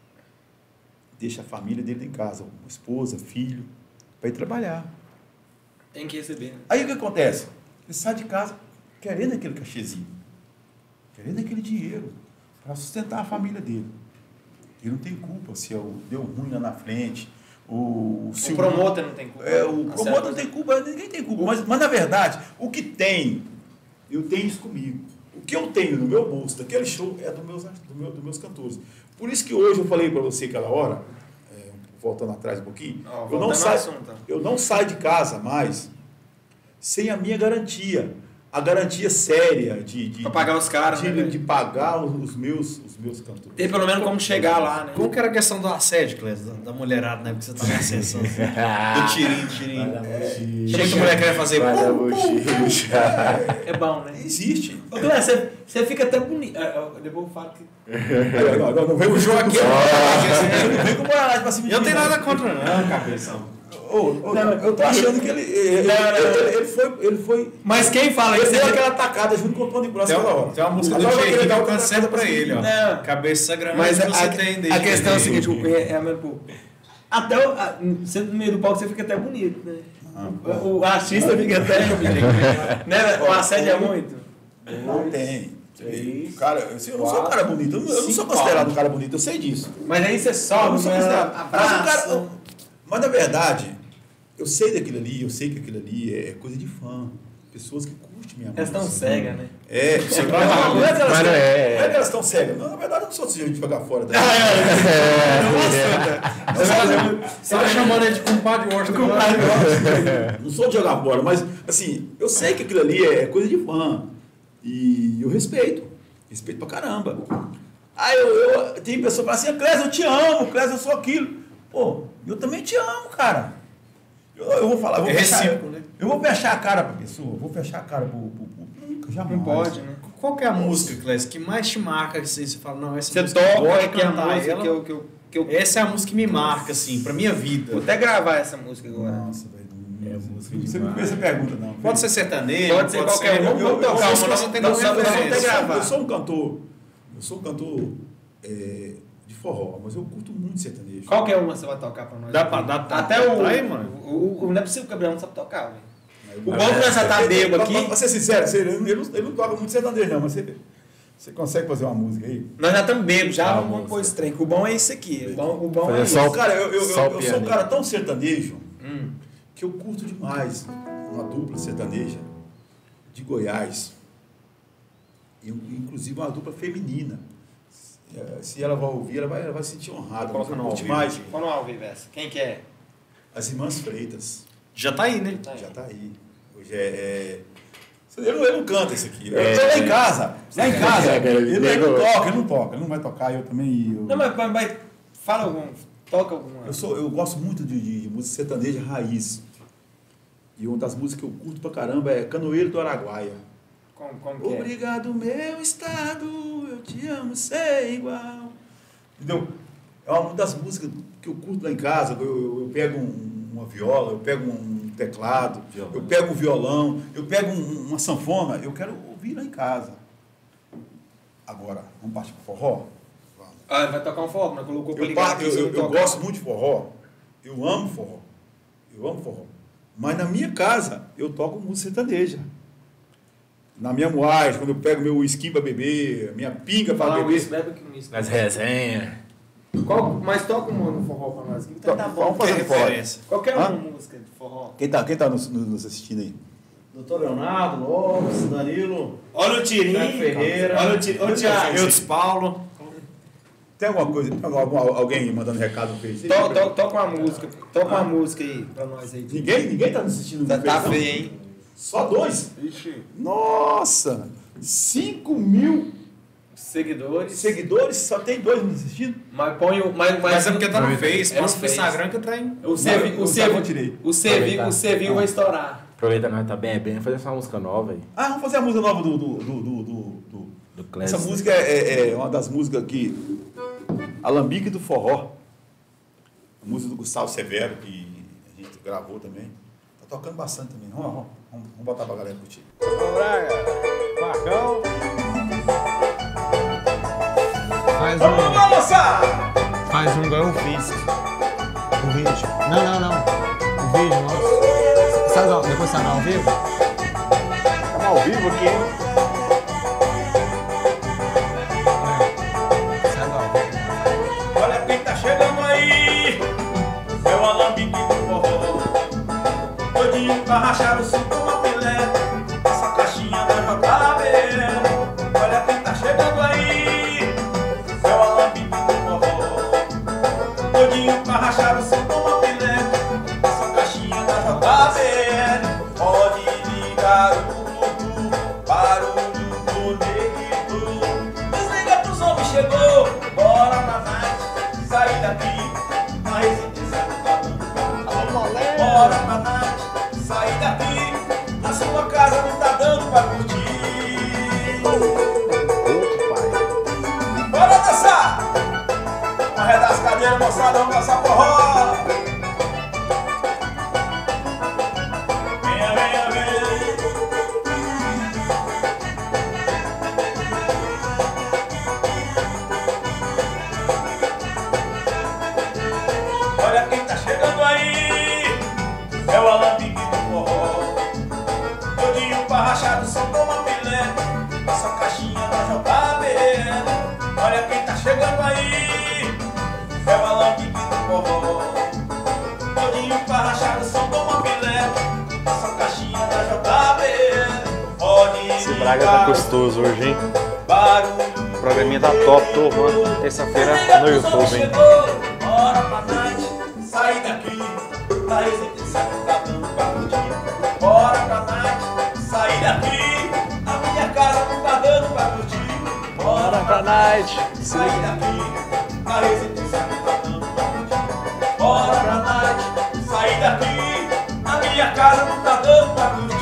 deixa a família dele em casa, esposa, filho, para ir trabalhar. Tem que receber. Né? Aí o que acontece? Ele sai de casa querendo aquele cachezinho, querendo aquele dinheiro para sustentar a família dele. Ele não tem culpa se eu, deu ruim lá na frente. O, O promotor não tem culpa. É, o Tá promotor certo. não tem culpa, ninguém tem culpa. Mas, mas, na verdade, o que tem, eu tenho isso comigo. O que eu tenho no meu bolso daquele show é dos meus, do meu, dos meus cantores. Por isso que hoje eu falei para você aquela hora, é, voltando atrás um pouquinho, Ó, eu, não voltando ao saio, assunto. eu não saio de casa mais sem a minha garantia. A garantia séria de, de, Pra pagar os caras, de, né, de, velho? de pagar os, os meus, os meus cantores. Tem pelo menos como chegar lá, né? Como que era a questão do assédio, Clésio, da, da mulherada, né? Porque você tava acessando. Do tirinho, tirinho. Chega que a mulher quer fazer. Vai dar pum, pum, bochicha. É bom, né? Existe. Ô, Cléber, você, você fica até bonito. Ah, ah, Depois eu falo que. Não, não, não, não vem com o Joaquim. Não vem com o Boiarás pra cima de Eu não mim, tenho nada contra, não, cabeção. Ô, ô, eu tô achando que ele. Ele, Não, não, ele- não. ele foi. Ele foi. Mas quem fala Ele isso? deu é- aquela tacada junto com o Tony Brown Tem aquela uma, hora. tem uma música do Agora vai Thierry querer que dar eu outra canto tacada pra pra ele, ó. Não. Cabeça grande Mas que a, você a, tem desde a questão é o pequeno. seguinte: o- é, é, a mesma, pô, até o, a, você no meio do palco você fica até bonito, né? O, o artista fica até. né? O assédio é muito. Não tem. Três, Cara, eu, eu não sou um cara bonito. Eu não, eu não sou cinco considerado um cara bonito, eu sei disso. Mas aí você Eu sobe, não sou né? considerado. Mas, o Abraça. cara, eu- mas na verdade, eu sei daquilo ali, eu sei que aquilo ali é coisa de fã. Pessoas que curtem minha Elas estão música. cegas, né? É, você não, não é que elas Mas estão, não é. não é que elas estão cegas. Não, na verdade, eu não sou desse jeito de jogar fora. Tá? Você tá chamando ele de compadre Washington. Não sou de jogar fora, mas assim, eu sei que aquilo ali é coisa de fã. E eu respeito. Respeito pra caramba. Aí eu, eu tem pessoa que fala assim, Clésio, eu te amo, Clésio, eu sou aquilo. Pô, eu também te amo, cara. Eu, eu vou falar, eu vou É fechar, recíproco, né? eu vou fechar a cara pra pessoa, eu vou fechar a cara pro, pro, pro nunca, jamais. Não pode, né? Qual que é a música, Clésio, que mais te marca assim? Você fala, não, essa Você música eu toca, gosto é de que é a cantar música ela. que eu, que, eu, que eu. Essa é a música que me marca, assim, pra minha vida. Vou até gravar essa música agora. Nossa, velho. É música Você não demais. fez essa pergunta, não. Pode ser sertanejo, Pode ser qualquer um. Vamos- vamos tocar eu, uma, eu, você tem não, como não, não, referência. não, eu, sou, gravar. eu sou um cantor, eu sou um cantor é, de forró, mas eu curto muito sertanejo. Qualquer uma você vai tocar pra nós. Dá pra dar tá, Até o. tá aí, mano. O, o, não é possível que o Gabriel não sabe tocar, velho. O Eu- bom que nós já tá bêbado aqui. Pra, pra ser sincero, você- ele, ele, não- ele não toca muito sertanejo, não, mas você, você consegue fazer uma música aí? Nós já estamos bêbados, já Ah, vamos música. pôr esse trem. Que o bom é isso aqui. O bom, o bom Fazer é só isso. o- Cara, eu, eu, Só eu, o eu sou um piano. cara tão sertanejo Hum. que eu curto demais uma dupla sertaneja de Goiás, e, inclusive uma dupla feminina. Se- Se ela vai ouvir, ela vai, ela vai se sentir honrada. Coloca Mas eu no curto ao demais vivo. Qual no ao vivo essa? Quem que é? as irmãs Freitas. Já tá aí, né? Tá aí. Já tá aí. Hoje é. é... Ele, não, ele não canta esse aqui. É. Eu lá em casa. Lá em casa. É, ele, ele não nego- toca, ele não toca. Ele não vai tocar, eu também. Eu, Não, mas, mas, mas fala algum. Toca alguma. eu, sou, eu gosto muito de, de, de música sertaneja raiz. E uma das músicas que eu curto pra caramba é Canoeiro do Araguaia. Como, como que é? Obrigado, meu estado, eu te amo, sei igual. Entendeu? É uma das músicas que eu curto lá em casa. Eu, eu, eu pego um- uma viola, eu pego um teclado, Violão. eu pego um violão, eu pego um- uma sanfona, eu quero ouvir lá em casa. Agora, vamos partir pro forró? Vamos. Ah, ele vai tocar um forró, mas colocou pra Eu, ligar par- aqui. eu, você eu, não eu toca. gosto muito de forró, eu amo forró, eu amo forró. Mas na minha casa, eu toco música sertaneja. na minha moagem, quando eu pego meu whisky pra beber, minha pinga pra Falar um beber. isso, bebe que um isso. Nas resenhas. Qual, mas toca uma no forró pra nós. Então tá bom. Vamos fazer Que forró. referência. Qualquer Hã? uma música de forró. Quem tá, quem tá nos, nos assistindo aí? Doutor Leonardo, Lopes, Danilo, Olha o Tirinho. Tiago Ferreira. Olha o Tirinho. Ô, Tiago. Eudes Paulo. Tem alguma coisa, tem algum, alguém mandando recado no Face? To- to- Toca uma música. Toca uma música aí pra nós aí. Ninguém, ninguém tá nos assistindo no Tá, tá Face, não? feio, hein? Só dois? Ixi. Nossa! cinco mil Seguidores. seguidores, só tem dois nos assistindo? Mas põe o. Mas, Mas é porque tá no Face, É no passa pro Face. Instagram que tá em... O Cevil, Não, o eu Cevil, tirei. o Cevil, o Cevil vai estourar. Aproveita que nós tá bebendo e fazer essa música nova aí. Ah, vamos fazer a música nova do... do, do, do, do, do- Do Clécio. Essa música é, é uma das músicas que... Alambique do Forró. A música do Gustavo Severo, que a gente gravou também. Tá tocando bastante também. Vamos, vamos, vamos, vamos botar pra galera curtir. Marcão. Faz Vamos um, balançar! faz um igual eu fiz. O vídeo. Não, não, não. O vídeo, nossa. Sai ao- depois sai ao vivo? Estamos ao vivo aqui, hein? Sai ao vivo. Olha quem tá chegando aí, é o alambique do forró. Todinho pra rachar o suco uma filé, essa caixinha da J B. Olha quem tá chegando aí, é o alambique do forró. Todinho pra rachar o suco uma filé, essa caixinha da J B. Pode ligar o tudo, barulho do negrito. Desliga que os homens chegou, bora pra night, sair daqui, na residência do Cadu. Bora pra night, sair daqui, na sua casa não tá dando pra curtir. Bora dançar! Arredar as cadeiras, moçada, vamos dançar forró. Venha, venha, venha. Olha quem tá chegando aí, é o alambique do forró. Todinho pra rachar do som como a filé, essa caixinha da J B. Olha quem tá chegando aí, é o alambique do forró. Todinho pra rachar do som como a filé, essa caixinha da J B. Pode Esse Braga tá gostoso hoje, hein? Barulho. O programinha tá top, turma. Terça-feira no YouTube, hein? Bora pra night, sair daqui, da residência não tá dando pra curtir. Bora pra night, sair daqui, a minha casa não tá dando pra curtir. Bora pra night, sair daqui, da residência não tá dando pra curtir. Bora pra night, sair daqui, a minha casa não tá dando pra curtir.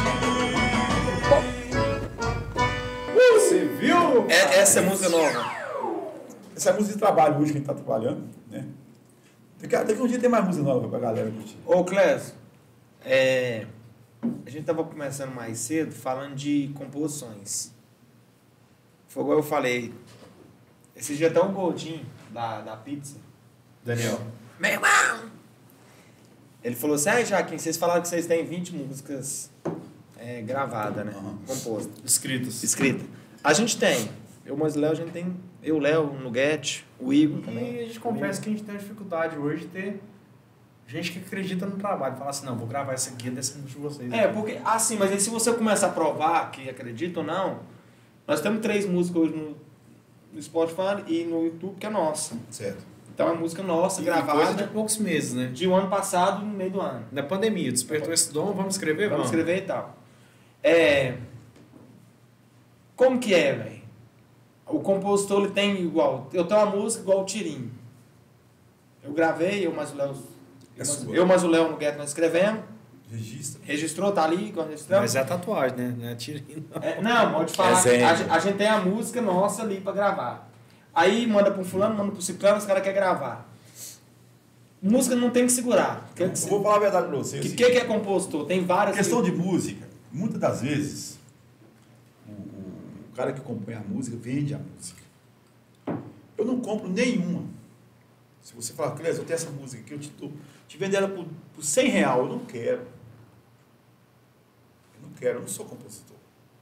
Você viu? É, essa é música nova. Essa é a música de trabalho hoje que a gente tá trabalhando, né? Daqui, a- daqui um dia tem mais música nova pra galera curtir. Ô, Clésio, é, a gente tava começando mais cedo falando de composições. Foi igual eu falei. Esse dia até um gordinho da, da pizza. Daniel. Meu irmão! Ele falou assim, ah, Jaquim, vocês falaram que vocês têm vinte músicas é, gravadas, né? Uhum. Compostas. Escritos. Escrita. A gente tem. Eu, mas o Léo, a gente tem. Eu, Léo, o Nuguete, o Igor também. E a gente confessa que a gente tem uma dificuldade hoje de ter gente que acredita no trabalho. Fala assim, não, vou gravar essa aqui dessa de vocês. É, porque, assim, mas aí se você começar a provar que acredita ou não, nós temos três músicas hoje no, no Spotify e no YouTube que é nossa. Certo. Então é música nossa, E coisa gravada de poucos meses, né? de um ano passado, no meio do ano. Na pandemia, despertou esse dom, vamos escrever? Vamos Vamos. escrever e tal. É. Como que é, velho? O compositor ele tem igual. Eu tenho uma música igual o Tirinho. Eu gravei, eu mais o Léo. É Eu, mais- sua. eu mais o Léo no Gueto nós escrevemos. Registra. Registrou, tá ali, igual registramos. Mas é a tatuagem, né? Não é tirinho, não. É, não, pode falar. Resenha. A, gen- a gente tem a música nossa ali pra gravar. Aí manda pro fulano, manda pro ciclano, os caras querem gravar. Música não tem que segurar. O que, Eu vou falar a verdade pra vocês. que, que, que é compositor? Tem várias. questão de música, muitas das vezes, o, o cara que compõe a música vende a música. Eu não compro nenhuma. Se você falar, Clésio, eu tenho essa música aqui, eu te, dou, te vendo ela por, por cem reais, eu não quero. Eu não quero, eu não sou compositor. Eu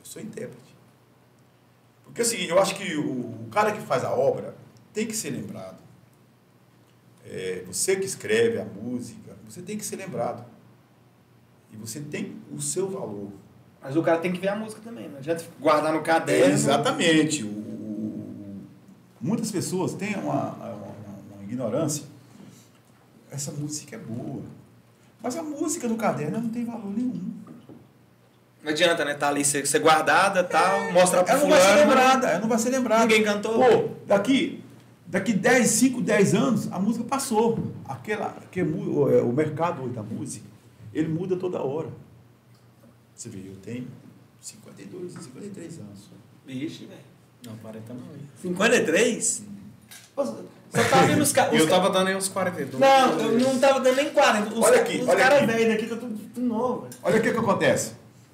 sou intérprete. Porque assim, eu acho que o, o cara que faz a obra tem que ser lembrado. É, você que escreve a música, você tem que ser lembrado. E você tem o seu valor. Mas o cara tem que ver a música também, não adianta guardar no caderno. É, exatamente. O, o, muitas pessoas têm uma, uma, uma ignorância. Essa música é boa. Mas a música no caderno não tem valor nenhum. Não adianta, né? Tá ali, ser, ser guardada e tal, é, mostrar pro ela não fulano. vai ser lembrada, ela não vai ser lembrada. Ninguém cantou. Pô, daqui, daqui dez, cinco, dez anos, a música passou. Aquela, aquele, o, o mercado hoje da música, ele muda toda hora. Você vê, eu tenho cinquenta e dois, cinquenta e três anos. Vixe, velho. Não, quarenta não. cinquenta e três? Você tá vendo os caras... Eu tava dando aí uns quarenta e dois. Não, eu não tava dando nem quarenta. Os, Olha aqui, os olha caras aqui. velhos daqui tá tudo, tudo novo. Véio. Olha o que que acontece.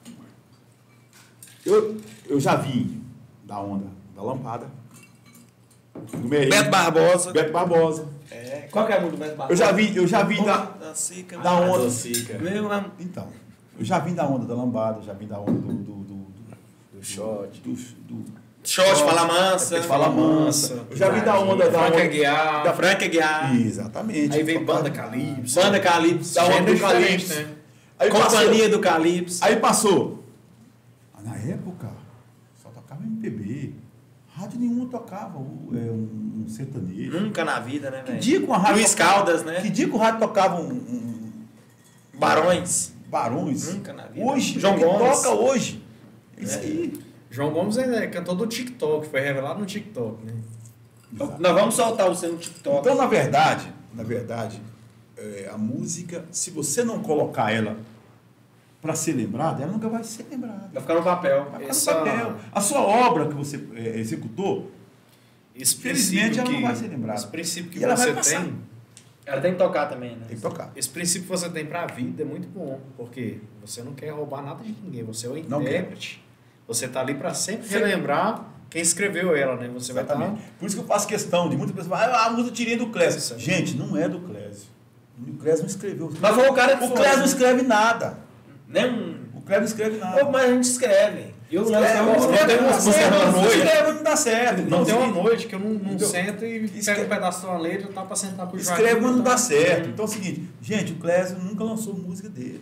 Eu, eu já vi da onda da Lampada, do Merim, Beto Barbosa. Beto Barbosa. É, qual que é a música do Beto Barbosa? Eu já vi, eu já vi da, da, Cica, da onda. Da Cica. Meu amor. Então, eu já vi da onda da Lambada, já vi da onda do... Do, do, do, Do shot. Do, do, Shot, Fala Mansa. Fala Mansa. Eu já vi da onda da Franca onda... Guiar. Da Franca Guiar. Exatamente. Aí vem Banda Calypso. Banda Calypso. Da onda Gênero do diferente, Calypso. né? Aí Companhia passou, do Calypso. aí passou. Na época, só tocava M P B. Rádio nenhuma tocava o- é, um, um sertanejo. Nunca na vida, né, Que velho? dia que uma rádio Luiz tocava- Caldas, né? Que dia que o rádio tocava um, um- Barões. Barões? Nunca na vida. Hoje, João ele Gomes. toca hoje. É isso aí. João Gomes é cantor do TikTok, foi revelado no TikTok, né? Nós vamos soltar você no TikTok. Então, na verdade, na verdade, é, a música, se você não colocar ela para ser lembrada, ela nunca vai ser lembrada. Vai ficar no papel. Vai ficar Essa- no papel. A sua obra que você é, executou, Esse Felizmente, princípio ela não que, vai ser lembrada. Esse princípio que E ela vai você passar. tem, Ela tem que tocar também, né? tem que tocar. esse princípio que você tem pra vida é muito bom, porque você não quer roubar nada de ninguém, você é o Não quer. intérprete. Você tá ali pra sempre relembrar quem escreveu ela, né? Você vai Exatamente. estar... Por isso que eu faço questão de muitas pessoas falar, ah, a música eu tirei do Clésio. Isso aí. Gente, não é do Clésio. O Clésio não escreveu. Mas foi o cara que O foi, Clésio não né? escreve nada. Nem um... O Clésio não escreve nada. Pô, mas a gente escreve. Eu não Escreve, não não escreve tem uma uma música certa à noite. noite. Escreve, não dá certo. Não Então, tem uma seguinte, noite que eu não, não Então, sento e escreve- pego um pedaço de uma letra e tá pra sentar pro Joaquim. escreve, mas não tá? dá certo. Então é o seguinte, gente, o Clésio nunca lançou música dele.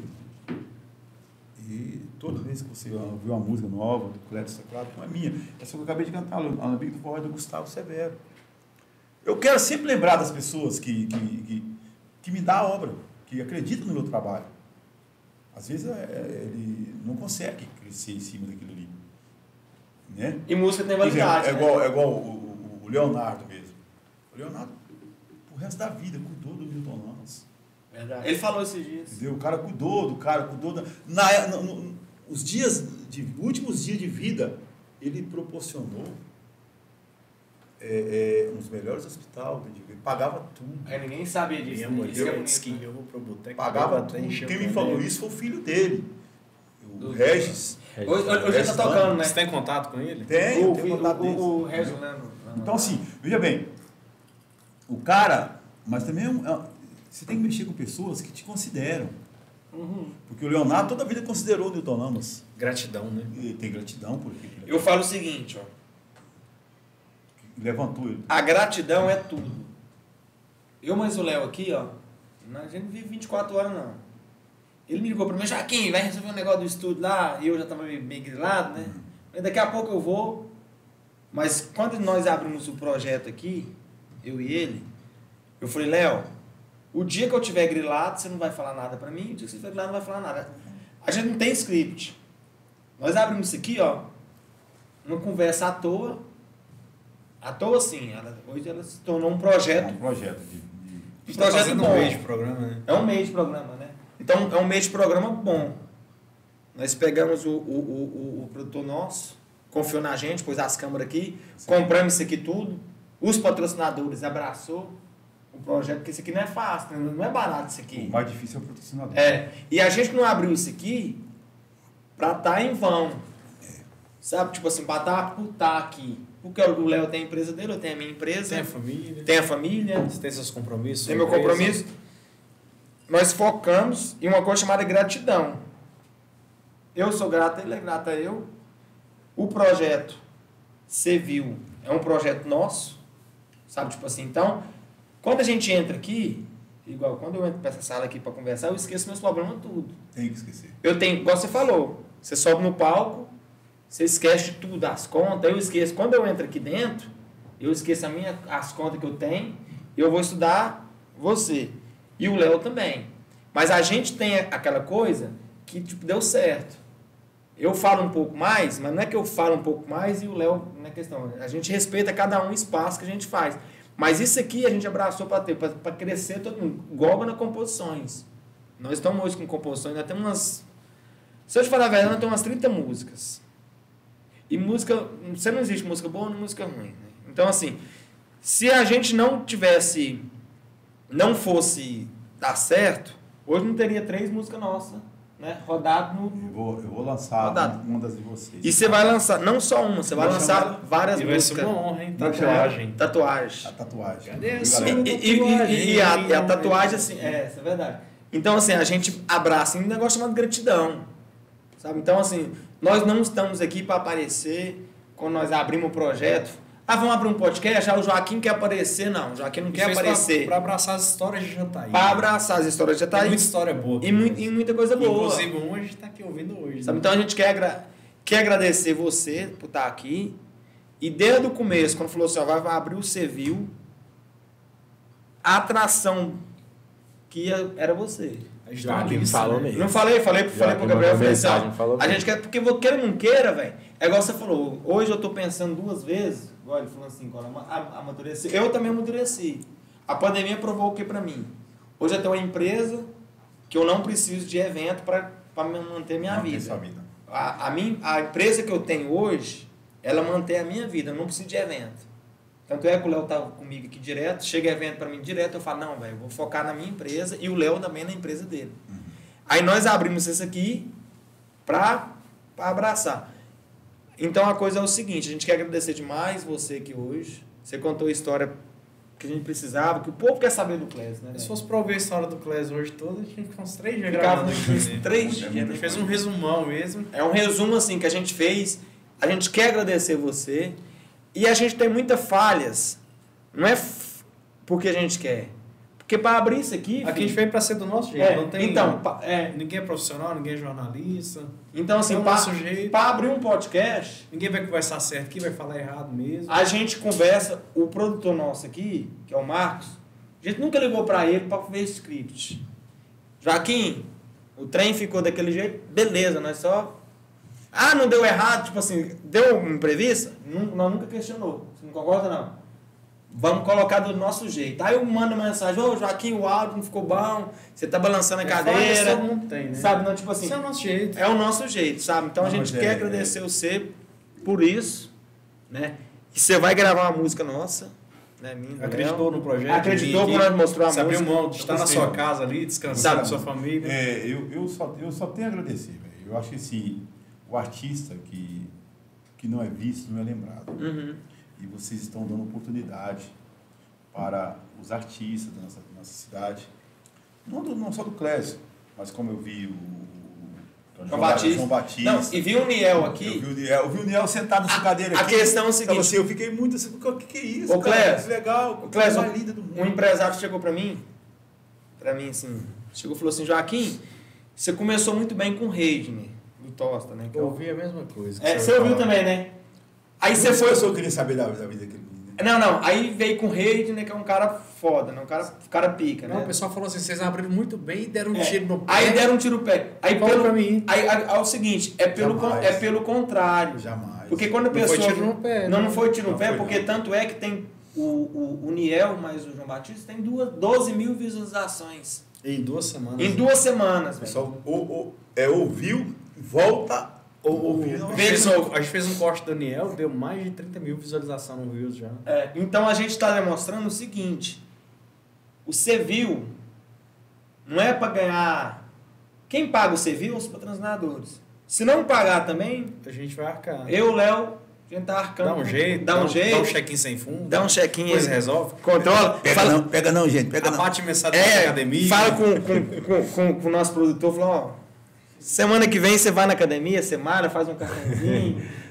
E toda vez que você ouvir uma música nova do Clésio Teclado, não é minha. Essa que eu acabei de cantar, a Amigo do Forró do Gustavo Severo. Eu quero sempre lembrar das pessoas que, que, que, que me dão a obra, que acreditam no meu trabalho. Às vezes é, ele não consegue crescer em cima daquilo ali. Né? E música tem Por exemplo, validade. é né? igual, é igual o, o- o Leonardo mesmo. O Leonardo, o resto da vida, cuidou do Milton Lamas. Verdade. Ele falou esses dias. Entendeu? O cara cuidou do cara, cuidou da. Na, no- no- os dias, de, últimos dias de vida, ele proporcionou é, é, um dos melhores hospitais, ele pagava tudo. Aí ninguém sabia disso. Minha né? mulher, Isso que é eu bonito, disse que né? eu vou pro boteco. Pagava até tudo. encher o Quem me pé falou dele. isso foi o filho dele, o Do- Regis. Hoje, hoje ele tá Regis tocando, Lano. né? Você tem contato com ele? Tem, O, eu tenho contato o, deles. o, o Regis Lano. Então, assim, veja bem, o cara, mas também é um- é um- você tem que mexer com pessoas que te consideram. Uhum. Porque o Leonardo toda a vida considerou o Newton Lamas. Gratidão, né? E tem gratidão por aquilo. Eu falo o seguinte, ó. Levantou ele. A gratidão é tudo. Eu mais o Léo aqui, ó. A gente não vive vinte e quatro horas, não. Ele me ligou pra mim, Joaquim, vai resolver um negócio do estúdio lá. E eu já tava meio, meio grilado, né? Mas daqui a pouco eu vou. Mas quando nós abrimos o projeto aqui, eu e ele, eu falei, Léo, o dia que eu tiver grilado, você não vai falar nada pra mim. O dia que você estiver grilado, não vai falar nada. A gente não tem script. Nós abrimos isso aqui, ó. Uma conversa à toa. À toa, sim. Ela, hoje ela se tornou um É projeto. um projeto de. de- Um Tá projeto fazendo bom. um mês de programa, né? É um mês de programa, né? Então, é um mês de programa bom. Nós pegamos o, o, o, o, o produtor nosso, confiou na gente, pôs as câmeras aqui, compramos isso aqui tudo, os patrocinadores abraçou o projeto, porque isso aqui não é fácil, né? Não é barato isso O aqui. mais difícil é o patrocinador. É, e a gente não abriu isso aqui pra estar em vão. Sabe? Tipo assim, pra estar por estar aqui. Porque o Léo tem a empresa dele, eu tenho a minha empresa, Tem a família, tem a família, você tem seus compromissos. tem meu sua empresa. compromisso. Nós focamos em uma coisa chamada gratidão. Eu sou grato, ele é grato a eu. o projeto Você Viu é um projeto nosso, sabe? Tipo assim, então, quando a gente entra aqui, igual quando eu entro pra essa sala aqui para conversar, eu esqueço meus problemas tudo. Tem que esquecer. Eu tenho, igual você falou, você sobe no palco, você esquece de tudo, as contas, eu esqueço. Quando eu entro aqui dentro, eu esqueço a minha, as contas que eu tenho, e eu vou estudar você. E o Léo também. Mas a gente tem aquela coisa que tipo, deu certo. Eu falo um pouco mais, mas não é que eu falo um pouco mais e o Léo, não é questão. A gente respeita cada um o espaço que a gente faz. Mas isso aqui a gente abraçou para ter, para crescer todo mundo. Igual na composições. Nós estamos hoje com composições, nós temos umas... Se eu te falar a verdade, nós temos umas trinta músicas. E música... Você não existe música boa nem música ruim. Né? Então, assim, se a gente não tivesse... Não fosse dar certo, hoje não teria três músicas nossas, né? Rodado no... Eu vou, eu vou lançar Rodado. uma das de vocês. E você vai lançar, não só uma, você vai Vou lançar chamar- várias E vai ser músicas. uma honra, hein? Vou Tatuagem. Tatuagem. A tatuagem. Cadê Viu, essa? galera? E, e- e- e a, e a tatuagem, assim, é, isso é verdade. Então, assim, a gente abraça um negócio chamado gratidão. Sabe? Então, assim, nós não estamos aqui para aparecer quando nós abrimos o projeto. Ah, vamos abrir um podcast? Ah, o Joaquim quer aparecer. Não, o Joaquim não quer aparecer. Para abraçar as histórias de Jataí. Para abraçar as histórias já tá Tem aí. muita história boa. E, mui- e muita coisa boa. Inclusive, um a gente está aqui ouvindo hoje. Sabe? né? Então a gente quer, agra- quer agradecer você por estar aqui. E desde o começo, quando falou assim, ó, vai vai abrir o Você Viu, a atração que ia, era você. A gente Já tá que nisso, falou né? mesmo. Não falei, falei, falei que pro Gabriel, mandou falei assim, ó, mensagem, falou a mesmo. gente quer, porque queira ou não queira, velho, é igual você falou, hoje eu tô pensando duas vezes, igual ele falou assim, quando ama- a- amadureci, eu também amadureci. A pandemia provou o que pra mim? Hoje eu tenho uma empresa que eu não preciso de evento para manter minha Não tem vida. sua vida. A, a, minha, a empresa que eu tenho hoje, ela mantém a minha vida, eu não preciso de evento. Tanto é que o Léo tá comigo aqui direto, chega evento para mim direto, eu falo, não, velho, eu vou focar na minha empresa e o Léo também na empresa dele. Uhum. Aí nós abrimos isso aqui para abraçar. Então a coisa é o seguinte, a gente quer agradecer demais você aqui hoje. Você contou a história que a gente precisava, que o povo quer saber do Clés, né? Se velho? fosse pra ouvir a história do Clés hoje toda, a gente fica uns três dias Ficava gravando aqui. uns né? três A dias. gente fez um resumão mesmo. É um resumo assim que a gente fez. A gente quer agradecer você. E a gente tem muitas falhas. Não é f- porque a gente quer. Porque para abrir isso aqui. Aqui a filho, gente veio pra ser do nosso jeito. é, não tem, então, pa- é, ninguém é profissional, ninguém é jornalista. então, assim, É o para nosso jeito. abrir um podcast, Ninguém vai conversar certo aqui, vai falar errado mesmo. a gente conversa. O produtor nosso aqui, que é o Marcos, a gente nunca ligou para ele para ver script. Joaquim, o trem ficou daquele jeito, beleza, nós só. Ah, não deu errado, tipo assim, deu um imprevisto? Nun- Nós nunca questionou. Você não concorda, não? Vamos colocar do nosso jeito. Aí eu mando mensagem, ô Joaquim, o áudio não ficou bom, você tá balançando a É, fala que cadeira. todo mundo tem, né? Sabe, não, tipo assim, Esse é o nosso jeito. é o nosso jeito, sabe? Então a Não, gente mas quer é- agradecer você por isso, né? E você vai gravar uma música nossa, né? Minha, do Acreditou Léo. no projeto. Acreditou de por vir nós mostrar a aqui, se abriu música. mão de estar na gostei. sua casa ali, descansando Sabe? com sua família. É, eu, eu, só, eu só tenho a agradecer, velho. Eu acho que assim, o artista que, que não é visto não é lembrado. Uhum. E vocês estão dando oportunidade para os artistas da nossa, da nossa cidade. Não, do- não só do Clésio, mas como eu vi o, o João Batista. João Batista. Não, e viu o Niel Eu aqui. vi o Niel, eu vi o Niel sentado na sua cadeira A aqui. questão é o Então, seguinte. assim, eu fiquei muito assim, o que, que é isso, Ô, cara? Clésio, Que legal, Ô, que Clésio, coisa mais linda do mundo. um empresário chegou pra mim, pra mim assim, chegou e falou assim, Joaquim, você começou muito bem com o Reidner, do Tosta, né? que é Eu o- ouvi a mesma coisa. que É, você ouviu falou. também, né? Aí Você você foi... Eu só queria saber da, da vida daquele menino. né? Não, não, aí veio com o Reidner, que é um cara foda, né? Um cara, cara pica, Não, né? o pessoal falou assim, vocês abriram muito bem e deram um É. tiro no pé. Aí deram um tiro no pé. Aí Fala pelo, pra mim. Aí, aí, é o seguinte, é pelo, con- Jamais. é pelo contrário. Jamais. Porque quando a Não pessoa... foi tiro no pé, Não, né? não foi tiro no Não pé, foi, porque não. tanto é que tem o, o, o Niel mais o João Batista tem duas, doze mil visualizações. Em duas semanas. Em duas semanas, O velho. pessoal ou, ou, é, ouviu, volta, O, o, ouviu. a, gente Vez fez novo. um, a gente fez um corte do Daniel, deu mais de trinta mil visualizações no Reels já. É, então a gente está demonstrando o seguinte: o Cevil não é para ganhar. Quem paga o Cevil são os patrocinadores. Se não pagar também, A gente vai arcar. eu, Léo, a gente tá arcando. Dá um jeito. Dá um jeito. Dá um check-in sem fundo. Dá um chequinho. Depois resolve. Controla. Pega fala, não, pega não, gente, pega não. Abate mensalidade da É, academia. fala com, com, com, com, com o nosso produtor, fala, ó, semana que vem você vai na academia, você malha, faz um cartãozinho,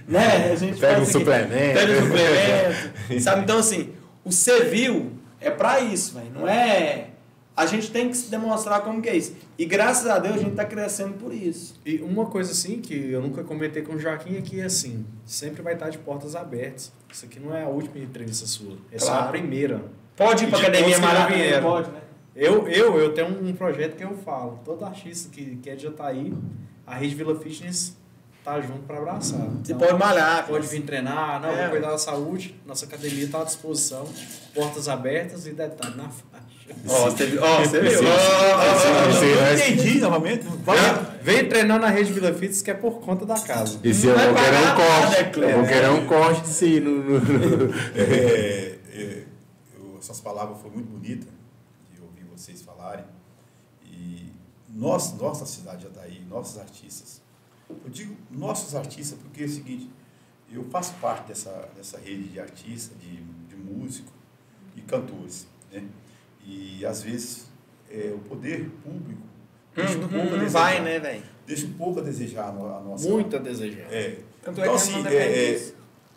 né? A gente Pega faz um isso aqui. suplemento. Pega um suplemento. Sabe? Então, assim, o servil é pra isso, velho. Não é... A gente tem que se demonstrar como que é isso. E graças a Deus a gente tá crescendo por isso. E uma coisa assim que eu nunca comentei com o Joaquim é que, assim, sempre vai estar de portas abertas. Isso aqui não é a última entrevista sua. É só Claro. a primeira. Pode ir E pra de Academia todos que já Maravilha, vieram. pode, né? Eu, eu, eu tenho um projeto que eu falo. Todo artista que, que é de Jataí, a Rede Vila Fitness tá junto para abraçar. Você Então, pode malhar. pode vir treinar, não, É. vou cuidar da saúde. Nossa academia está à disposição. Portas abertas e detalhe na faixa. Ó, você viu? Ó, você viu? Sim. Ó, ó, ó, ó. Sim. Eu não entendi novamente. Fala. Vem treinar na Rede Vila Fitness que é por conta da casa. E se eu Não vou vai querer um pagar nada, corte. é claro. Eu vou querer um corte disso aí. No, no, no- É, é, eu- essas palavras foram muito bonitas de ouvir vocês falarem. E nós, nossa cidade já está aí, nossos artistas. Eu digo nossos artistas porque é o seguinte, eu faço parte dessa, dessa rede de artistas, de, de músicos e cantores, né? E às vezes é, o poder público deixa um pouco a Hum, não desejar. vai, né, velho? Deixa um pouco a desejar a no- a nossa... Muito a desejar. É. Tanto é Então, que assim, não é, depende é, disso.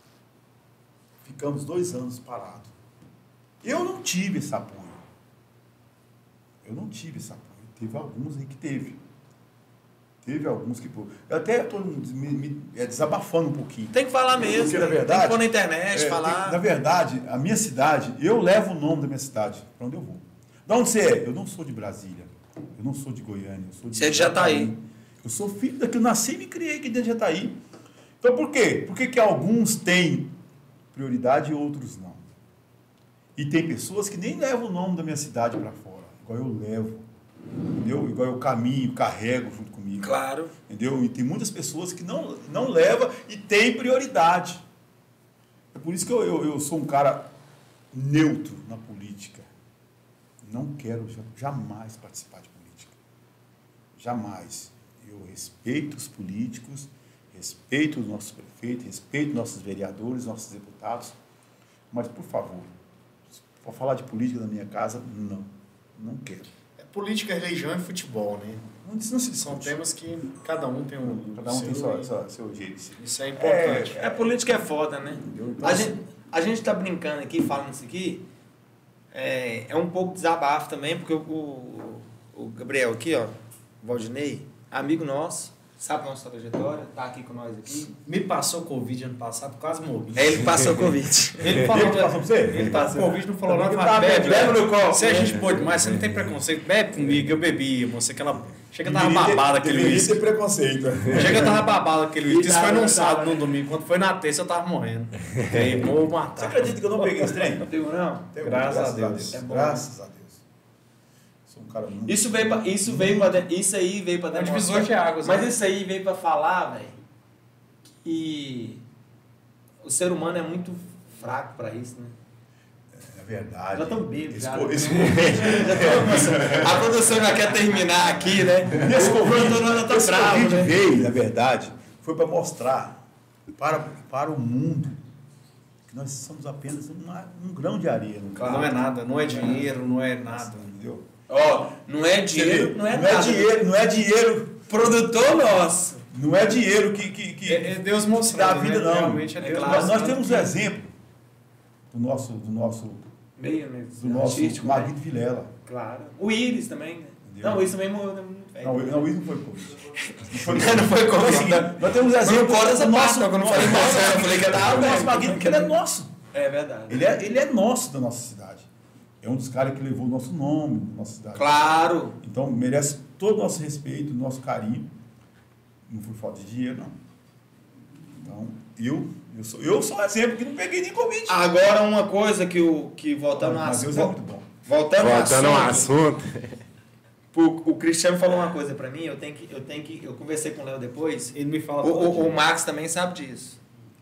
ficamos dois anos parados. Eu não tive esse apoio. Eu não tive esse apoio. Teve alguns aí que teve. Teve alguns que... pô, eu até estou me, me é, desabafando um pouquinho. Tem que falar mesmo. Porque, na né? verdade, tem que pôr na internet, É, falar. tem- na verdade, a minha cidade, eu levo o nome da minha cidade para onde eu vou. De onde você é? Eu não sou de Brasília. Eu não sou de Goiânia. Eu sou de Você é de Jataí. Eu sou filho daqui, eu nasci e me criei aqui dentro de Jataí. Então, por quê? Por que que alguns têm prioridade e outros não? E tem pessoas que nem levam o nome da minha cidade para fora, igual eu levo. Entendeu? Igual eu caminho, carrego junto comigo. Claro. Entendeu? E tem muitas pessoas que não, não levam e têm prioridade. É por isso que eu, eu, eu sou um cara neutro na política. Não quero ja- jamais participar de política. Jamais. Eu respeito os políticos, respeito os nossos prefeitos, respeito nossos vereadores, nossos deputados, mas, por favor, para falar de política na minha casa, não. Não quero. É política, religião e futebol, né? Não, não se São discute. temas que cada um tem um. Cada um tem seu, sua, e sua, seu jeito de ser. Isso é importante. É, política é foda, né? Entendeu? Então, A assim, gente, a gente tá brincando aqui, falando isso aqui, é, é um pouco desabafo também, porque o, o, o Gabriel aqui, ó, o Valdinei, amigo nosso, sabe a nossa trajetória, tá aqui com nós aqui. Me passou Covid ano passado, quase morri. Aí ele passou o Covid. Ele falou, Ele passou pra você? Ele passou Covid, não falou nada, Também mas tá bebe, bebendo bebe no copo. Se a gente pôde mais, você não tem preconceito, bebe comigo, eu bebi, moça, aquela... Chega tava deveria ter- babado aquele deveria uísque. ter preconceito. Chega tava babado aquele uísque. Isso foi num Tava, sábado, tava. num domingo. Quando foi na terça, eu tava morrendo. Queimou, Você matar. acredita que eu não peguei esse trem? Não teve, não? Tenho, Graças a Deus. É bom. Graças a Deus. Sou um cara muito... Isso veio pra, isso veio pra, de- isso aí veio pra É um demonstrar- divisor de águas, Mas né? isso aí veio pra falar, velho, que o ser humano é muito fraco pra isso, né? É verdade. Já tão bêbado, Esse já. co- esse- A produção já quer terminar aqui, né? Esse O Covid, produtor já tá esse bravo, Covid né? veio, na verdade, foi para mostrar para, para o mundo que nós somos apenas uma- um grão de areia. No Não é nada, não é dinheiro, não é nada. Entendeu? Ó, não é Você dinheiro, vê, não é não nada. é dinheiro, não é dinheiro, Produtor nosso. não é dinheiro que, que, que É, é Deus dá mostrando, a vida, né? não. Realmente é É Deus claro. nós, nós mostrando temos que- um exemplo do nosso, do nosso, Meio, né? do nosso Artístico, né? Marguito Vilela. Claro. O Íris também, né? Entendeu? Não, o Íris também morreu, né? Muito velho. Não, não, isso não foi Covid. Não foi Não, não foi Covid. Então, assim, nós temos um Mas exemplo não pode essa do parte, não, que eu não falei mal, não. Eu falei que era o algo, nosso né? Marguito, porque ele é nosso. É verdade. Ele é, ele é nosso da nossa cidade. É um dos caras que levou o nosso nome da nossa cidade. Claro. Então merece todo o nosso respeito, o nosso carinho. Não foi falta de dinheiro, não. Então, eu, eu, sou, eu sou um exemplo que não peguei nem Covid. Agora uma coisa que o que voltando ao Mas Deus é muito bom. Voltando ao Voltando ao assunto, assunto. o, o Cristiano falou uma coisa pra mim, eu tenho que eu tenho que eu conversei com o Léo depois. Ele me fala O, todo o, dia. o Max também sabe disso.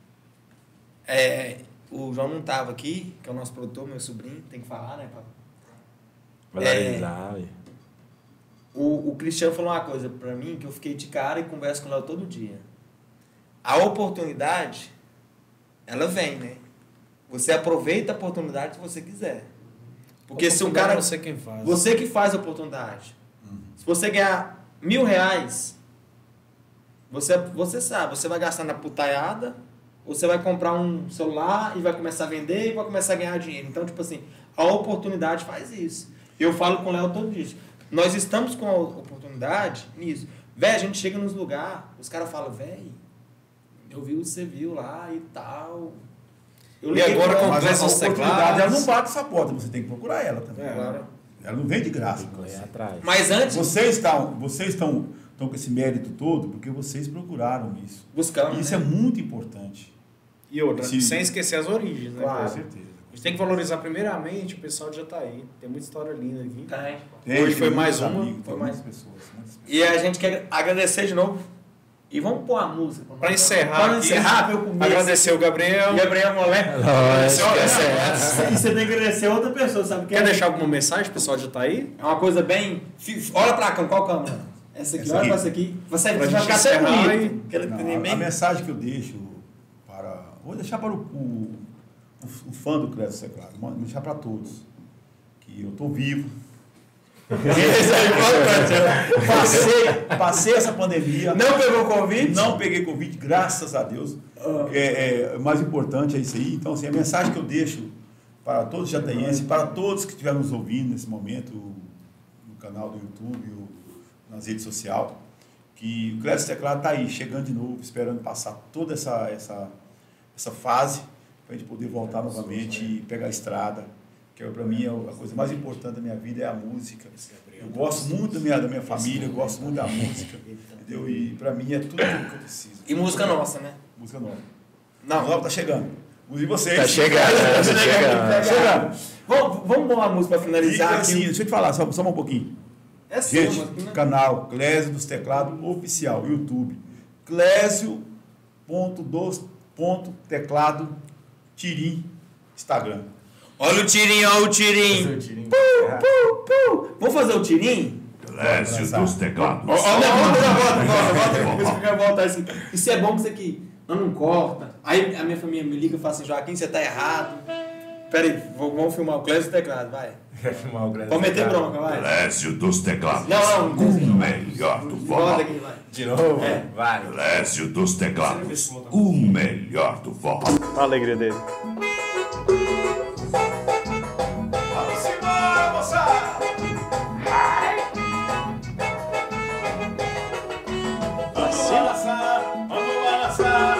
É, o João não tava aqui, que é o nosso produtor, meu sobrinho, tem que falar, né, Pablo? Valorizar, ué. O, o Cristiano falou uma coisa pra mim que eu fiquei de cara e converso com o Léo todo dia. A oportunidade, ela vem, né? Você aproveita a oportunidade se você quiser. Porque se um cara... Você quem faz. Você que faz a oportunidade. Se você ganhar mil reais, você, você sabe, você vai gastar na putaiada ou você vai comprar um celular e vai começar a vender e vai começar a ganhar dinheiro. Então, tipo assim, a oportunidade faz isso. Eu falo com o Léo todo dia. Nós estamos com a oportunidade nisso. Véi, a gente chega nos lugares, os caras falam, véi, eu vi o que você viu lá e tal. Eu E agora com o Mas Clésio a aos oportunidade, teclados. ela não bate essa porta, você tem que procurar ela também. É. Claro. Ela não vem de graça. pra Correr você. atrás. Mas antes, Vocês estão, vocês estão, estão com esse mérito todo porque vocês procuraram isso. buscamos, Isso né? é muito importante. E outra, Sim. sem esquecer as origens, né? Claro. Com Clésio? certeza. A gente tem que valorizar primeiramente o pessoal de Jataí. Tem muita história linda aqui. Tem. Tem, Hoje foi tem mais muitos uma, amigos, foi tem mais- muitas pessoas. muitas pessoas. E a gente quer agradecer de novo. E vamos pôr a música. Para encerrar Para aqui, encerrar, meu começo. agradecer o Gabriel. Gabriel Molé. Lógico, Olha, é certo. E você tem que agradecer outra pessoa, sabe? Quer deixar alguma mensagem, pessoal de Jataí? É uma coisa bem... fi- Olha pra cá, qual câmera? Essa aqui, Essa olha aqui. pra essa aqui. Você Pra vai gente ficar até encerrar bonito. Aquela que Não, tem a, a bem... mensagem que eu deixo para... Vou deixar para o, o, o, o fã do Clésio Teclado, vou deixar para todos. Que eu estou vivo. passei, passei essa pandemia. Não pegou Covid? Não peguei Covid, graças a Deus. É, é, o mais importante é isso aí. Então, assim, a mensagem que eu deixo para todos os jataienses, para todos que estiveram nos ouvindo nesse momento, no canal do YouTube, ou nas redes sociais, que o Clésio Teclado está aí, chegando de novo, esperando passar toda essa, essa, essa fase, para a gente poder voltar novamente e pegar a estrada, que para mim é a coisa mais importante da minha vida, é a música. Eu gosto muito da minha, da minha família, eu gosto muito da música, entendeu? E para mim é tudo aquilo que eu preciso. E música nossa, né? Música nova. Não. Música nova tá chegando. Use vocês. Tá chegando, tá chegando. Tá chegando. Vamos, vamos pôr uma música pra E, finalizar assim, aqui. deixa eu te falar, só, só um pouquinho. É seu, Gente, mas, né? canal Clésio dos Teclados Oficial, YouTube. Clésio ponto dos ponto teclado tirim, Instagram. Olha o tirinho, olha o tirinho. Pu, pu, pu. Vamos fazer o tirinho? Clésio dos Teclados. Ó, ó, volta, volta, volta, volta. Depois que eu quero voltar assim. Isso é bom que isso aqui não, não corta. Aí a minha família me liga e fala assim, Joaquim, você tá errado. Pera aí, vou- vamos filmar o Clésio do Teclado, vai. Pode meter bronca, vai. Clésio dos Teclados. Não, não, O melhor do volta forró. aqui, vai. De novo? É. Vai. Clésio dos Teclados. O melhor do forró. A alegria dele. Vamos embora, moçada! Vamos balançar, vamos balançar.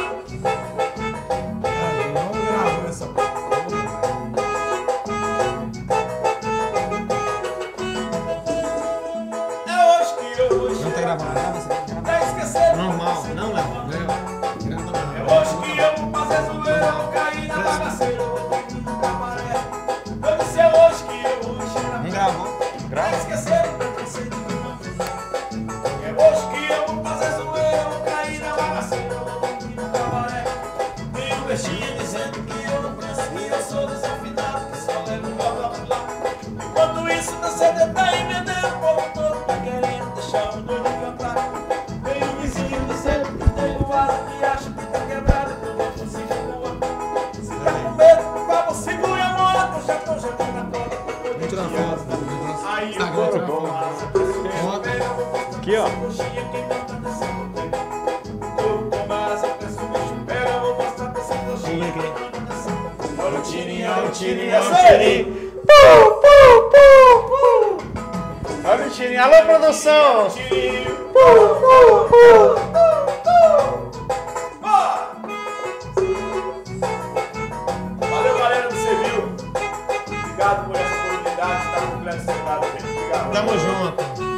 É hoje que eu vou Não tá gravando nada, você tá gravando. pra esquecer. Normal, não, Léo. É hoje que eu vou fazer zoeira, vou cair na bagaceira, vou dormir no cabaré. Eu disse é hoje que eu vou cheirar. Não gravou. Pra esquecer o preconceito que não tem. É hoje que eu vou fazer zoeira, vou cair na bagaceira, vou dormir no cabaré. Tem um bestinho dizendo que eu não penso, que eu sou desafinado, que só levo blá blá blá. Enquanto isso, meu C D tá emendando, o povo todo tá querendo deixar o doido cantar. Tem um vizinho dizendo que tem voada e acha que tá quebrado, que eu não consigo voar. Se tá com medo, por favor, segure a moto, eu já tô jogando a corda. Vamos tirar foto. Aí Tá o bom, couro tá bom. começa a pressionar. Foto. Aqui, ó. Coxinha quem tá nesse roteiro. O couro começa a pressionar. Pega, eu vou mostrar pra essa coxinha quem tá nesse roteiro. Olha o tirinho, olha o tirinho, essa aí. Olha o tirinho. Alô, produção! Tirinho. Valeu, galera do Civil. Obrigado por essa oportunidade de estar com o Clésio Teclado, gente. Obrigado. Tamo junto.